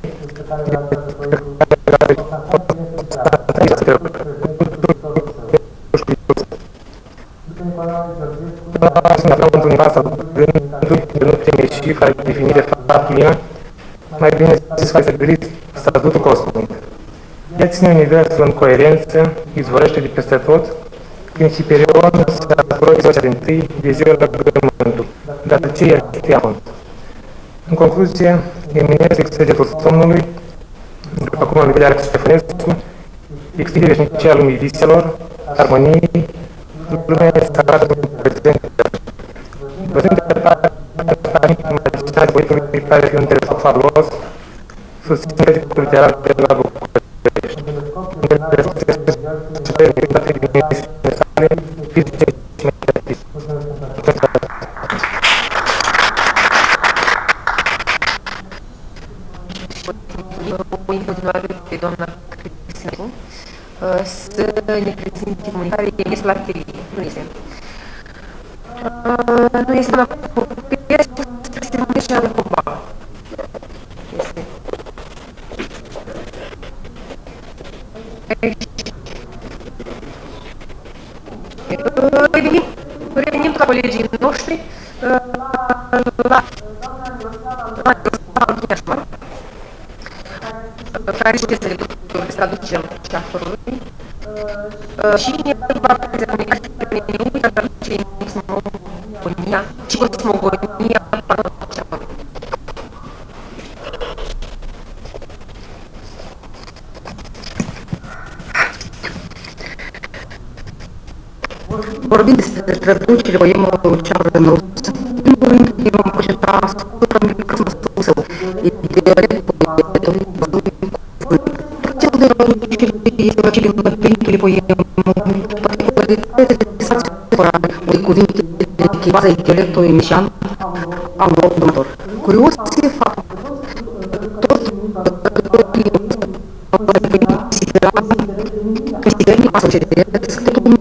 ne aflăm într-un univers al gândului de nu putem ieși fără a defini de fapt lumina, mai bine zis fără să gândi statutul cosmului. El ține universul în coerență, izvorăște de peste tot, când Hiperion se apropie vocea din tâi, viziunea legământul, dar ce este amânt? În concluzie, Eminescu exegetul somnului, după cum am vedea Alexis Ștefănescu, extinderea veșnicie a lumii viselor, armoniei, lumea este arată în prezent. Văzând de departe, imaginarea poetului pare fi un telescop fabulos, susține criticul literar de la București. Și pe toate dimensiunile sale, fizice și meditative. O continuare pe doamna Cristina să ne prezinte comunicarea Eminescu la atelier. Nu este. Nu este doamna Popescu, se numește Ana Coba. Este. Revenim, revenim la colegii noștri la Iașmar, care este selectorul de traducere ceasorului și ne va prezenta comunicații pe meniu de traducere în cosmogonia și cosmogonia ceasorului. Vorbind despre traducere poemului ceasorului în rusă, în primul rând îi vom proceda asupra microscopului său, ideea poetului cel de traducere este la cele părintele poemului, toate cualitățile de sație temporale, de cuvinte de baza intelectului emisian al următor. Curios e faptul că toți traducătorii considerăm ca societăți că totul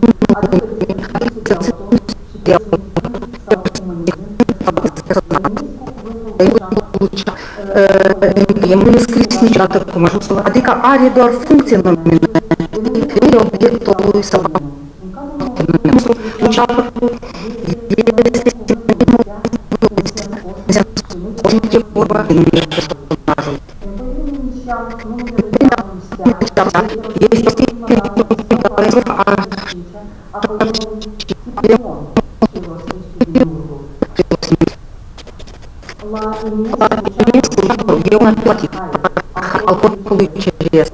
nu e scris niciodată cu majusculă, adică are doar funcție nominală, femeile obiectului sau fenomenul, cealaltă este sinonimul în sensul orice vorba de numire personajului. Este e un antipatic al corpului ceresc.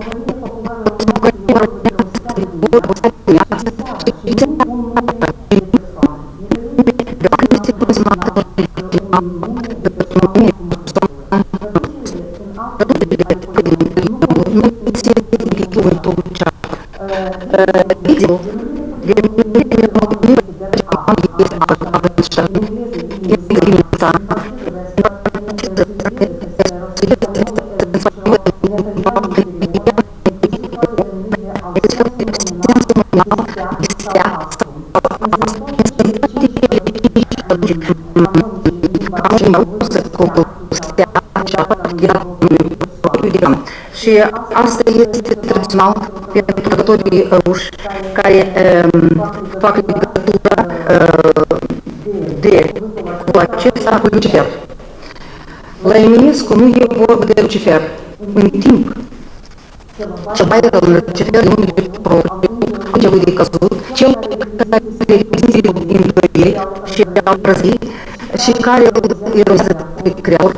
Și asta este tradițional pentru călătorii ruși care um, fac legătura uh, de cu acesta cu Lucifer. La Eminescu nu e vorba de Lucifer. În timp ce baie că Lucifer e unul de propriu, celui de căzut, cel care reprezintă învărie și al răzii și care erozează pe Creator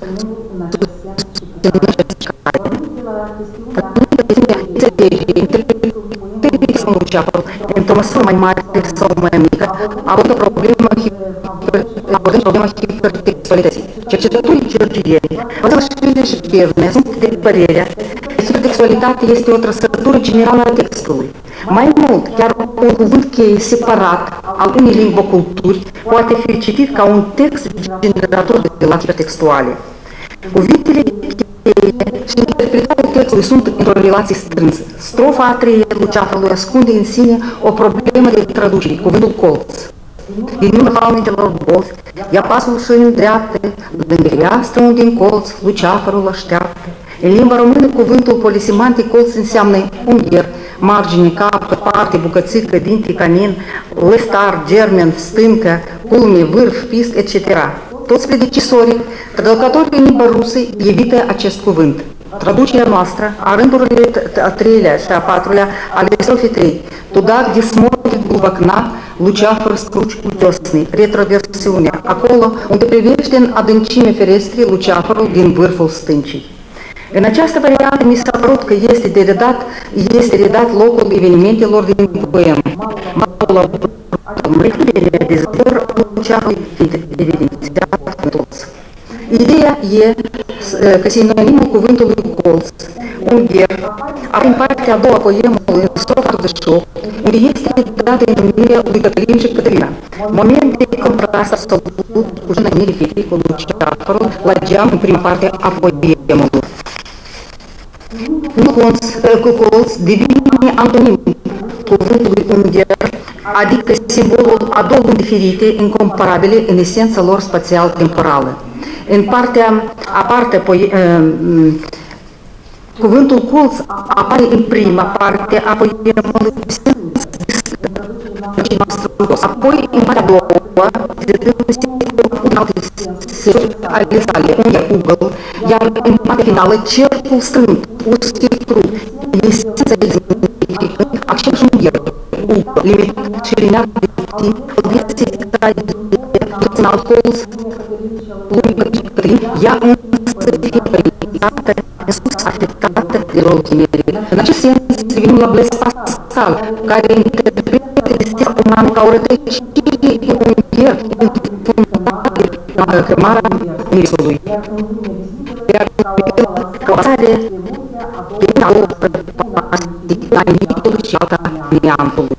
într-o măsură mai mare sau mai mică, abordă problema hipertextualității. Cercetătorii georgieni, Văzășvili și Pevne, sunt de părerea că hipertextualitatea este o trăsătură generală a textului. Mai mult, chiar un cuvânt cheie separat al unei limboculturi poate fi citit ca un text generator de relații hipertextuale. Cuvintele și interpretarea textului sunt într-o relație strânsă. Strofa a treia Luceafărului ascunde în sine o problemă de traducere, cuvântul colț. Din urmă falnetelor bolți, ia pasul și îndreaptă, lângă fereastră unde în colț Luceafărul așteaptă. În limba română, cuvântul polisemantic colț înseamnă ungher, margine, capăt, parte, bucățică, dinte, canin, lăstar, germen, stâncă, culme, vârf, pisc, et cetera. Toți predecesorii, traducătorii în limba rusă, evită acest cuvânt. Traducerea noastră, a rândurile a treilea și a patrulea ale strofei trei, Туда, где смотрит в окна, Luceafăr scruci utesnii, retroversiunea, acolo unde privește în adâncime ferestrei Luceafărul din vârful stâncii. În această variantă mi s-a părut că este de redat, este redat locul evenimentelor din poem. Măriturile de zbor Luceafărului fiind evidențiat în toți. Ideea e că sinonimul cuvântului colț, ungher, apare în partea a doua a poemului, în strofa douăzeci și opt, unde este dată întâlnirea lui Cătălin și Cătălina. Moment de contrast absolut cu întâlnirea fetei cu Luceafărul la geam în prima parte a poemului. Cu colț devine antonim cuvântului ungher, adică simbolul a două lumi diferite, incomparabile în esența lor spațial-temporală. În partea aparte, cuvântul colț apare în prima parte a poemului, apoi în partea a doua, în alte seri ale sale, ungher, ugăl, iar în partea finală, cercul strânt, uschitul, esența exemplificând același ungher, ugăl, limitat și linear de timp, obiecția de personal colț, ea însă fie păritată, în sus afectată de rolul chimeric. În acest sens, revenim la Blaise Pascal, care interpretă destinea umană ca o rătăcire ungher în cremarea mirisului. Iar călăsare din a a nimitului și alta neantului.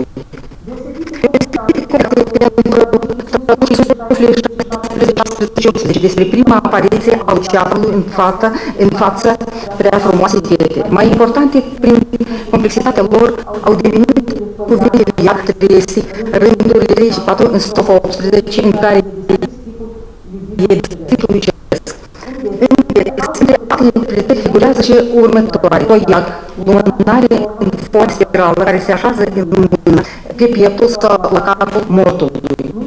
Deci despre prima apariție a Luceafărului în față, în față prea frumoase fete. Mai importante, prin complexitatea lor, au devenit cuvintele iacte, tresi, rândurile trei și patru în strofa optsprezece, în care e titlul lucesc. În alte interpretări figurează și următoare. O iac, lumânare în formă spirală, care se așează în mână, pe pieptul sau la capul mortului.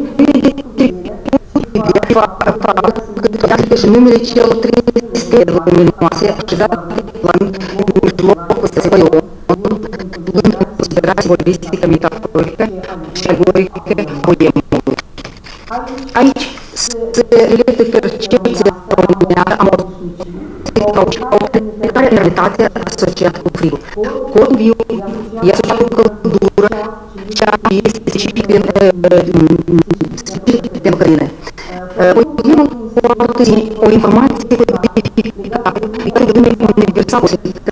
Și numele celor trei stele luminoase așezate la mijlocul stăsării omului, luând în considerație simbolistică, metaforică și allegorică a poemului. Aici se reflectă percepția românească a morții ca o plecare în realitate asociată cu frigul. Corpul viu e asociat cu căldură, ceea ce este specific de măcărine. Poemul poartă o informație codificată pe care de lume universală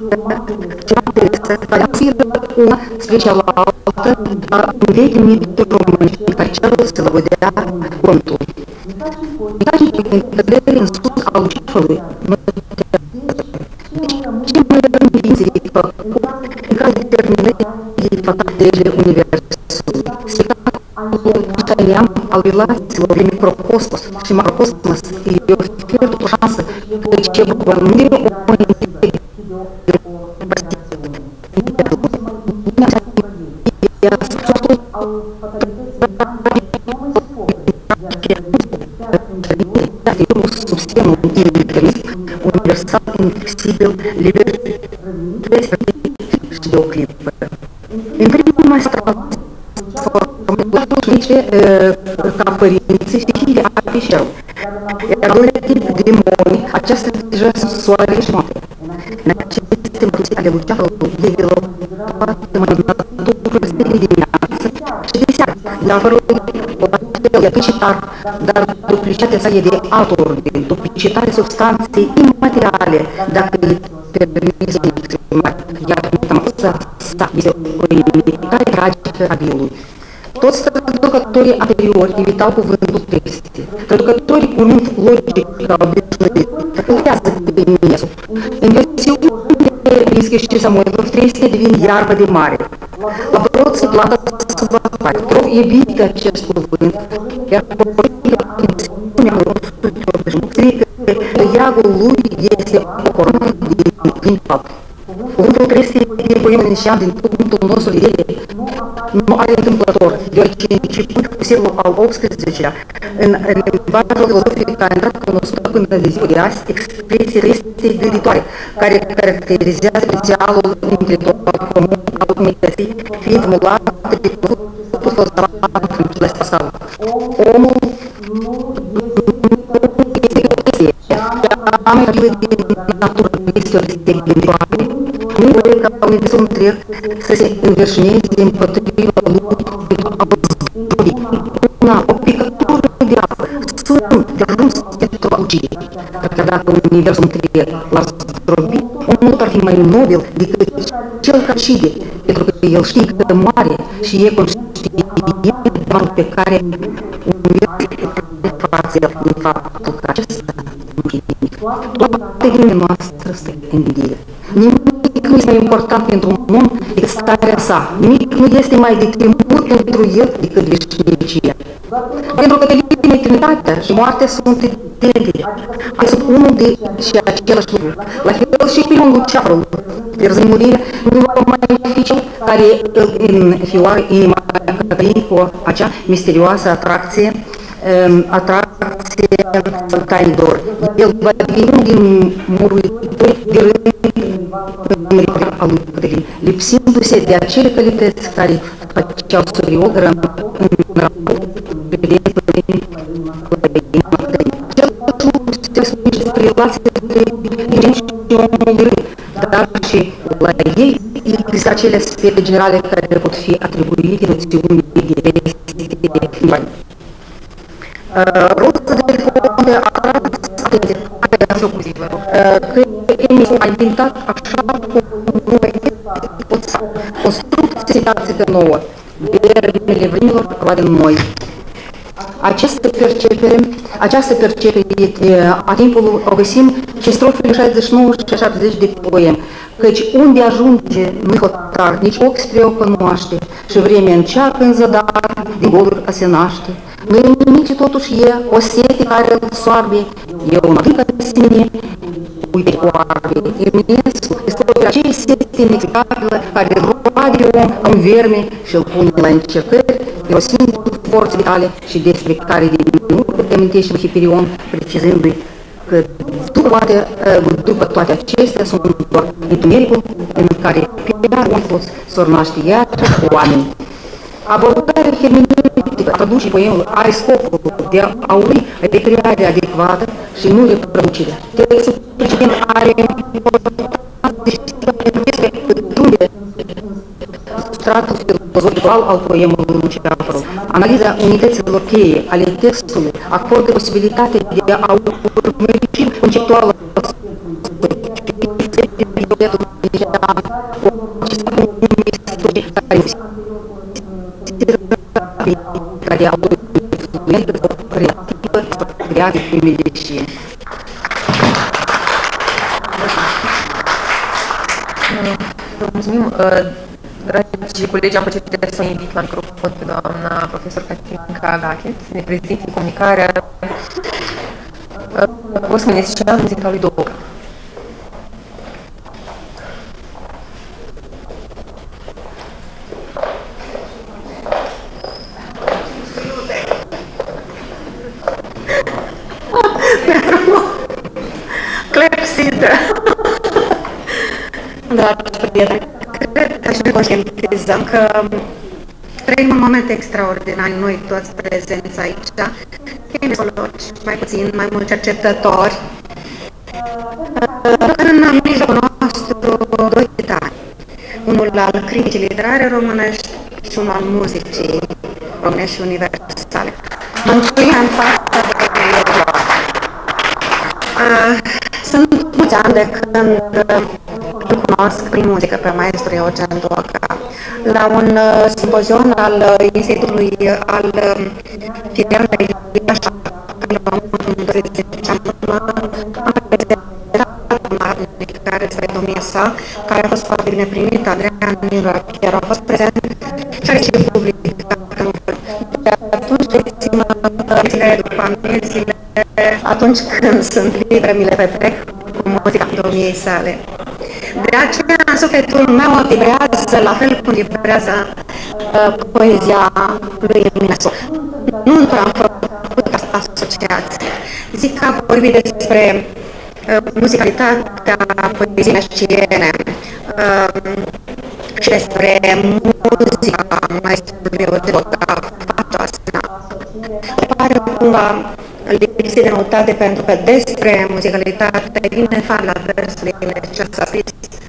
care aspiră una spre cealaltă, dar în vechi mituri românești care cerul se lăudea contul. Uitați în cădere în sus al Luciferului, ce mai învințe în care determinării fatale universului. Spectacolul italian al relațiilor de microcosmos și macrocosmos îi oferă o șansă căci ce nu e o sub semnul individualism universal, inflexibil, liber și de o clipă. În prima stată formă ca părinții fiii apii și rău. Iar doilea tip de demoni, aceasta deja sunt soarele și noapte. În aceste mărții ale Luceafărului developate mai natură de dimineață și de seară. La fără o duplicitar, dar duplicitatea sa e de alt ordine, duplicitarea substanței imateriale, dacă îi permite să exprima, iar metamorfoza sa este o imitare tragică a viului. Toți traducătorii anteriori evitau cuvântul triste. Traducătorii urmând logica obișnuită, tăcălează pe Eminescu. În versiunile Rimschi și Samoilov, triste devin iarbă de mare. La brod se plată să vă fac. Trov evite acest cuvânt, iar poporul spunea că iagul lui este o coroană din fapt. Cuvântul triste din poemul inițial din punctul nostru de vedere nu are întâmplător, deoarece începând cu secolul al optsprezecelea, în limbajul filozofic a intrat cunoscută până de ziua de azi expresie triste gânditoare, care caracterizează potențialul intelectual comun al umanității, fiind mulat de făcut filosofat în clasa sa. Omul este o chestie, cea mai rapidă din natură este o chestie gânditoare. Nu e ca un universum întreg să se înverșineze împotriva lui pentru a văzbui. Una, o picătură de apă, sunt de ajuns pentru a ucide. Dar dacă universul întreg l-ar zdrobi, omul ar fi mai nobil decât cel care ucide, pentru că el știe că moare și e conștient pe care universul face din faptul că acesta nu e nimic. Toate gândile noastre stă în gândire. Nimic nu este mai important pentru un om decât starea sa. Nimic nu este mai de temut pentru el decât veșnicia. Pentru că de eternitatea și moartea sunt identice. Sunt unul de și același lucru. La fel și primul Luceafărul, pierzând murirea, nu va mai fi cel care îl înfioară inima cu acea misterioasă atracție, atracție saltaidor. El va deveni unul din muruitori de rând în recuperarea a lui Cătălin, lipsindu-se de acele calități care făceau superior în raport privind Cel lucru se spune despre relația între dirigent și omul de rând, dar și la ei există acele aspecte generale care pot fi atribuite noțiunii de schimbare. Rosa de Fonte a atras atenția că Eminescu a inventat așa cum nu este construcție de nouă, verbele vremilor roade noi. Această percepere, această percepere a timpului o găsim și strofele șaizeci și nouă și șaptezeci de poem, căci unde ajunge nu-i hotar, nici ochi spre o cunoaște, și vremea încearcă în zadar, din goluri a se naște. Nu e nimic ce totuși e o sete care îl soarbe, e un adânc sine, uite cu arbe. Eminescu este o aceea sete inexplicabilă care roade om în verme și îl pune la încercări, irosind forțe vitale și despre care de nu te amintești Hiperion, precizându-i că după toate, după toate acestea sunt doar întunericul în care chiar toți s-or naște iar oameni. Abordarea hermeneutică a traducerii poemului are scopul de a uri recrearea adecvată și nu reproducerea. Textul precedent are pătrunde substratul filozofical al poemului Luceafărul. Analiza unităților cheie ale textului acordă posibilitatea de a urmări conceptuală care au influență creativă creată prin medicine. Vă mulțumim. Dragi colegi, am plăcerea să o invit la microfon pe doamna profesor Catinca Agache să ne prezinte comunicarea Osmănescean muzica lui Doga. Clepsidă! Dragi prieteni, cred că și noi conștientizăm că trăim un moment extraordinar, noi toți prezenți aici, kinezologi, mai puțin, mai mulți cercetători, în mijlocul nostru doi titani, unul al criticii literare românești și unul al muzicii românești și universale. Mă înclin în fața de lor. Sunt mulți ani de când îl cunosc prin muzică pe maestru Eugen Doga. La un uh, simpozion al uh, Institutului al uh, Filialei Iași, în douăzeci am prezentat care este domnia sa, care a fost foarte bine primit, Adrian Nira, chiar a fost prezent și are și publicat. De atunci lecțiile după amiezile, atunci când sunt libere, mi le petrec cu muzica domniei sale. De aceea, în sufletul meu vibrează la fel cum vibrează uh, poezia lui Eminescu. Nu într-o am făcut asta asociație. Zic că a vorbit despre uh, musicalitatea poeziei meșciene uh, și despre muzica maestrului Doga. Pare cumva lipsit de noutate pentru că despre musicalitate vine far la versurile ce s-a scris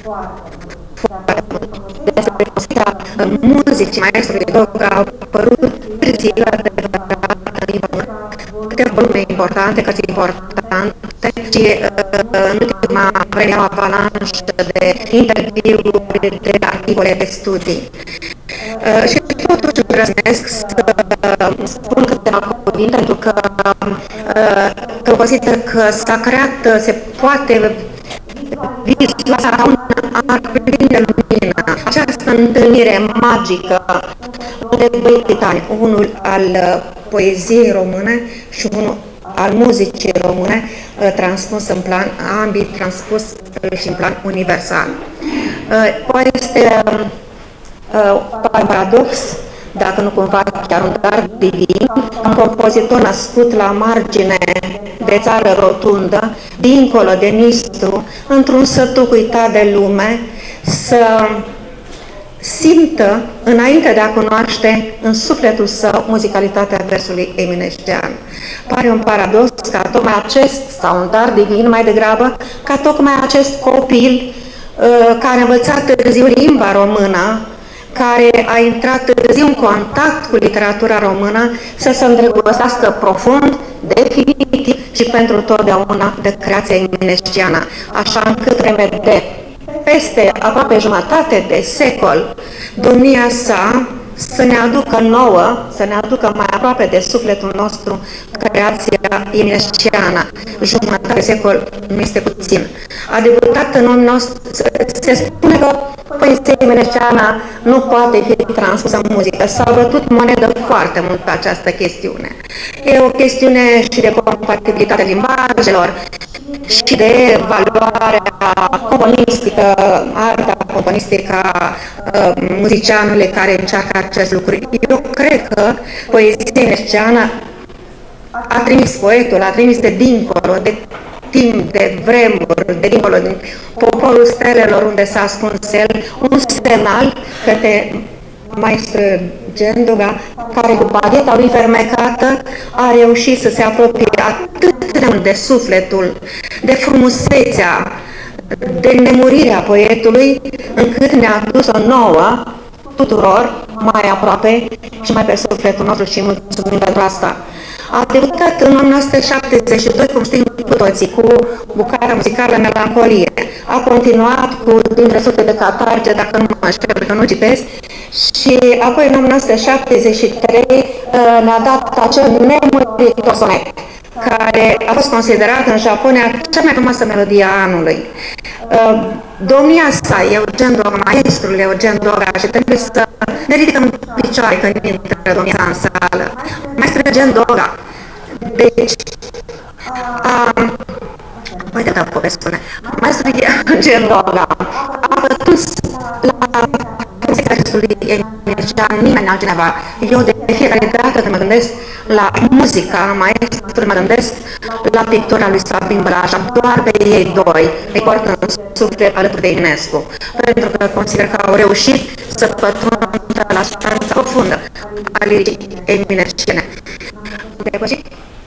foarte mult. Despre muzica muzicii maestrului Doga au apărut târziu adevărat câteva volume importante, cărți importante și în ultima vreme o avalanșă de interviuri, de articole, de studii. Uh, și totuși îndrăznesc să uh, spun câteva cuvinte, pentru că, uh, că consider că s-a creat, uh, se poate vizua ca un arc plin de lumină. Această întâlnire magică de doi titani, unul al uh, poeziei române și unul al muzicii române, uh, transpus în plan, ambii transpus uh, și în plan universal. Uh, este uh, Uh, un paradox, dacă nu cumva chiar un dar divin, un compozitor născut la margine de țară rotundă, dincolo de Nistru, într-un sătuc uitat de lume, să simtă, înainte de a cunoaște în sufletul său muzicalitatea versului eminescean. Pare un paradox ca tocmai acest, sau un dar divin mai degrabă, ca tocmai acest copil uh, care a învățat târziu limba română, care a intrat târziu în contact cu literatura română, să se îndrăgostească profund, definitiv și pentru totdeauna de creația eminesciană, așa încât vreme de peste aproape jumătate de secol, domnia sa să ne aducă nouă, să ne aducă mai aproape de sufletul nostru creația eminesciană. Jumătate de secol nu este puțin. A debutat în o mie nouă sute, se spune că poezia eminesciană nu poate fi transpusă în muzică. S-a bătut monedă foarte mult pe această chestiune. E o chestiune și de compatibilitate limbajelor și de valoarea componistică, arta componistică a uh, muzicianului care încearcă acest lucru. Eu cred că poezia eminesciană a trimis poetul, a trimis de dincolo, de timp de vremuri, de dincolo din poporul stelelor unde s-a ascuns el, un semnal către maestru Gendoga, care cu bagheta lui fermecată a reușit să se apropie atât de mult de sufletul, de frumusețea, de nemurirea poetului, încât ne-a dus-o nouă, tuturor, mai aproape și mai pe sufletul nostru și mulțumim pentru asta. A debutat în o mie nouă sute șaptezeci și doi, cum știm cu toții, cu bucata muzicală Melancolie. A continuat cu dintre sute de catarge, dacă nu mă înșel, că nu citesc, și apoi în o mie nouă sute șaptezeci și trei ne-a dat acel nemuritor sonet, care a fost considerat în Japonia cea mai frumoasă melodie a anului. Domnia sa, Eugen Doga, maestrul Eugen Doga, și trebuie să ne ridicăm picioare când intră domnia sa în sală. Maestrul Eugen Doga, deci, um, uite că povestune, maestrul Eugen Doga a pătruns la muzica acestui Eminescian, nimeni altcineva. Eu de fiecare dată când mă gândesc la muzica maestrului, mă gândesc la pictura lui Sabin Blaja, doar pe ei doi îi poartă în suflet alături de Eminescu, pentru că consider că au reușit să pătrundă la substanța profundă a liricii eminesciene. Depășit?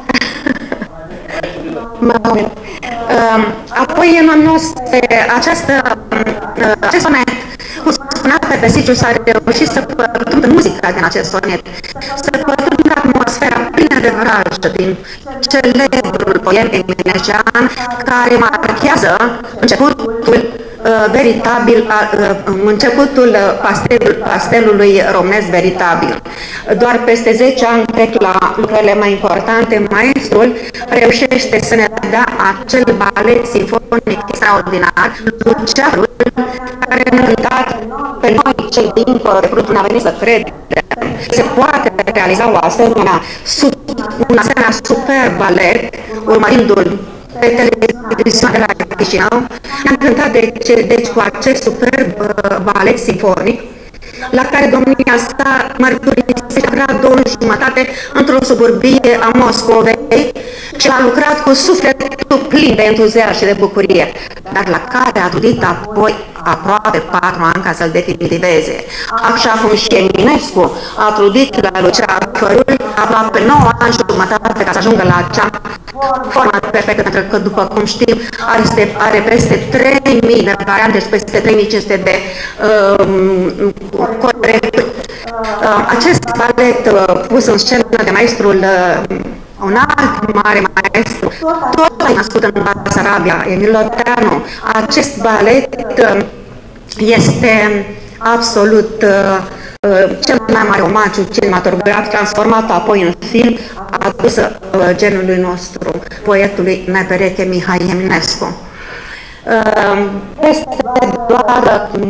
Apoi, în o mie nouă sute, această, acest sonet, cum spunea pe Pesiciu, s-a reușit să pătrundă muzica din acest sonet, să pătrundă atmosfera plină de vrajă din celebrul poem eminescian, care marchează începutul uh, veritabil, uh, începutul pastel, pastelului românesc veritabil. Doar peste zece ani trec la lucrările mai importante, maestrul reușește să ne dea acel balet sinfonic extraordinar, Luceafărul, care ne-a cântat pe noi cei dincolo de Prut, n-a venit să credem. Se poate realiza o asemenea, un asemenea super balet, urmărindu-l pe televiziunea de la Chișinău. Ne-am cântat deci, deci cu acest superb balet sinfonic, la care domnia sa mărturisește că două luni jumătate într-o suburbie a Moscovei și a lucrat cu sufletul plin de entuziasm și de bucurie, dar la care a trudit apoi aproape patru ani ca să-l definitiveze. Așa cum și Eminescu a trudit la Luceafărul aproape nouă ani și jumătate ca să ajungă la acea formă perfectă, pentru că, după cum știm, are, are peste trei mii de variante și peste trei mii cinci sute de um, corecturi. Uh, acest balet uh, pus în scenă de maestrul uh, un alt mare maestru, tot a născut în Basarabia, Emil Loteanu. Acest balet uh, este absolut uh, cel mai mare omagiu cinematograf, transformat apoi în film, adus uh, genului nostru, poetului nepereche Mihai Eminescu. Uh, este doar uh,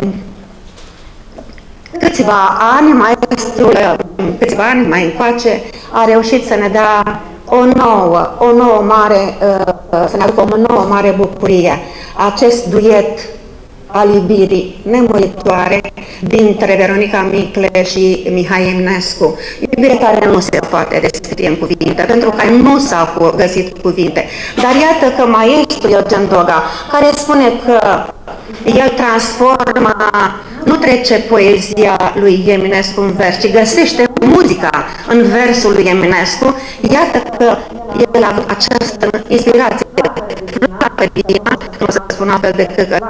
câțiva ani, maestrul, câțiva ani mai încoace, a reușit să ne dea o nouă, o nouă mare, să ne aducă o nouă mare bucurie. Acest duet al iubirii nemuritoare dintre Veronica Micle și Mihai Eminescu. Iubire care nu se poate descrie în cuvinte, pentru că nu s-au găsit cuvinte. Dar iată că maestrul Eugen Doga, care spune că el transformă, nu trece poezia lui Eminescu în vers, ci găsește muzica în versul lui Eminescu, iată că el a avut această inspirație flapădină, nu să spun altfel decât că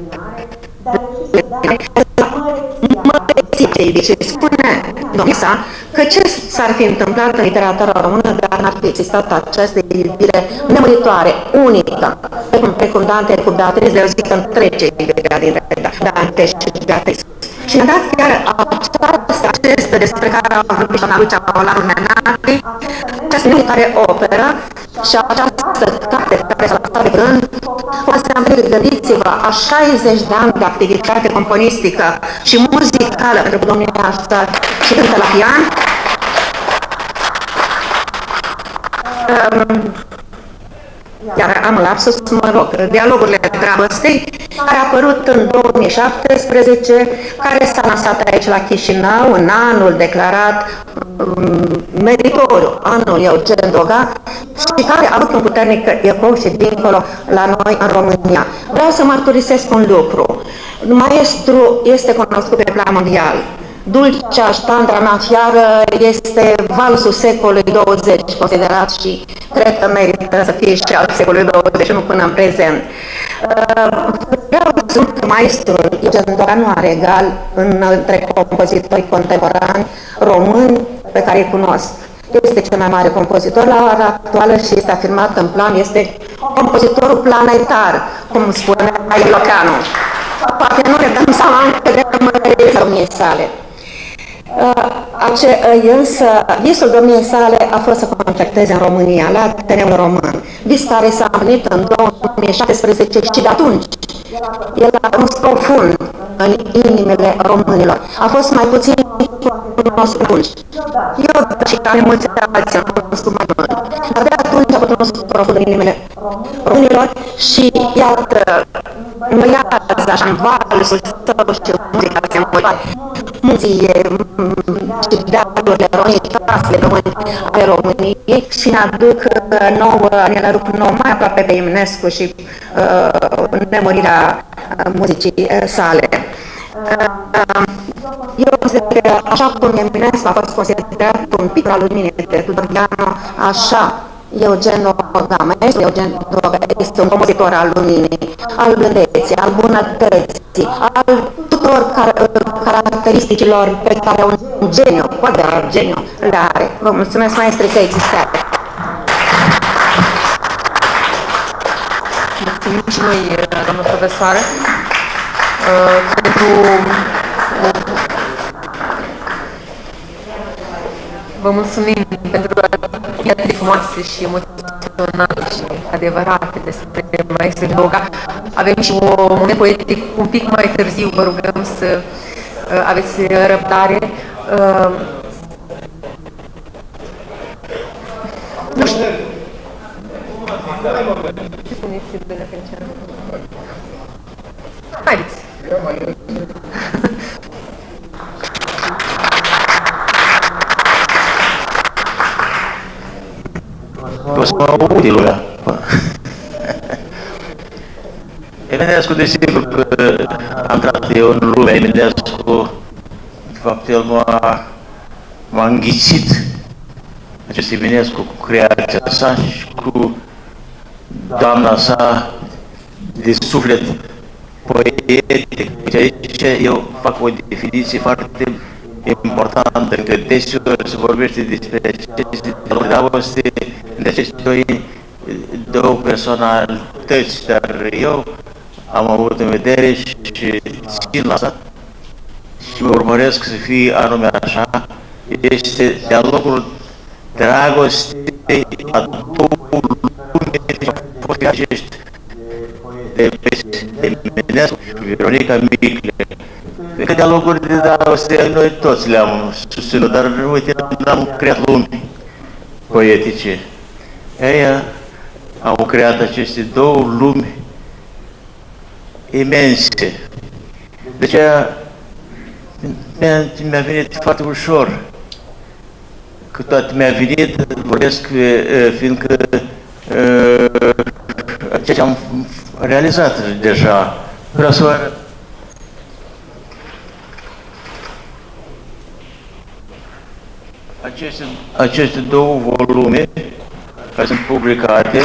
măreție, și spune domnia sa că ce s-ar fi întâmplat în literatura română dacă n-ar fi existat această iubire nemuritoare, unică, precum, precum Dante cu Beatrice, eu zic că întrece iubirea dintre Dante și Beatrice. Și ne-a dat chiar această, acestă despre care a vorbit și Lucia Paularu Nenati, această nemuritoare operă și această carte care s-a lăsat de rând, o asemenea, gândiți-vă, a șaizeci de ani de activitate componistică și muzicală, pentru că domnia asta și cântă la pian. Um, chiar am lapsus, mă rog, Dialogurile dragostei, care a apărut în două mii șaptesprezece, care s-a lansat aici la Chișinău, în anul declarat um, meritoriu, anul Eugen Doga, și care a avut un puternic ecou și dincolo la noi în România. Vreau să mărturisesc un lucru. Maestru este cunoscut pe plan mondial. Dulcea Ștandra mea fiară este valsul secolului douăzeci, considerat și cred că merită să fie și al secolului douăzeci și unu până în prezent. Vreau să spun că maestru Eugen Doga nu are egal între compozitori contemporani români pe care îi cunosc. Este cel mai mare compozitor la ora actuală și este afirmat în plan, este compozitorul planetar, cum spune Iloceanu. Poate nu ne dăm seama încă de măreția domniei sale. Ace, însă, visul domniei sale a fost să concerteze în România, la Ateneul Român, vis care s-a împlinit în două mii șaptesprezece și de atunci el a rămas profund în inimile românilor. A fost mai puțin cunoscut atunci. Eu și care mulți alții am cunoscut mai mult. Dar de atunci a fost cunoscut profund în inimile românilor și iată, învăiază așa în valsul său și muzica se învăioare. Munții și dealurile României, trasele români ale României și ne aduc nouă, ne aduc nouă mai aproape pe Eminescu și uh, nemurirea muzicii sale. Eu consider că așa cum Eminescu a fost considerat un pic al luminii de Tudorianu, așa Eugen Doga, maestru Eugen Doga este un compozitor al luminii, al blândeții, al bunătății, al tuturor car caracteristicilor pe care un geniu, cu adevărat geniu, le are. Vă mulțumesc, maestri, că existați. Mulțumim și noi, doamnă profesoară, pentru... Vă mulțumim pentru atât frumoase și emoționante și adevărate despre maestru Doga. Avem și un moment poetic un pic mai târziu, vă rugăm să aveți răbdare. Nu știu. Ce spuneți de la Fenceanu? Haideți! O să mă aude lumea. Eminescu, desigur că am intrat eu în lumea Eminescu, de fapt el m-a înghițit, acest Eminescu, cu creația sa și cu doamna sa de suflet poetic. Aici eu fac o definiție foarte importantă. Între deseori se vorbește despre aceste dragoste, între aceste doi, două personalități, dar eu am avut în vedere și țin la asta și mă urmăresc să fie anume așa. Este dialogul dragostei a două lume și acești de Eminescu și Veronica Micle. Cred că dialoguri de dragoste noi toți le-am susținut, dar uite, n-am creat lumi poetice. Ei au creat aceste două lumi imense. De aceea mi-a venit foarte ușor. Că toate mi-a venit, vorbesc, fiindcă ceea ce am realizat deja. Vreau să vă arăt. Aceste, aceste două volume care sunt publicate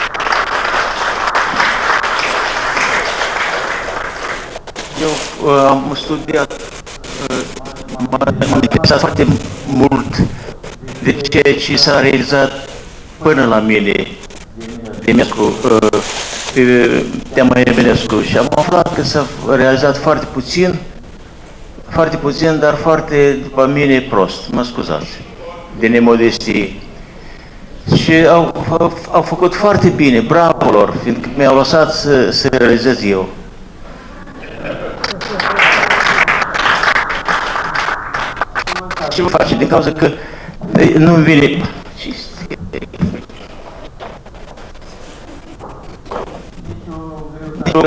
eu uh, am studiat uh, m-am interesat foarte mult de ceea ce s-a realizat până la mine de Eminescu, uh, pe tema Eminescu și am aflat că s-a realizat foarte puțin, foarte puțin, dar foarte, după mine, prost, mă scuzați, de nemodestie. Și au, au, au făcut foarte bine, bravo lor, fiindcă mi-au lăsat să, să realizez eu. Ce vă face? Din cauza că nu-mi vine...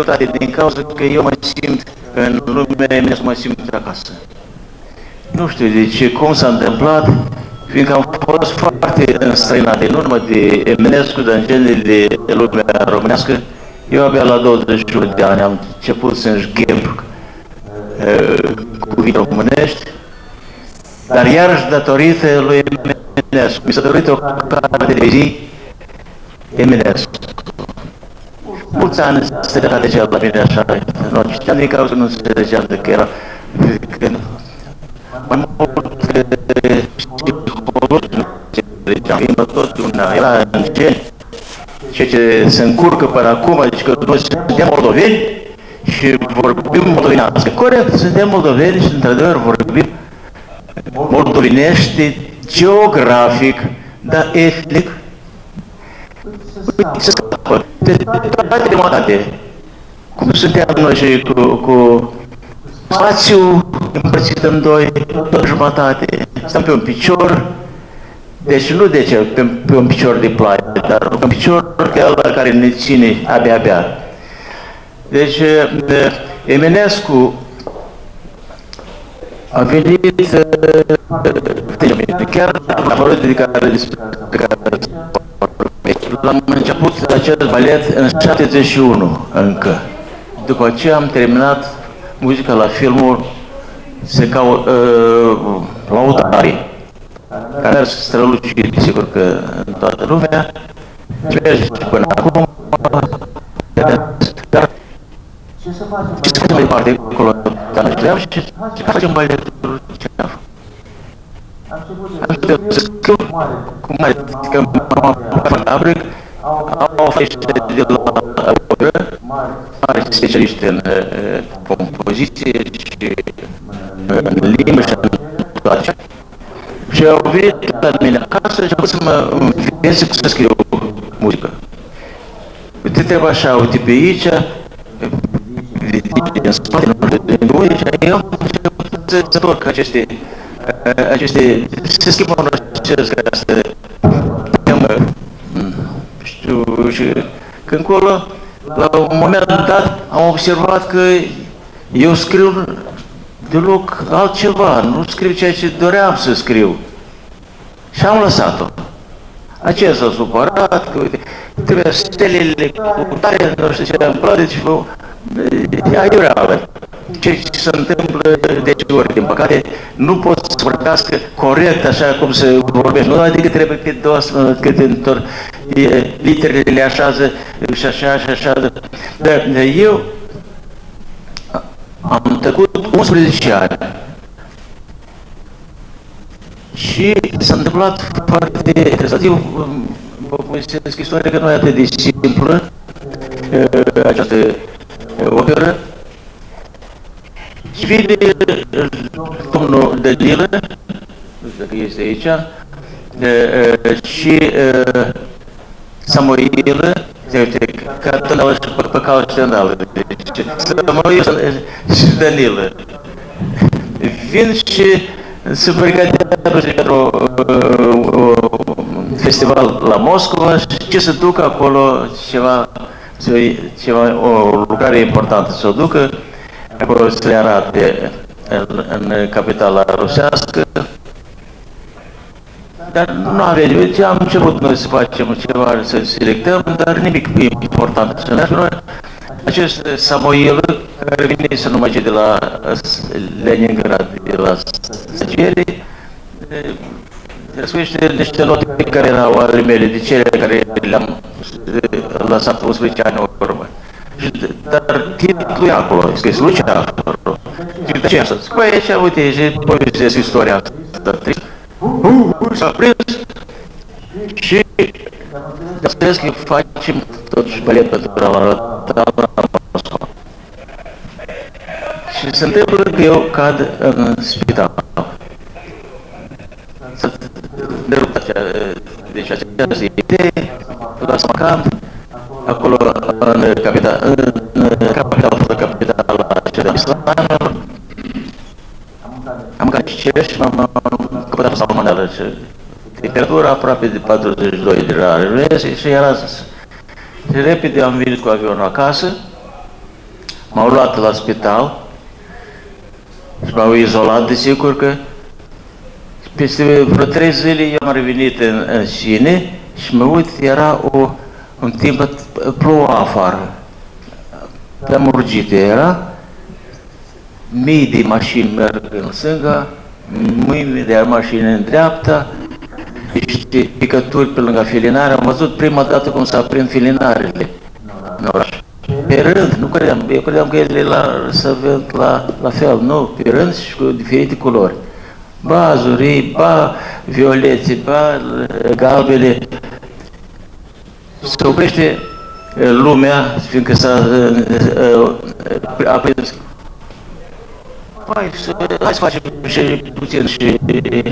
dreptate din cauza că eu mă simt, că în lumea Eminescu mă simt acasă. Nu știu de ce, cum s-a întâmplat, fiindcă am fost foarte înstrăinat în urmă de Eminescu, dar în genere de lumea românească. Eu abia la douăzeci și unu de ani am început să-mi șgheb cuvinte românești, dar iarăși datorită lui Eminescu. Mi s-a dorit o carte de zi Eminescu. Mulți ani se decea la mine așa, nu citeam din cauza nu se decea de că era mai mult psihologi, nu se decea, tot una, era în gen, ceea ce se încurcă până acum, deci că noi suntem moldoveni și vorbim moldovenească. Corect, suntem moldoveni și într-adevăr vorbim moldovenește geografic, dar etnic se scapă de toate jumătate. Cum suntem noi și cu, cu spațiu împărțit în doi, tot jumătate. Stăm pe un picior, deci nu de ce pe, pe un picior de ploaie, dar pe un picior ăla care ne ține abia-abia. Deci Eminescu a venit chiar la parodiile de care l-am început acest balet în șaptezeci și unu încă. După aceea am terminat muzica la filmul Se caută uh, Lautarii, care a strălucit, sigur că în toată lumea, și merge până acum, dar ce să facem mai departe acolo, dar știam și ce facem baletul ce am făcut. Am să scriu cu mare, că m-am apucat fabric, au fost de la mari specialiști în compoziție și în limbă și în toate. Și au venit la mine acasă și au pus să mă învețe cum să scriu muzică. Uite, trebuie așa, uite pe aici, în spate, nu știu, eu am început să întorc aceste, aceste, să schimbă un acest, ca să știu, și când acolo, la un moment dat, am observat că eu scriu deloc altceva, nu scriu ceea ce doream să scriu. Și am lăsat-o. Aceea s-a supărat, că uite, trebuie stelele cu tare, nu știu ce am plătit, deci ea e reală. Ce se întâmplă de ce ori, din păcate, nu pot să vorbească corect așa cum se vorbește. Nu, adică trebuie pe dos, cât întorc, literele le așează și așa și așa. Dar eu am trecut unsprezece ani și s-a întâmplat foarte interesant. Eu vă povestesc istoria că nu e atât de simplă această operă. Și vine domnul Danilă, nu știu dacă este aici, și Samoilă, ca tânălă și păcau scandală. Samoilă și Danilă. Vin și se pregătează pentru un festival la Moscova și ce se ducă acolo, ceva, ceva, o lucrare importantă să o ducă, acolo se le arate în, în capitala rusească, dar nu avea nimic, am început noi să facem ceva, să selectăm, dar nimic important să mergem noi. Acest Samoil, care vine să numai de la Leningrad, de la Săgerii, răspește niște note care erau ale mele, de cele care le-am lăsat unsprezece ani în urmă. Dar titlul e acolo, scris Luceafărul. Și de aceea să zic, băi, aici, uite, și povestesc istoria asta tristă. Uh, s-a prins și de că facem totuși balet pentru la Moscova. Și se întâmplă că eu cad în spital. S-a derupt acea, deci această idee, la Samarkand, acolo în capitala, în capitala, capitala cea de Islamilor. Am mâncat cerești și m-am căpătat salmonelă și temperatura aproape de patruzeci și doi de grade și era și repede am venit cu avionul acasă m-au luat la spital și m-au izolat, desigur că peste vreo trei zile eu am revenit în, în sine și mă uit, era o, un timp, ploua afară. Am urgit, era mii de mașini merg în stânga, mii de mașini în dreapta, niște picături pe lângă filinare. Am văzut prima dată cum s-a prind filinarele în oraș. Pe rând, nu credeam, eu credeam că ele la, să văd la, la fel, nu, pe rând și cu diferite culori. Ba azurii, ba violete, ba galbele. Se oprește lumea, fiindcă s-a aprins. Hai să, hai să facem și puțin și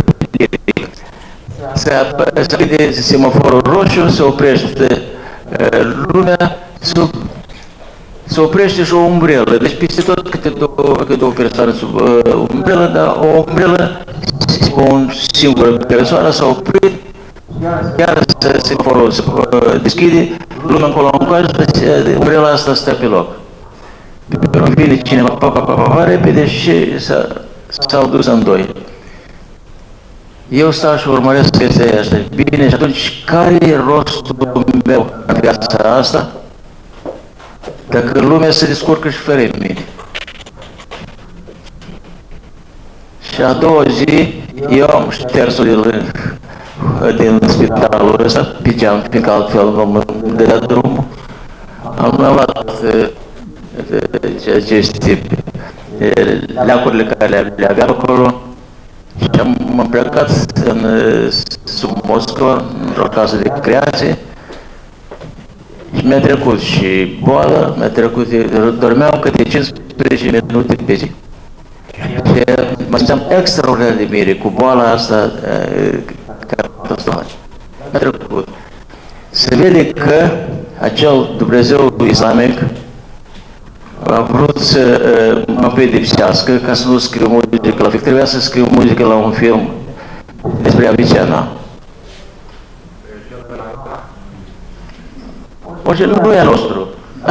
se aprinde semaforul roșu, se oprește lumea, se, se oprește și o umbrelă. Deci peste tot câte două, câte două persoane sub uh, umbrelă, dar o umbrelă cu o singură persoană s-a oprit, iar semaforul se uh, deschide, lumea încolo în coajă, umbrela asta stă pe loc. Vine cineva, pa, pa, pa, pa, pa, repede și s-au dus în doi. Eu stau și urmăresc chestia asta. Bine, și atunci, care e rostul meu în viața asta? Dacă lumea se descurcă și fără mine. Și a doua zi, eu am șters-o din, din spitalul ăsta, pe geam, fiindcă altfel nu mă dădea drumul. Am luat aceste leacurile care le aveam acolo și am plecat în, sub Moscova, într-o casă de creație și mi-a trecut și boala, mi-a trecut, dormeam câte cincisprezece minute pe zi. Și mă simțeam extraordinar de bine cu boala asta catastrofală. Mi-a trecut. Se vede că acel Dumnezeu islamic a vrut să uh, mă pedepsească ca să nu scriu muzică la film. Trebuia să scriu muzică la un film despre Avicena. Orice nu e al nostru.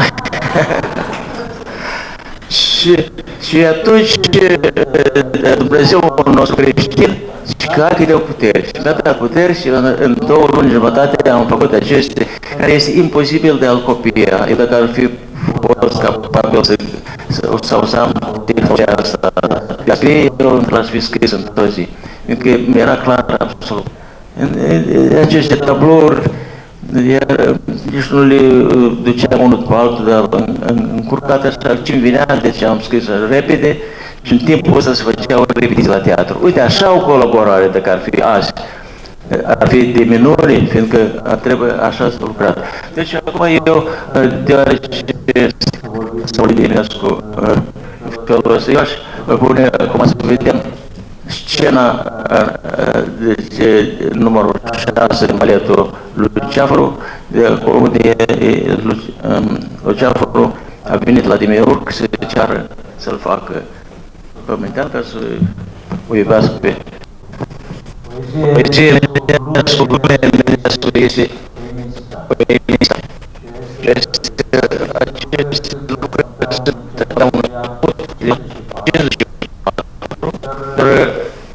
și, și atunci uh, Dumnezeu nostru creștin și că are de putere. Și mi-a dat putere și în, în două luni jumătate am făcut aceste, care este imposibil de a-l copia. Eu dacă ar fi fost capabil să, sau să am tehnologia asta, de a scrie, eu l-aș fi scris într-o zi. Pentru că mi-era clar absolut. Aceste tablouri, nici nu le duceam unul după altul, dar încurcat așa, ce-mi venea, deci am scris repede și în timpul ăsta se făcea o repetiție la teatru. Uite, așa o colaborare, dacă ar fi azi, ar fi de minune, fiindcă trebuie așa să lucrat. Deci acum eu, deoarece să vorbesc cu felul ăsta, eu aș pune, cum să vedem, scena de numărul șase din baletul Luceafru, unde Luceafru a venit la Demiurg să ceară să-l facă pământean ca să o iubească pe poezie emenescu, glume emenescu este poemista. Și aceste lucruri sunt la un început de cincizeci și patru, dar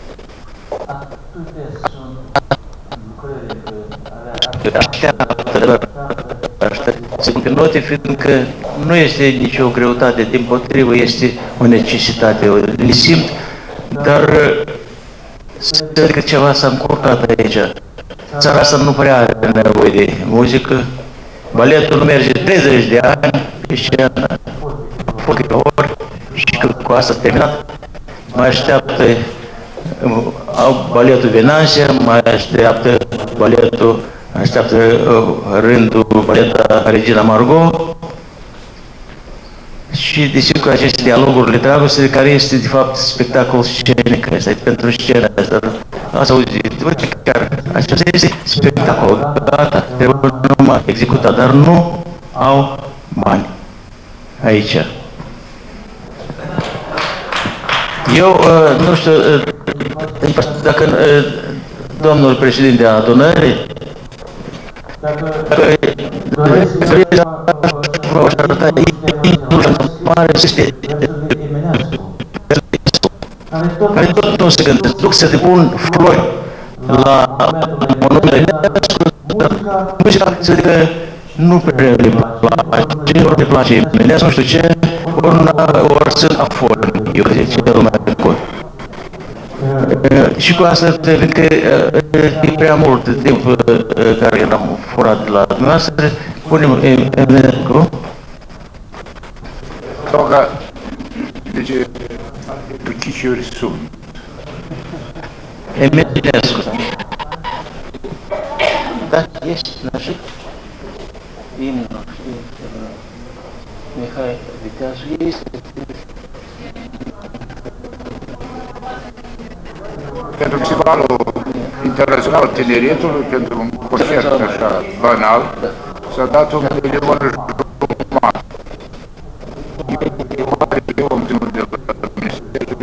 așteaptă pe note, fiindcă nu este nicio greutate, dimpotrivă, este o necesitate, le simt, dar să că ceva s-a încurcat aici. Țara asta nu prea are nevoie de muzică, baletul nu merge treizeci de ani pe scenă, câte ori, și cu asta terminat, mai așteaptă au baletul Venanția, mai așteaptă baletul, așteaptă rândul baleta Regina Margot și desigur aceste dialoguri de dragoste care este de fapt spectacol scenic, este pentru scenă. Ați auzit, uite, chiar acesta este spectacol, gata, trebuie numai executat, dar nu au bani aici. Eu uh, nu știu uh, dacă uh, domnul președinte al adunării dacă mare este care tot nu se gândesc, duc să depun flori la monumentele Eminescu, muzica se zică nu prea le place, nu le place Eminescu, nu știu ce, ori sunt afori, eu zic, cel mai bun. Și cu asta, cred că e prea mult timp care eram furat de la dumneavoastră, punem Eminescu. Toga, deci, piciuri sunt. Eminescu. Da, ești, așa? Imnul, știi, Mihai Viteazu, este... Pentru Festivalul Internațional Tineretului, pentru un concert așa banal, s-a dat un milion jumătate. Eu am ținut de la Ministerul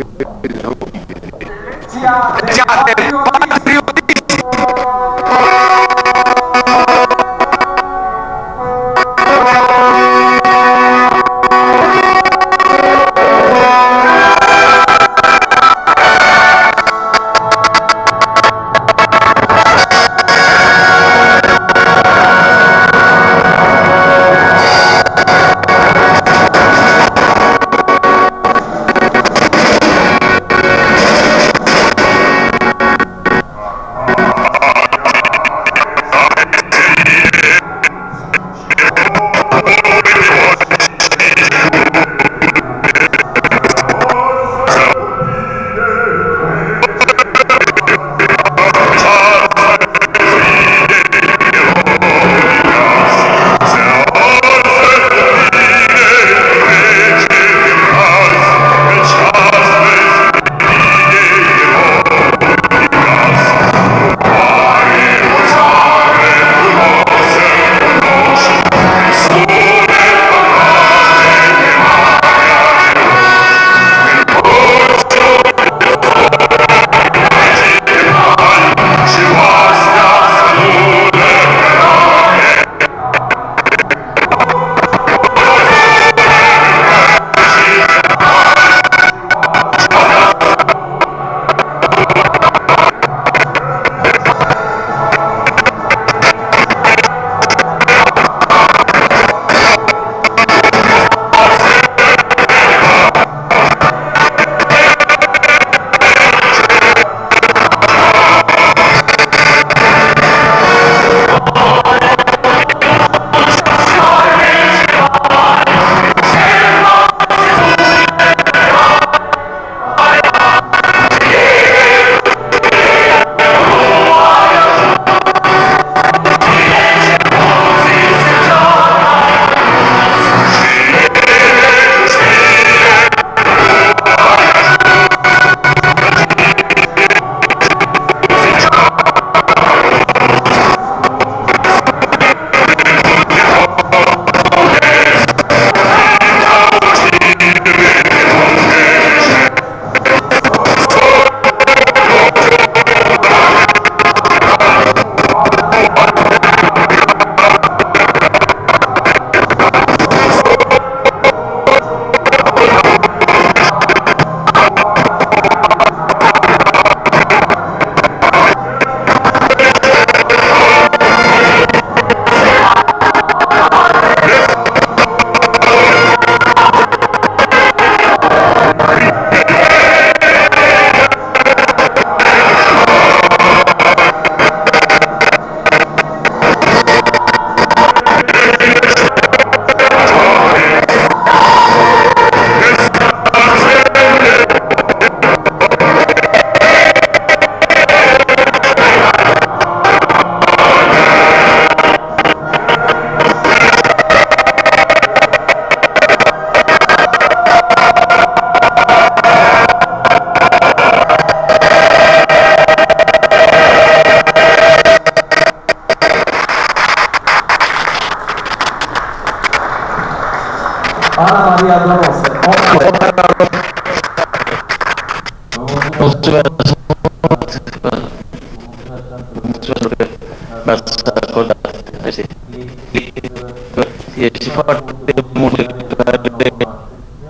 Ana Maria Donoșe. Mulțumesc mult. Mulțumesc că m-ați acordat. Este foarte mult care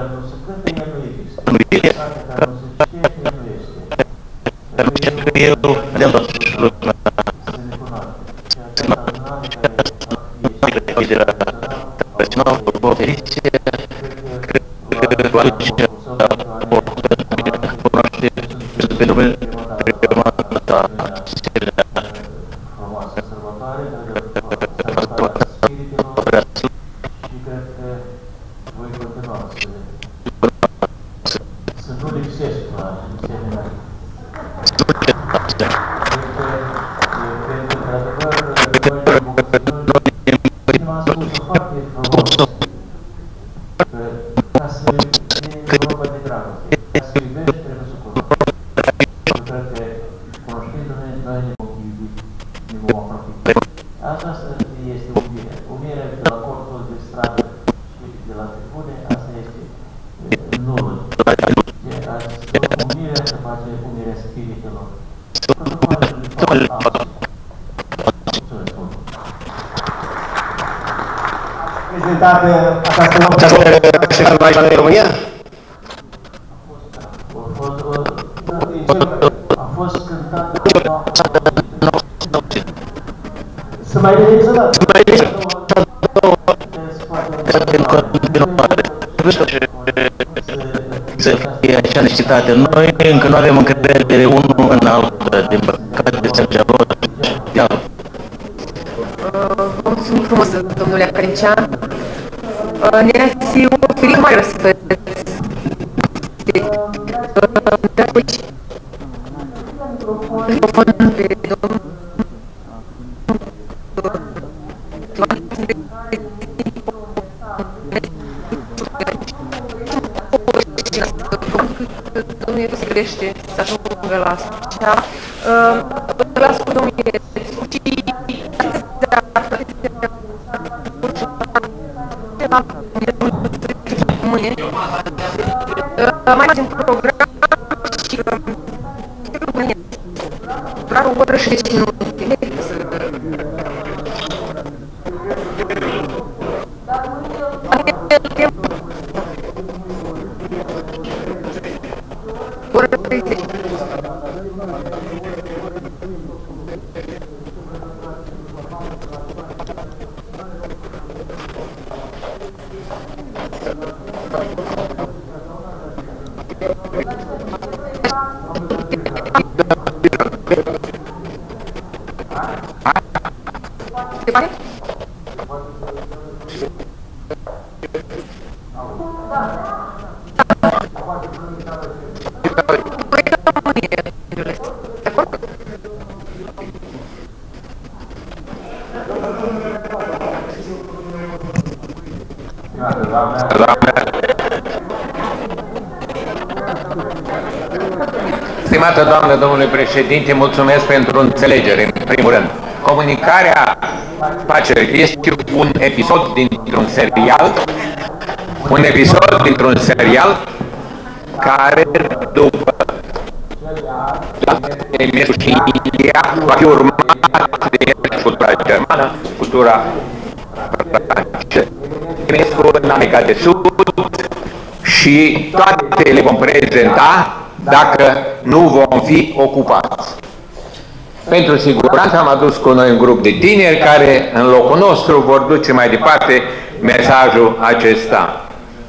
nu se cântă, el nu există. Carte care nu se citește, el nu este. Eu de-am dat să ne cunoaște. Și aceasta în anii care de la tradițional, o feriție, cred că va duce o cunoaște pentru mine prima dată frumoasă sărbătoare, sărbătoarea spiritilor și cred că voi continua să, să nu lipsesc la asemenea. Cred că, într-adevăr, noi m-am spus foarte frumos că ca să fie vorba de dragoste, ca să iubești trebuie să cunoști. Și cred că cunoștindu-ne, noi ne vom iubi, ne vom apropia. Asta este iubirea. Iubirea de la cortul de stradă și de la tribune, asta este nulul. Unirea se face unirea spiritelor. Protocoalele prezentată această noapte aici în România? A fost cântată să mai vedeți o dată. Să fie așa necesitate. Noi încă nu avem încredere unul în altul, din păcate, să lor. Vă mulțumim frumos, domnule Aprecian. Ne-ați oferit mai răsfăți. Microfon pe domnul. Domnul Iisus crește să ajungă la așa. Vă las cu domnul Iisus și mai mai în program și doar o oră și zece minute. Oră treizeci. Stimată doamnă, domnule președinte, mulțumesc pentru înțelegere, în primul rând. Comunicarea Pacerii este un episod dintr-un serial, un episod dintr-un serial care, după Eminescu și India, va fi urmat de cultura germană, cultura franceză. Eminescu în America de Sud și toate le vom prezenta dacă nu vom fi ocupați. Pentru siguranță am adus cu noi un grup de tineri care în locul nostru vor duce mai departe mesajul acesta.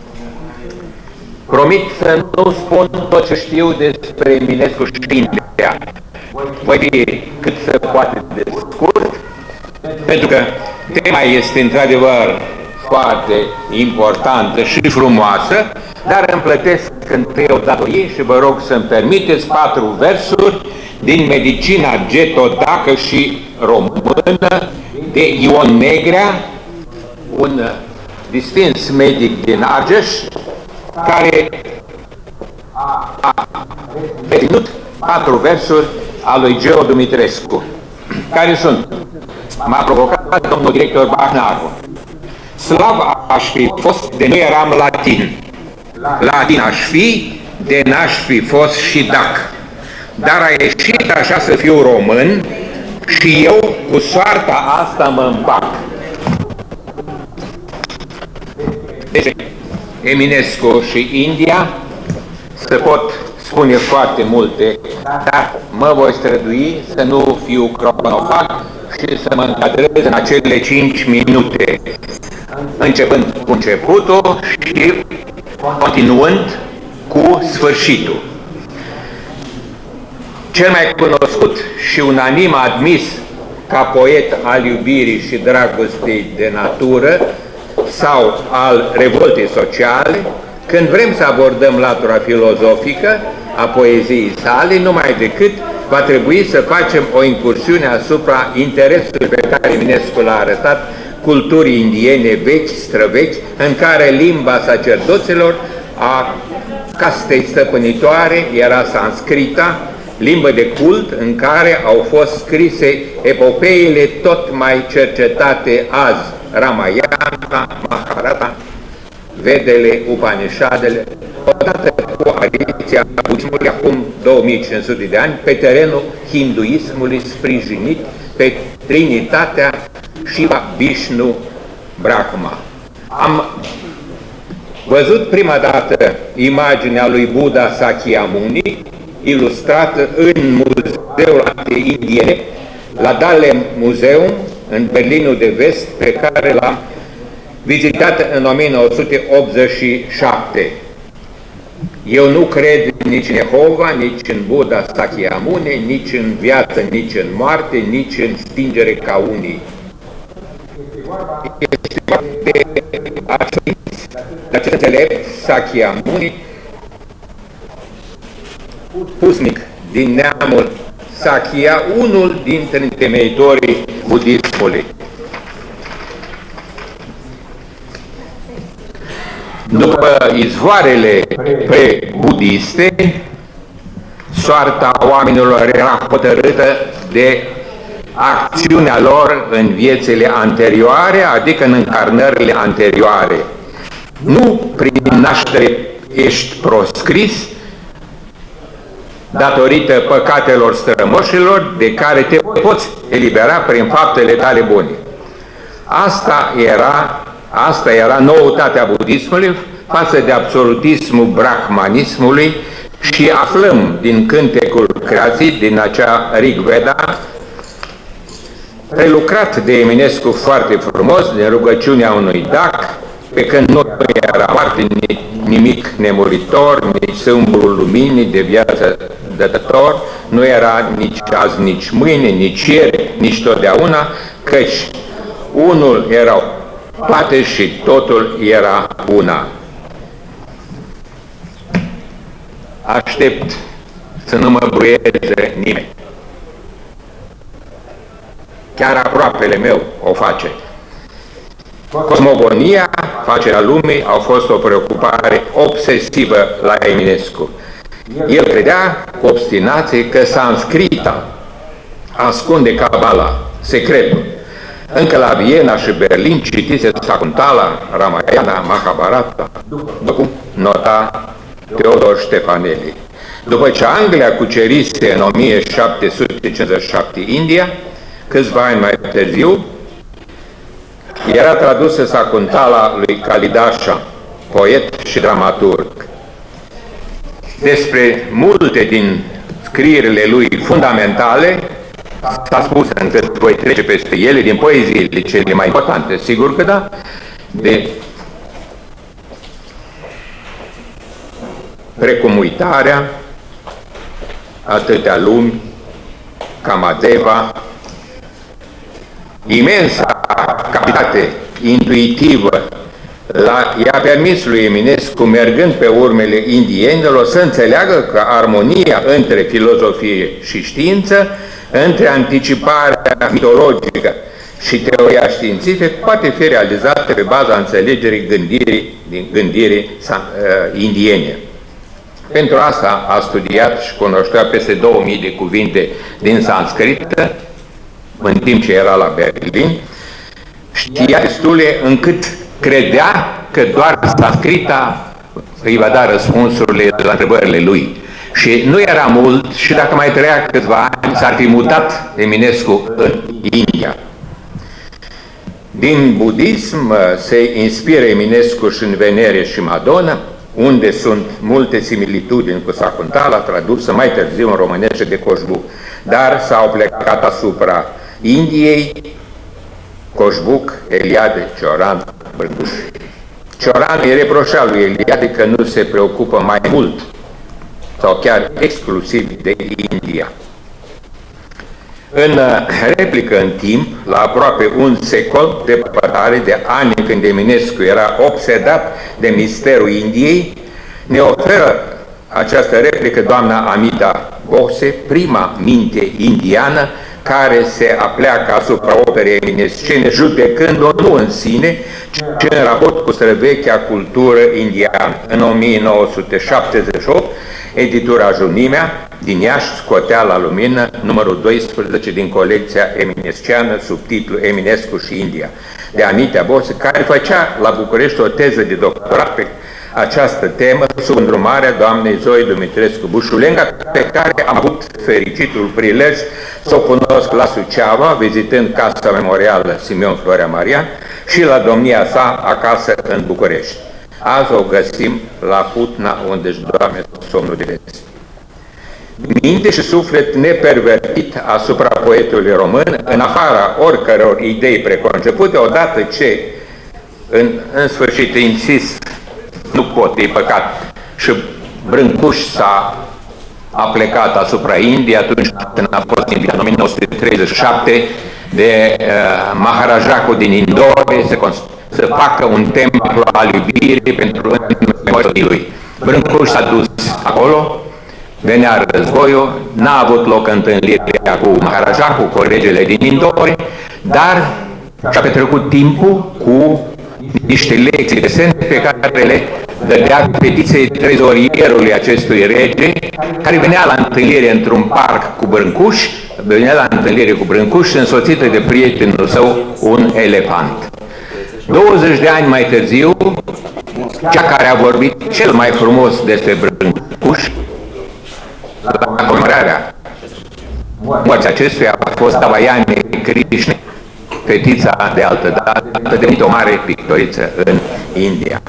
Promit să nu spun tot ce știu despre Eminescu și India. Voi fi cât se poate de scurt, pentru că tema este într-adevăr foarte importantă și frumoasă, dar îmi plătesc întâi o datorie și vă rog să-mi permiteți patru versuri din Medicina Getodacă și Română de Ion Negrea, un distins medic din Argeș, care a reținut patru versuri al lui Geo Dumitrescu, care sunt: m-a provocat domnul director Bahnaru. Slav aș fi fost de nu eram latin. Latin aș fi de n-aș fi fost și dac. Dar a ieșit așa să fiu român și eu cu soarta asta mă împac. Deci, Eminescu și India, să pot spune foarte multe, dar mă voi strădui să nu fiu cronofag și să mă încadrez în acele cinci minute, începând cu începutul și continuând cu sfârșitul. Cel mai cunoscut și unanim admis ca poet al iubirii și dragostei de natură sau al revoltei sociale, când vrem să abordăm latura filozofică a poeziei sale, numai decât va trebui să facem o incursiune asupra interesului pe care Eminescu l-a arătat culturii indiene vechi, străvechi, în care limba sacerdoților, a castei stăpânitoare, era sanscrita, limbă de cult în care au fost scrise epopeile tot mai cercetate azi, Ramayana, Mahabharata, Vedele, Upanishadele, odată cu apariția budismului acum două mii cinci sute de ani, pe terenul hinduismului sprijinit pe Trinitatea Shiva, Vishnu, Brahma. Am văzut prima dată imaginea lui Buddha Sakyamuni, ilustrată în Muzeul Artei Indiene, la Dahlem Museum, în Berlinul de Vest, pe care l-am vizitat în o mie nouă sute optzeci și șapte. Eu nu cred nici în Jehova, nici în Buddha Sakyamuni, nici în viață, nici în moarte, nici în stingere ca unii. Este de acest înțelept Sakyamuni, pusnic din neamul Sakya, unul dintre întemeitorii budismului. După izvoarele pre-budiste, soarta oamenilor era hotărâtă de acțiunea lor în viețile anterioare, adică în încarnările anterioare. Nu prin naștere ești proscris, datorită păcatelor strămoșilor, de care te poți elibera prin faptele tale bune. Asta era, asta era noutatea budismului față de absolutismul brahmanismului și aflăm din cântecul creației, din acea Rig Veda, prelucrat de Eminescu foarte frumos, din rugăciunea unui dac, pe când nu era moarte nimic nemuritor, nici sâmburul luminii de viață dătător, nu era nici azi, nici mâine, nici ieri, nici totdeauna, căci unul era toate și totul era una. Aștept să nu mă bruieze nimeni. Chiar aproapele meu o face. Cosmogonia, facerea lumii, au fost o preocupare obsesivă la Eminescu. El credea cu obstinație că Sanscrita ascunde Cabala, secretul. Încă la Viena și Berlin citise Sakuntala, Ramayana, Mahabharata, după nota Teodor Ștefaneli. După ce Anglia cucerise în o mie șapte sute cincizeci și șapte India, câțiva ani mai târziu, era tradusă Sakuntala lui Kalidasa, poet și dramaturg. Despre multe din scrierile lui fundamentale s-a spus, încât voi trece peste ele, din poeziile cele mai importante, sigur că da, de precum Uitarea, Atâtea lumi, Kamadeva, imensa capacitate intuitivă i-a permis lui Eminescu, mergând pe urmele indienilor, să înțeleagă că armonia între filozofie și știință, între anticiparea mitologică și teoria științifică, poate fi realizată pe baza înțelegerii gândirii, gândirii uh, indiene. Pentru asta a studiat și cunoștea peste două mii de cuvinte din sanscrită, în timp ce era la Berlin, știa destule încât credea că doar sanscrita îi va da răspunsurile la întrebările lui. Și nu era mult și dacă mai trăia câțiva ani, s-ar fi mutat Eminescu în India. Din budism se inspiră Eminescu și în Venere și Madonna, unde sunt multe similitudini cu Sakuntala, tradusă mai târziu în românește de Coșbuc, dar s-au plecat asupra Indiei, Coșbuc, Eliade, Cioran, Brâncuș. Cioran îi reproșa lui Eliade că nu se preocupă mai mult sau chiar exclusiv de India. În replică în timp, la aproape un secol de pătare de ani când Eminescu era obsedat de misterul Indiei, ne oferă această replică doamna Amita Bose, prima minte indiană care se apleacă asupra operei eminescene, judecând-o nu în sine, ci în raport cu străvechea cultură indiană. În o mie nouă sute șaptezeci și opt, editura Junimea din Iași scotea la lumină numărul doisprezece din colecția eminesceană sub titlul Eminescu și India, de Amita Bose, care făcea la București o teză de doctorat pe această temă sub îndrumarea doamnei Zoe Dumitrescu Bușulenga, pe care am avut fericitul prilej să o cunosc la Suceava, vizitând Casa Memorială Simeon Florea Marian și la domnia sa acasă în București. Azi o găsim la Putna, unde își doarme somnul de vest. Minte și suflet nepervertit asupra poetului român, în afara oricăror idei preconcepute, odată ce, în, în sfârșit, insist, nu pot, e păcat, și Brâncuș s-a a plecat asupra Indiei atunci când a fost invitat în o mie nouă sute treizeci și șapte de uh, Maharajacu din Indore să, să facă un templu al iubirii pentru memoria lui. Brâncuș s-a dus acolo, venea războiul, n-a avut loc întâlnirea cu Maharajacu, cu regele din Indore, dar și-a petrecut timpul cu niște lecții decente pe care le dădea petiției trezorierului acestui rege, care venea la întâlnire într-un parc cu Brâncuș, venea la întâlnire cu Brâncuș însoțită de prietenul său, un elefant. douăzeci de ani mai târziu, cea care a vorbit cel mai frumos despre Brâncuș, la comemorarea morții acestuia, a fost Avayane Krishna, fetița de altă dată, devenit o mare pictoriță în India.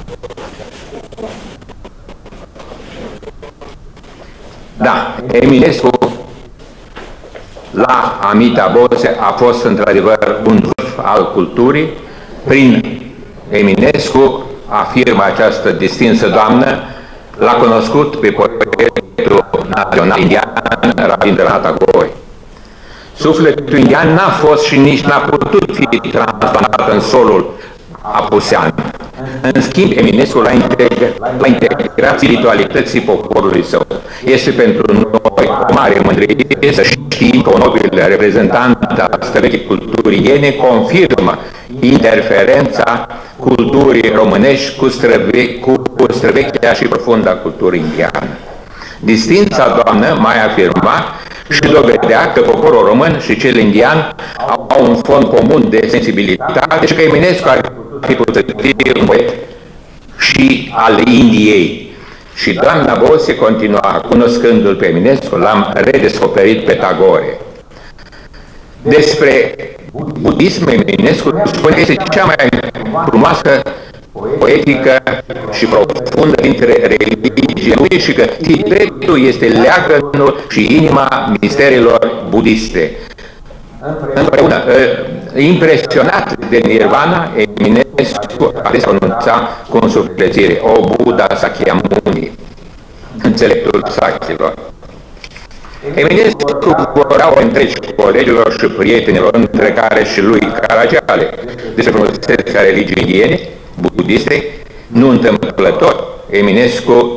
Da, Eminescu la Amita Bose a fost într-adevăr un vârf al culturii. Prin Eminescu, afirmă această distinsă doamnă, l-a cunoscut pe poetul național indian Rabindranath Tagore. Sufletul indian n-a fost și nici n-a putut fi transplantat în solul apusean. În schimb, Eminescu l-a integrat, l-a integrat spiritualității poporului său. Este pentru noi o mare mândrie să știm că un nobil reprezentant al străvechii culturii indiene confirmă interferența culturii românești cu, străve, cu străvechea și profunda cultură indiană. Distința doamnă mai afirma și dovedea că poporul român și cel indian au un fond comun de sensibilitate și că Eminescu ar fi putut fi un poet și al Indiei. Și doamna Bose continua, cunoscându-l pe Eminescu, l-am redescoperit pe Tagore. Despre budism, Eminescu spune că este cea mai frumoasă, poetică și profundă dintre religiile și că Tibetul este leagănul și inima misterilor budiste. Împreună, impresionat de Nirvana, Eminescu a pronunța cu însuflețire: O Buddha Sakyamuni, înțeleptul Sakhilor. Eminescu vorbeau întregi colegilor și prietenilor, între care și lui Caragiale, despre frumusețea religiei indiene, budiste. Nu întâmplător, Eminescu,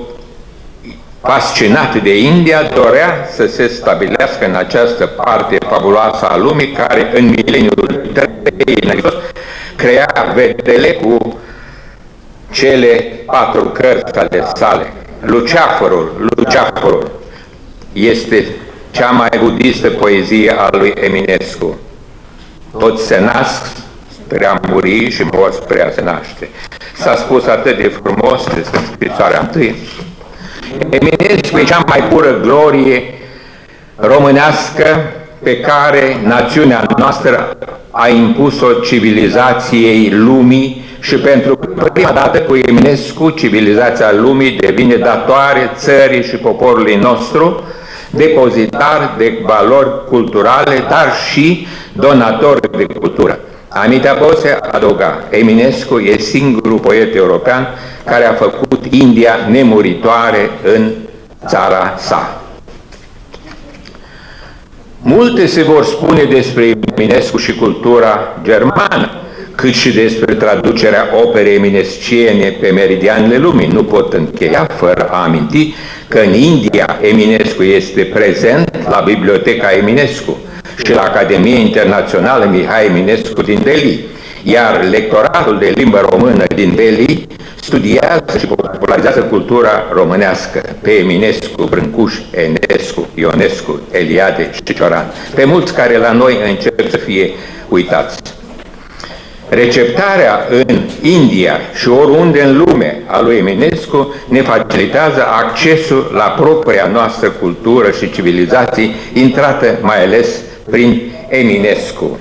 fascinat de India, dorea să se stabilească în această parte fabuloasă a lumii, care în mileniul trei crea vedele cu cele patru cărți ale sale. Luceafărul, Luceafărul este cea mai budistă poezie a lui Eminescu. Toți se nasc spre a muri și mor spre a se naște. S-a spus atât de frumos despre scrisoarea întâi. Eminescu e cea mai pură glorie românească pe care națiunea noastră a impus-o civilizației lumii și pentru prima dată cu Eminescu civilizația lumii devine datoare țării și poporului nostru, depozitar de valori culturale, dar și donator de cultură. Amitea Bose adăuga, Eminescu e singurul poet european care a făcut India nemuritoare în țara sa. Multe se vor spune despre Eminescu și cultura germană, cât și despre traducerea operei eminesciene pe meridianele lumii. Nu pot încheia fără a aminti că în India Eminescu este prezent la Biblioteca Eminescu și la Academia Internațională Mihai Eminescu din Delhi, iar lectoratul de limbă română din Delhi studiază și popularizează cultura românească pe Eminescu, Brâncuș, Enescu, Ionescu, Eliade și Cioran, pe mulți care la noi încep să fie uitați. Receptarea în India și oriunde în lume a lui Eminescu ne facilitează accesul la propria noastră cultură și civilizații, intrată mai ales prin Eminescu.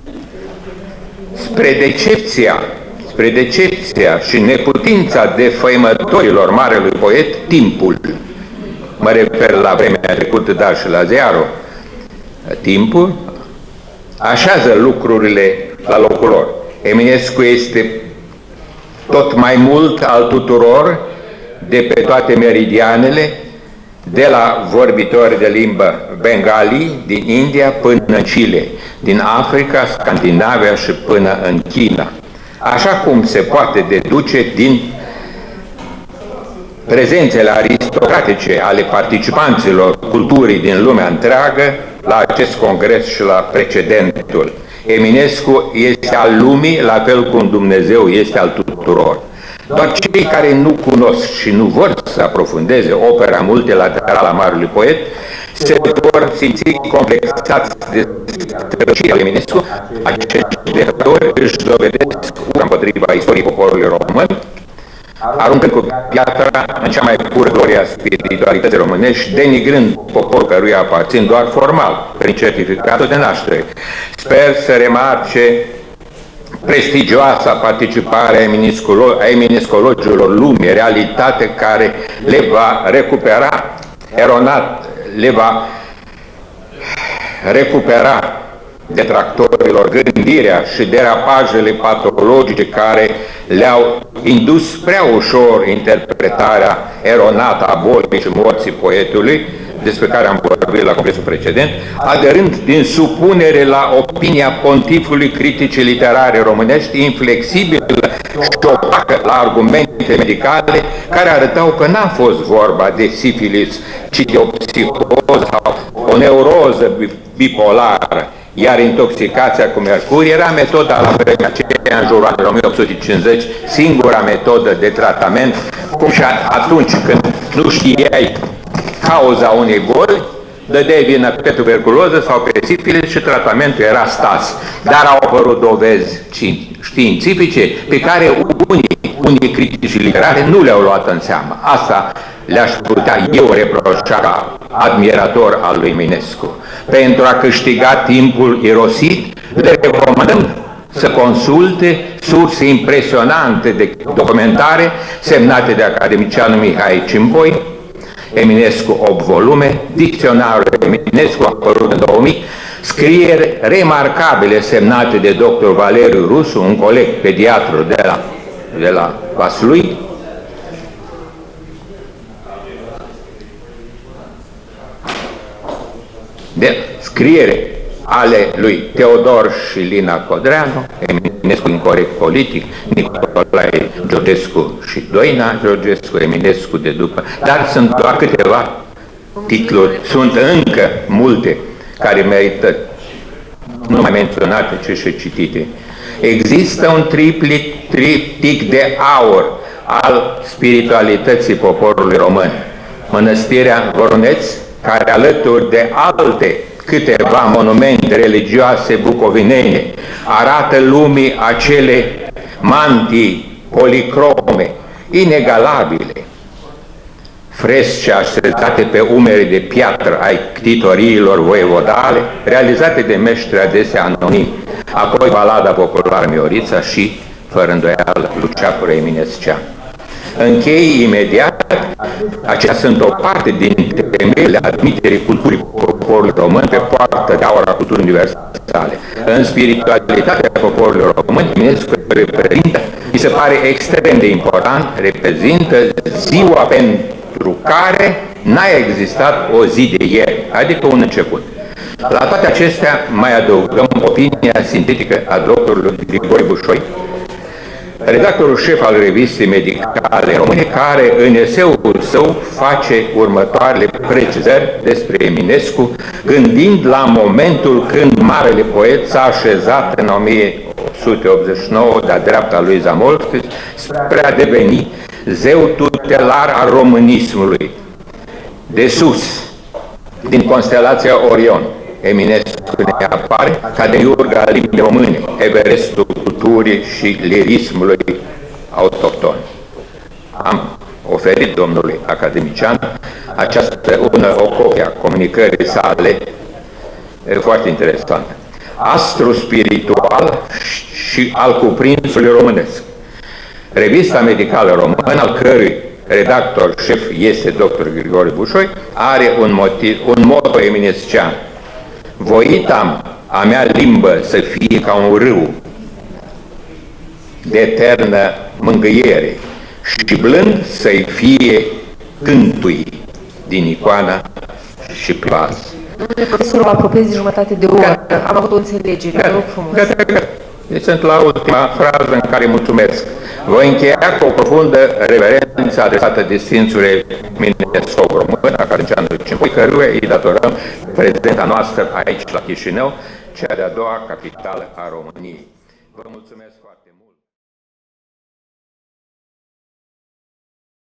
Spre decepția, spre decepția și neputința defăimătorilor marelui poet, timpul, mă refer la vremea trecută, dar și la ziarul, timpul așează lucrurile la locul lor. Eminescu este tot mai mult al tuturor, de pe toate meridianele, de la vorbitori de limbă bengali din India până în Chile, din Africa, Scandinavia și până în China. Așa cum se poate deduce din prezențele aristocratice ale participanților culturii din lumea întreagă la acest congres și la precedentul. Eminescu este al lumii, la fel cum Dumnezeu este al tuturor. Doar cei care nu cunosc și nu vor să aprofundeze opera multilaterală a marelui poet se vor simți complexați de strălucirea lui Eminescu. Acești lectori își dovedesc ura împotriva istoriei poporului român, aruncând cu piatra în cea mai pură glorie a spiritualității românești, denigrând poporul căruia aparțin doar formal, prin certificatul de naștere. Sper să remarce prestigioasa participare a eminescologilor lumii, realitate care le va recupera eronat, le va recupera detractorilor gândirea și derapajele patologice care le-au indus prea ușor interpretarea eronată a bolii și morții poetului, despre care am vorbit la congresul precedent, aderând din supunere la opinia pontifului criticii literare românești, inflexibilă și opacă la argumente medicale care arătau că n-a fost vorba de sifilis, ci de o psihoză sau o neuroză bipolară, iar intoxicația cu mercur era metoda la vremea aceea, în jurul anului o mie opt sute cincizeci, singura metodă de tratament, cum și atunci când nu știai cauza unei boli, dădeai vina pe tuberculoză sau pe sifilis și tratamentul era stas. Dar au apărut dovezi științifice pe care unii, unii critici literari nu le-au luat în seamă. Asta le-aș putea eu reproșa ca admirator al lui Eminescu. Pentru a câștiga timpul irosit, le recomandăm să consulte surse impresionante de documentare semnate de academicianul Mihai Cimboi, Eminescu opt volume, dicționarul Eminescu apărut în două mii, scrieri remarcabile semnate de doctor Valeriu Rusu, un coleg pediatru de la, de la Vaslui, de scriere ale lui Teodor și Lina Codreanu, Eminescu incorect politic, Nicolae Georgescu și Doina Georgescu, Eminescu de după, dar sunt doar câteva titluri, sunt încă multe care merită nu mai menționate, ci și citite. Există un triplit, triptic de aur al spiritualității poporului român. Mănăstirea Voroneț, care alături de alte câteva monumente religioase bucovinene arată lumii acele mantii policrome, inegalabile, fresce așezate pe umeri de piatră ai ctitoriilor voievodale, realizate de meștri adesea anonimi, apoi balada populară Miorița și, fără îndoială, Luceafără Eminescean. Închei imediat, acestea sunt o parte din temeile admiterii culturii poporului român pe poartă de aur a culturii universale. În spiritualitatea poporului român, Eminescu reprezintă, mi se pare extrem de important, reprezintă ziua pentru care n-a existat o zi de ieri, adică un început. La toate acestea mai adăugăm opinia sintetică a doctorului Grigore Bușoi, redactorul șef al revistei medicale române, care în eseul său face următoarele precizări despre Eminescu, gândind la momentul când marele poet s-a așezat în o mie o sute optzeci și nouă de-a dreapta lui Zamolski spre a deveni zeu tutelar al românismului. De sus, din constelația Orion, Eminescu ne apare ca de iurga limbii române, Everestul culturii și lirismului autohton. Am oferit domnului academician această ună o copie a comunicării sale foarte interesantă. Astru spiritual și al cuprinsului românesc. Revista medicală română, al cărui redactor șef este doctor Grigore Bușoi, are un, motiv, un moto eminescean. Voitam a mea limbă să fie ca un râu de eternă mângâiere și blând să-i fie cântui din icoana și plas. Domnule profesor, mă apropiez de jumătate de oră. Am avut o înțelegere. Vă rog frumos. Gata, gata. Deci sunt la ultima frază în care mulțumesc. Voi încheia cu o profundă reverență adresată distințului Eminescu român, academicianul Cimpui, căruia îi datorăm prezenta noastră aici la Chișinău, cea de-a doua capitală a României. Vă mulțumesc.